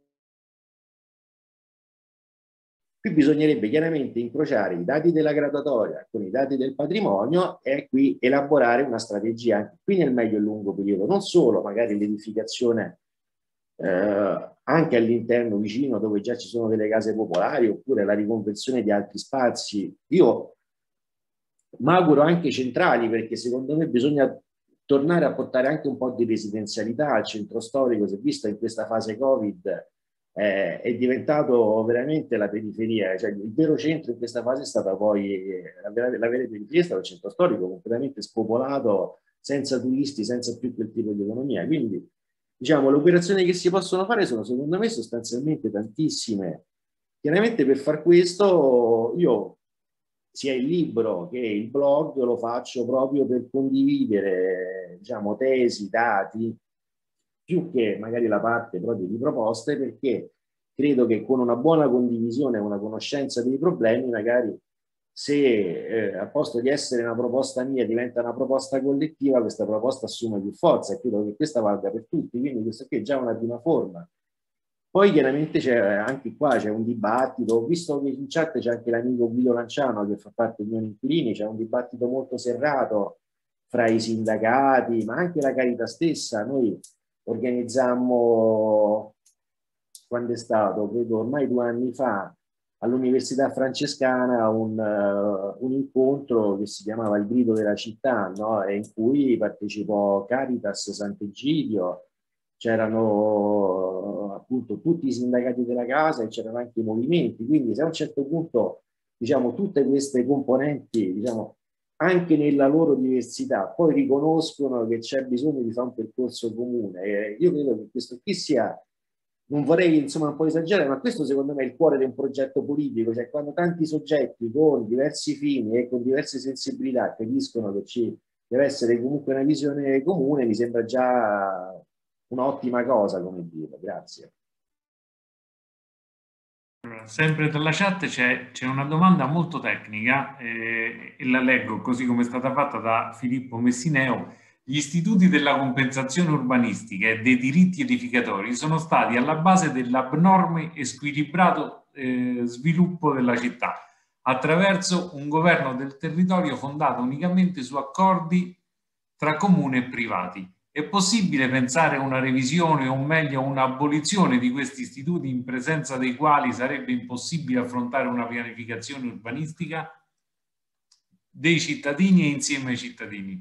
Qui bisognerebbe chiaramente incrociare i dati della graduatoria con i dati del patrimonio e qui elaborare una strategia anche qui nel medio e lungo periodo, non solo magari l'edificazione eh, anche all'interno vicino dove già ci sono delle case popolari oppure la riconversione di altri spazi. Io mi auguro anche centrali, perché secondo me bisogna tornare a portare anche un po' di residenzialità al centro storico. Si è visto in questa fase Covid eh, è diventato veramente la periferia, cioè il vero centro in questa fase è stata poi eh, la, vera, la vera periferia è stato il centro storico completamente spopolato, senza turisti, senza più quel tipo di economia. Quindi diciamo le operazioni che si possono fare sono secondo me sostanzialmente tantissime. Chiaramente per far questo io sia il libro che il blog lo faccio proprio per condividere, diciamo, tesi, dati, più che magari la parte proprio di proposte, perché credo che con una buona condivisione, una conoscenza dei problemi, magari se eh, al posto di essere una proposta mia diventa una proposta collettiva, questa proposta assume più forza e credo che questa valga per tutti, quindi questo qui è già una prima forma. Poi chiaramente c'è anche qua c'è un dibattito, ho visto che in chat c'è anche l'amico Guido Lanciano che fa parte degli inquilini, c'è un dibattito molto serrato fra i sindacati, ma anche la Carità stessa. Noi organizzammo, quando è stato, credo ormai due anni fa, all'Università Francescana un, uh, un incontro che si chiamava Il grido della città, no? E in cui partecipò Caritas Sant'Egidio, c'erano appunto tutti i sindacati della casa e c'erano anche i movimenti, quindi se a un certo punto diciamo tutte queste componenti diciamo anche nella loro diversità poi riconoscono che c'è bisogno di fare un percorso comune, e io credo che questo qui sia, non vorrei insomma un po' esagerare, ma questo secondo me è il cuore di un progetto politico, cioè quando tanti soggetti con diversi fini e con diverse sensibilità capiscono che ci deve essere comunque una visione comune, mi sembra già un'ottima cosa, come dire. Grazie. Sempre dalla chat c'è, c'è una domanda molto tecnica eh, e la leggo così come è stata fatta da Filippo Messineo. Gli istituti della compensazione urbanistica e dei diritti edificatori sono stati alla base dell'abnorme e squilibrato eh, sviluppo della città attraverso un governo del territorio fondato unicamente su accordi tra comune e privati. È possibile pensare a una revisione o meglio un'abolizione di questi istituti in presenza dei quali sarebbe impossibile affrontare una pianificazione urbanistica dei cittadini e insieme ai cittadini?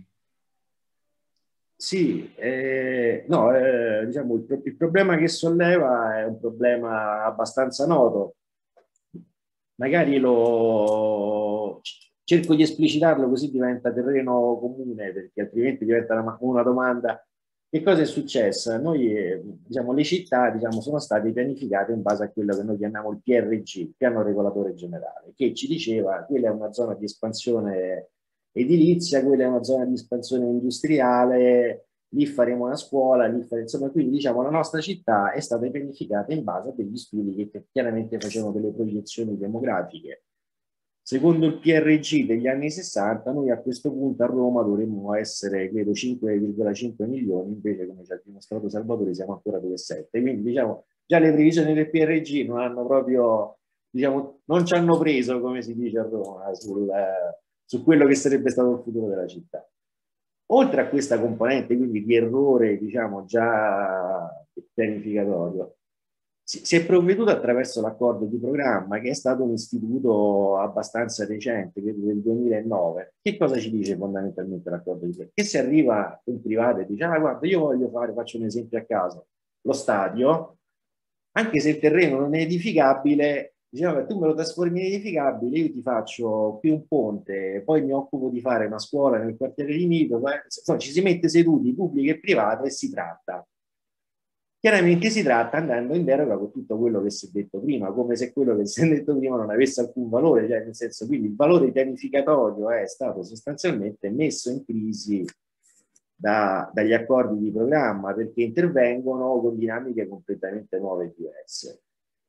Sì, eh, no, eh, diciamo il, pro il problema che solleva è un problema abbastanza noto. Magari lo cerco di esplicitarlo così diventa terreno comune, perché altrimenti diventa una, una domanda. Che cosa è successo? Noi, eh, diciamo, le città, diciamo, sono state pianificate in base a quello che noi chiamiamo il P R G, il piano regolatore generale, che ci diceva quella è una zona di espansione edilizia, quella è una zona di espansione industriale, lì faremo una scuola, lì faremo, insomma, quindi diciamo la nostra città è stata pianificata in base a degli studi che chiaramente facevano delle proiezioni demografiche. Secondo il P R G degli anni sessanta, noi a questo punto a Roma dovremmo essere, credo, cinque virgola cinque milioni, invece come ci ha dimostrato Salvatore siamo ancora due virgola sette. Quindi diciamo già le previsioni del P R G non hanno proprio, diciamo, non ci hanno preso, come si dice a Roma, sul, eh, su quello che sarebbe stato il futuro della città. Oltre a questa componente, quindi di errore, diciamo, già pianificatorio, si, si è provveduto attraverso l'accordo di programma, che è stato un istituto abbastanza recente, credo del duemilanove. Che cosa ci dice fondamentalmente l'accordo di programma? Che si arriva in privato e dice, ah guarda, io voglio fare, faccio un esempio a caso, lo stadio, anche se il terreno non è edificabile, diciamo, tu me lo trasformi in edificabile, io ti faccio qui un ponte, poi mi occupo di fare una scuola nel quartiere limitrofo, eh, insomma, ci si mette seduti pubblico e privato e si tratta. Chiaramente si tratta andando in deroga con tutto quello che si è detto prima, come se quello che si è detto prima non avesse alcun valore, cioè nel senso, quindi il valore pianificatorio è stato sostanzialmente messo in crisi da, dagli accordi di programma, perché intervengono con dinamiche completamente nuove e diverse.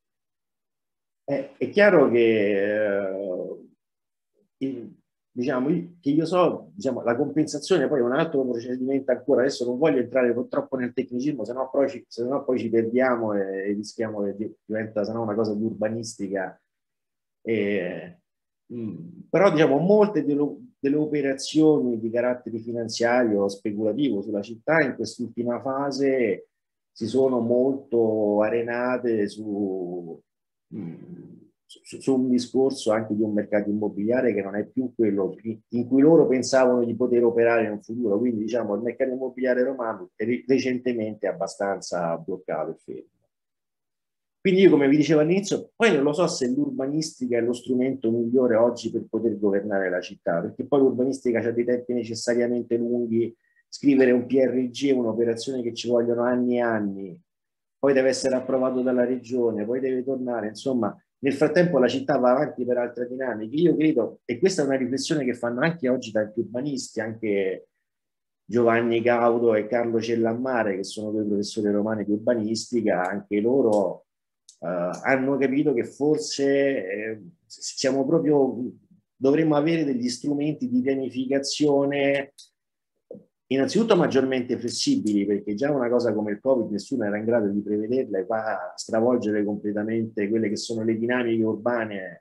È, è chiaro che, eh, il, diciamo, che io so, diciamo, la compensazione poi è un altro procedimento ancora, adesso non voglio entrare troppo nel tecnicismo, se no poi ci, se no poi ci perdiamo e, e rischiamo che diventa se no una cosa di urbanistica. E, mh, però diciamo molte delle, delle operazioni di carattere finanziario o speculativo sulla città in quest'ultima fase si sono molto arenate su, mh, su, su un discorso anche di un mercato immobiliare che non è più quello in cui loro pensavano di poter operare in un futuro. Quindi diciamo il mercato immobiliare romano è recentemente abbastanza bloccato e fermo. Quindi io, come vi dicevo all'inizio, poi non lo so se l'urbanistica è lo strumento migliore oggi per poter governare la città, perché poi l'urbanistica ha dei tempi necessariamente lunghi, scrivere un P R G è un'operazione che ci vogliono anni e anni, poi deve essere approvato dalla regione, poi deve tornare, insomma, nel frattempo la città va avanti per altre dinamiche. Io credo, e questa è una riflessione che fanno anche oggi tanti urbanisti, anche Giovanni Caudo e Carlo Cellammare, che sono due professori romani di urbanistica, anche loro Uh, hanno capito che forse eh, siamo proprio, dovremmo avere degli strumenti di pianificazione innanzitutto maggiormente flessibili, perché già una cosa come il Covid nessuno era in grado di prevederla e va a stravolgere completamente quelle che sono le dinamiche urbane.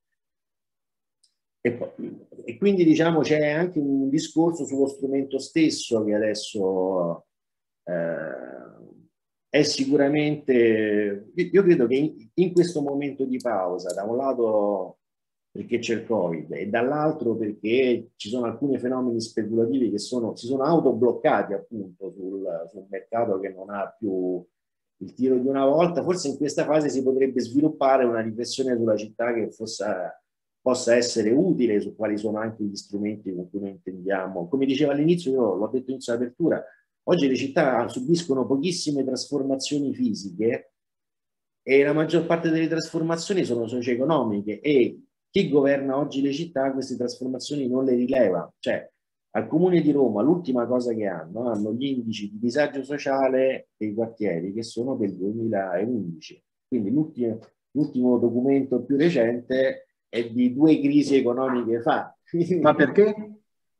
E, poi, e quindi diciamo c'è anche un discorso sullo strumento stesso che adesso eh, è sicuramente, io credo che in, in questo momento di pausa, da un lato perché c'è il Covid e dall'altro perché ci sono alcuni fenomeni speculativi che sono, si sono autobloccati appunto sul, sul mercato che non ha più il tiro di una volta, forse in questa fase si potrebbe sviluppare una riflessione sulla città che fosse, possa essere utile, su quali sono anche gli strumenti con cui noi intendiamo. Come dicevo all'inizio, io l'ho detto in apertura, oggi le città subiscono pochissime trasformazioni fisiche e la maggior parte delle trasformazioni sono socio-economiche e chi governa oggi le città queste trasformazioni non le rileva. Cioè, al Comune di Roma l'ultima cosa che hanno, hanno gli indici di disagio sociale dei quartieri che sono del duemilaundici. Quindi l'ultimo, l'ultimo documento più recente è di due crisi economiche fa. Ma perché?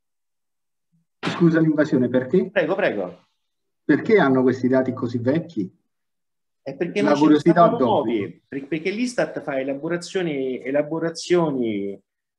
Scusa l'invasione, perché? Prego, prego. Perché hanno questi dati così vecchi? È perché la non curiosità ci nuovi, perché l'Istat fa elaborazioni, elaborazioni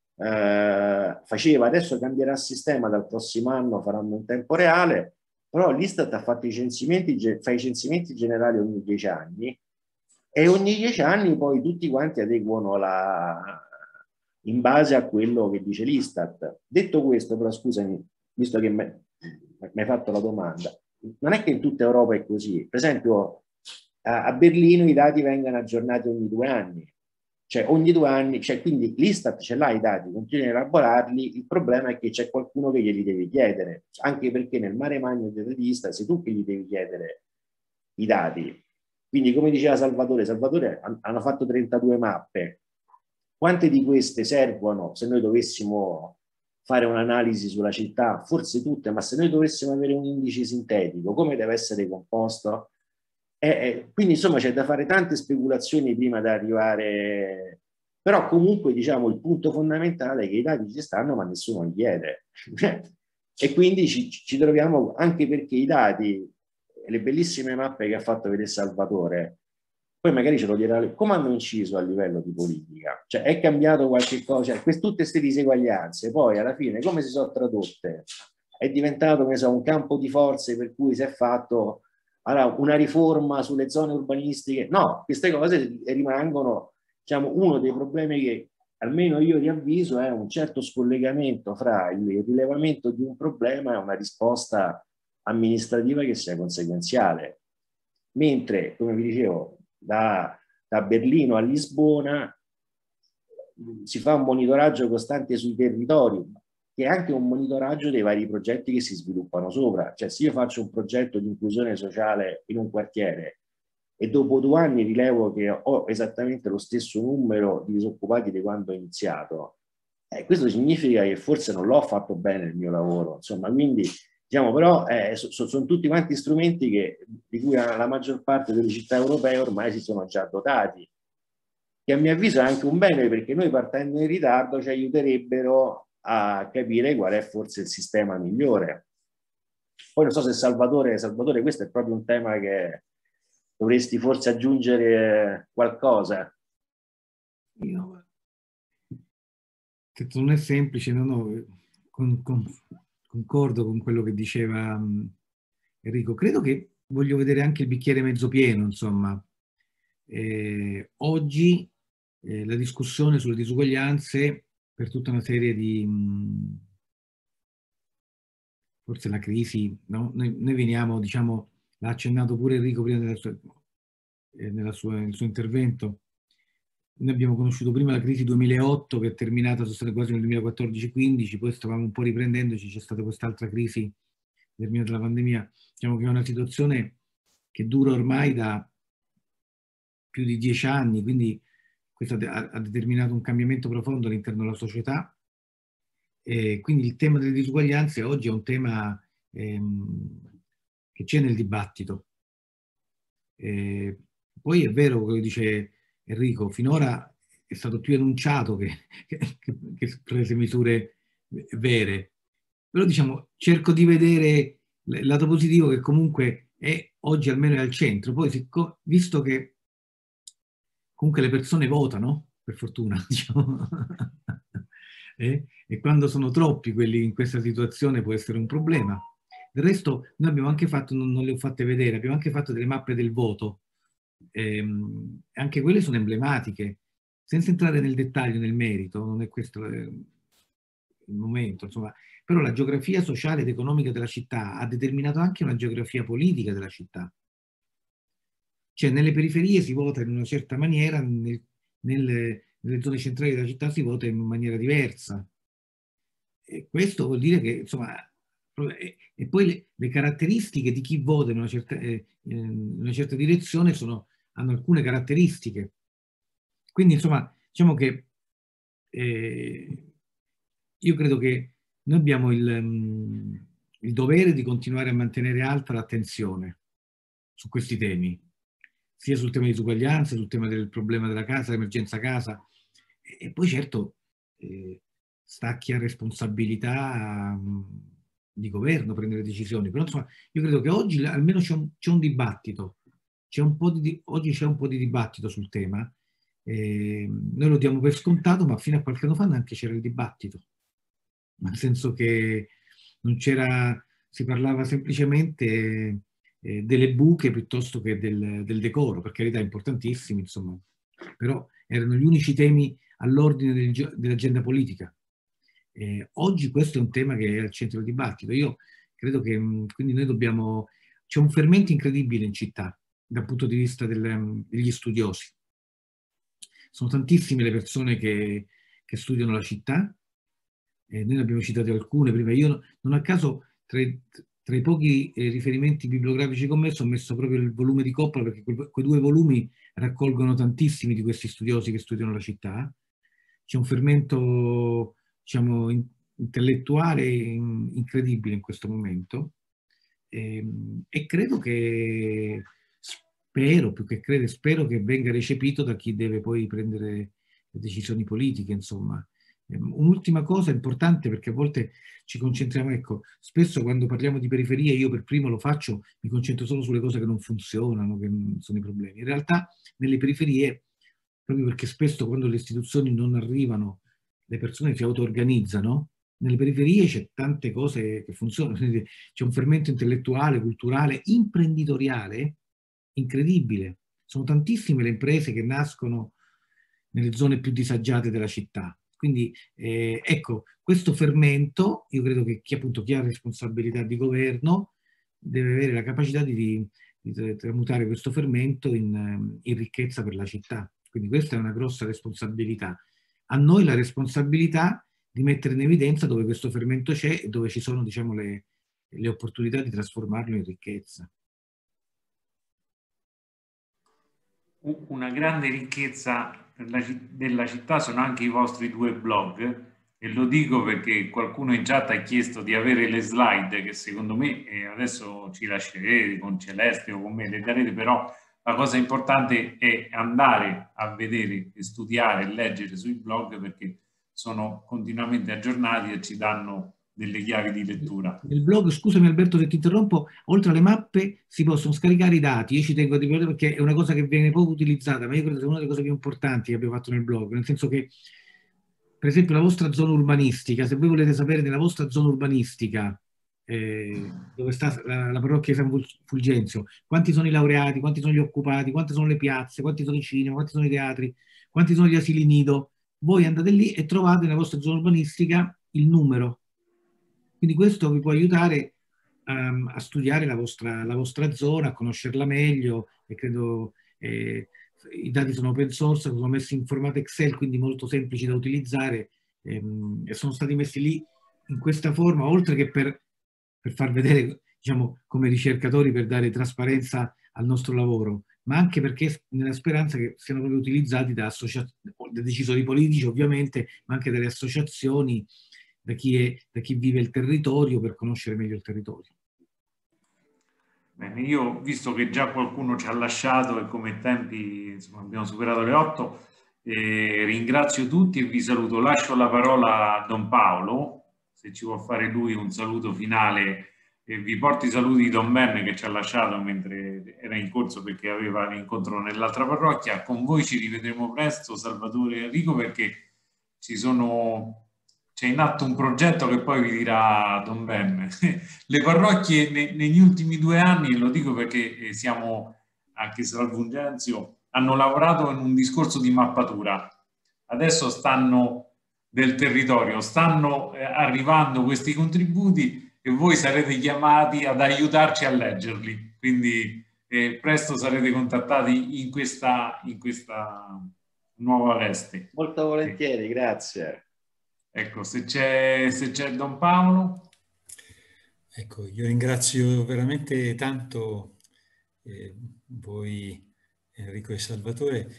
eh, faceva, adesso cambierà sistema dal prossimo anno, faranno in tempo reale, però l'Istat ha fatto i censimenti, fa i censimenti generali ogni dieci anni e ogni dieci anni poi tutti quanti adeguano la, in base a quello che dice l'Istat. Detto questo, però scusami, visto che mi hai fatto la domanda, non è che in tutta Europa è così. Per esempio a Berlino i dati vengono aggiornati ogni due anni, cioè ogni due anni, cioè quindi l'Istat ce l'ha i dati, continua a elaborarli, il problema è che c'è qualcuno che glieli deve chiedere, anche perché nel mare magno dell'Istat sei tu che gli devi chiedere i dati. Quindi come diceva Salvatore, Salvatore hanno fatto trentadue mappe, quante di queste servono se noi dovessimo fare un'analisi sulla città? Forse tutte, ma se noi dovessimo avere un indice sintetico, come deve essere composto? Eh, eh, quindi insomma c'è da fare tante speculazioni prima di arrivare, però comunque diciamo il punto fondamentale è che i dati ci stanno ma nessuno li chiede e quindi ci, ci troviamo, anche perché i dati, le bellissime mappe che ha fatto vedere Salvatore, poi magari ce lo dirà, come hanno inciso a livello di politica, cioè è cambiato qualche cosa, cioè, tutte queste diseguaglianze poi alla fine come si sono tradotte? È diventato, che so, un campo di forze per cui si è fatto allora, una riforma sulle zone urbanistiche. No, queste cose rimangono, diciamo, uno dei problemi che almeno io riavviso è un certo scollegamento fra il rilevamento di un problema e una risposta amministrativa che sia conseguenziale. Mentre, come vi dicevo, da, da Berlino a Lisbona si fa un monitoraggio costante sui territori, che è anche un monitoraggio dei vari progetti che si sviluppano sopra. Cioè se io faccio un progetto di inclusione sociale in un quartiere e dopo due anni rilevo che ho esattamente lo stesso numero di disoccupati di quando ho iniziato, eh, questo significa che forse non l'ho fatto bene il mio lavoro. Insomma, quindi Diciamo, però eh, so, so, sono tutti quanti strumenti che, di cui la, la maggior parte delle città europee ormai si sono già dotati, che a mio avviso è anche un bene, perché noi partendo in ritardo ci aiuterebbero a capire qual è forse il sistema migliore. Poi non so se Salvatore, Salvatore, questo è proprio un tema che dovresti forse aggiungere qualcosa. Io, non è semplice, no, no, con, con, concordo con quello che diceva um, Enrico. Credo che voglio vedere anche il bicchiere mezzo pieno, insomma. Eh, oggi eh, la discussione sulle disuguaglianze, per tutta una serie di... Mh, forse la crisi, no? Noi, noi veniamo, diciamo, l'ha accennato pure Enrico prima nella sua, eh, nella sua, nel suo intervento. Noi abbiamo conosciuto prima la crisi duemilaotto, che è terminata sono quasi nel duemilaquattordici quindici, poi stavamo un po' riprendendoci, c'è stata quest'altra crisi terminata dalla pandemia. Diciamo che è una situazione che dura ormai da più di dieci anni, quindi questo ha, ha determinato un cambiamento profondo all'interno della società. E quindi il tema delle disuguaglianze oggi è un tema ehm, che c'è nel dibattito. E poi è vero quello che dice Enrico, finora è stato più enunciato che, che, che prese misure vere. Però diciamo, cerco di vedere il lato positivo, che comunque è oggi almeno è al centro. Poi, visto che comunque le persone votano, per fortuna, diciamo, eh? E quando sono troppi quelli in questa situazione può essere un problema. Del resto noi abbiamo anche fatto, non, non le ho fatte vedere, abbiamo anche fatto delle mappe del voto, ehm, anche quelle sono emblematiche, senza entrare nel dettaglio, nel merito, non è questo il momento, insomma, però la geografia sociale ed economica della città ha determinato anche una geografia politica della città. Cioè nelle periferie si vota in una certa maniera, nel, nelle, nelle zone centrali della città si vota in maniera diversa. E questo vuol dire che, insomma, e, e poi le, le caratteristiche di chi vota in una certa, eh, in una certa direzione sono, hanno alcune caratteristiche. Quindi, insomma, diciamo che eh, io credo che noi abbiamo il, um, il dovere di continuare a mantenere alta l'attenzione su questi temi, sia sul tema di disuguaglianza, sul tema del problema della casa, l'emergenza casa, e, e poi certo eh, sta a chi ha responsabilità um, di governo prendere decisioni. Però insomma, io credo che oggi almeno c'è un, c'è un dibattito, c'è un po' di, oggi c'è un po' di dibattito sul tema. Eh, noi lo diamo per scontato, ma fino a qualche anno fa neanche c'era il dibattito, nel senso che non c'era, si parlava semplicemente eh, delle buche piuttosto che del, del decoro, per carità importantissimi, insomma, però erano gli unici temi all'ordine del, dell'agenda politica. Eh, oggi questo è un tema che è al centro del dibattito. Io credo che mh, quindi noi dobbiamo, c'è un fermento incredibile in città dal punto di vista del, degli studiosi. Sono tantissime le persone che, che studiano la città, eh, noi ne abbiamo citate alcune prima. Io non a caso tra i, tra i pochi eh, riferimenti bibliografici che ho messo, ho messo proprio il volume di Coppola, perché que, quei due volumi raccolgono tantissimi di questi studiosi che studiano la città. C'è un fermento, diciamo, in, intellettuale in, incredibile in questo momento, e, e credo che spero, più che credo, spero che venga recepito da chi deve poi prendere le decisioni politiche, insomma. Un'ultima cosa importante, perché a volte ci concentriamo, ecco, spesso quando parliamo di periferie, io per primo lo faccio, mi concentro solo sulle cose che non funzionano, che non sono i problemi. In realtà nelle periferie, proprio perché spesso quando le istituzioni non arrivano, le persone si auto-organizzano, nelle periferie c'è tante cose che funzionano, c'è un fermento intellettuale, culturale, imprenditoriale incredibile. Sono tantissime le imprese che nascono nelle zone più disagiate della città. Quindi eh, ecco, questo fermento, io credo che chi, appunto, chi ha responsabilità di governo deve avere la capacità di, di tramutare questo fermento in, in ricchezza per la città. Quindi questa è una grossa responsabilità. A noi la responsabilità di mettere in evidenza dove questo fermento c'è e dove ci sono, diciamo, le, le opportunità di trasformarlo in ricchezza. Una grande ricchezza per la, della città sono anche i vostri due blog, E lo dico perché qualcuno in chat ha chiesto di avere le slide, che secondo me eh, adesso ci lascerete con Celeste o con me, le darete, però la cosa importante è andare a vedere e studiare e leggere sui blog, perché sono continuamente aggiornati e ci danno delle chiavi di lettura. Nel blog, scusami Alberto se ti interrompo, oltre alle mappe si possono scaricare i dati. Io ci tengo a dire perché è una cosa che viene poco utilizzata, ma io credo sia una delle cose più importanti che abbiamo fatto nel blog, nel senso che, per esempio, la vostra zona urbanistica, se voi volete sapere nella vostra zona urbanistica, eh, dove sta la, la parrocchia di San Fulgenzio, quanti sono i laureati, quanti sono gli occupati, quante sono le piazze, quanti sono i cinema, quanti sono i teatri, quanti sono gli asili nido, voi andate lì e trovate nella vostra zona urbanistica il numero. Quindi questo vi può aiutare um, a studiare la vostra, la vostra zona, a conoscerla meglio, e credo eh, i dati sono open source, sono messi in formato Excel, quindi molto semplici da utilizzare, ehm, e sono stati messi lì in questa forma, oltre che per, per far vedere, diciamo, come ricercatori, per dare trasparenza al nostro lavoro, ma anche perché nella speranza che siano proprio utilizzati da, da decisori politici, ovviamente, ma anche dalle associazioni, da chi, è, da chi vive il territorio, per conoscere meglio il territorio. Bene, io, visto che già qualcuno ci ha lasciato e come tempi insomma, abbiamo superato le otto, eh, ringrazio tutti e vi saluto. Lascio la parola a Don Paolo, se ci può fare lui un saluto finale. E vi porto i saluti di Don Ben, che ci ha lasciato mentre era in corso perché aveva l'incontro nell'altra parrocchia. Con voi ci rivedremo presto, Salvatore e Enrico, perché ci sono... c'è in atto un progetto che poi vi dirà Don Ben. Le parrocchie ne, negli ultimi due anni, e lo dico perché siamo anche San Fulgenzio, hanno lavorato in un discorso di mappatura. Adesso stanno del territorio, stanno eh, arrivando questi contributi e voi sarete chiamati ad aiutarci a leggerli. Quindi eh, presto sarete contattati in questa, in questa nuova veste. Molto volentieri, eh. Grazie. Ecco, se c'è se c'è Don Paolo. Ecco, io ringrazio veramente tanto eh, voi, Enrico e Salvatore,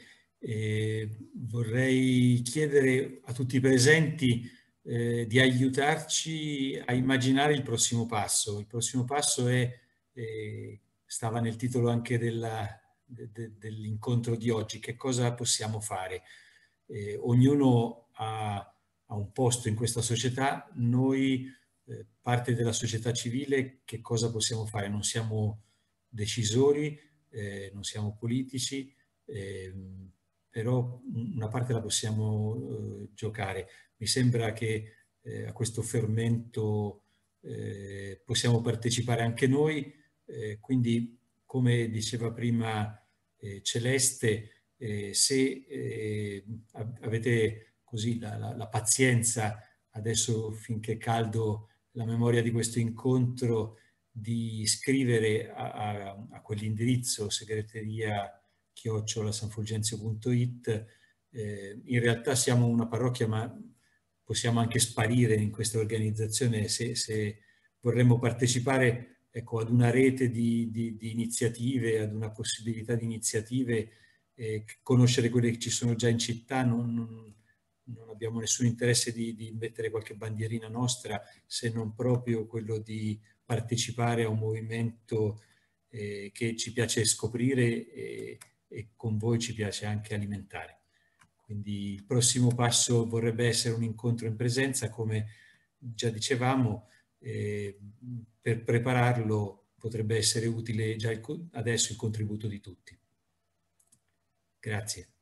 e vorrei chiedere a tutti i presenti eh, di aiutarci a immaginare il prossimo passo. Il prossimo passo è, eh, stava nel titolo anche della, de, de, dell'incontro di oggi, che cosa possiamo fare? Eh, ognuno ha, ha un posto in questa società, noi eh, parte della società civile, che cosa possiamo fare? Non siamo decisori, eh, non siamo politici, eh, però una parte la possiamo eh, giocare. Mi sembra che eh, a questo fermento eh, possiamo partecipare anche noi, eh, quindi come diceva prima eh, Celeste, eh, se eh, avete così la, la, la pazienza adesso finché è caldo la memoria di questo incontro, di scrivere a, a, a quell'indirizzo segreteria chiocciola sanfulgenzio punto it. Eh, in realtà siamo una parrocchia, ma possiamo anche sparire in questa organizzazione se, se vorremmo partecipare, ecco, ad una rete di, di, di iniziative, ad una possibilità di iniziative, eh, conoscere quelle che ci sono già in città. Non, non, non abbiamo nessun interesse di, di mettere qualche bandierina nostra, se non proprio quello di partecipare a un movimento eh, che ci piace scoprire e, e con voi ci piace anche alimentare. Quindi il prossimo passo vorrebbe essere un incontro in presenza, come già dicevamo. Eh, per prepararlo potrebbe essere utile già il, adesso il contributo di tutti. Grazie.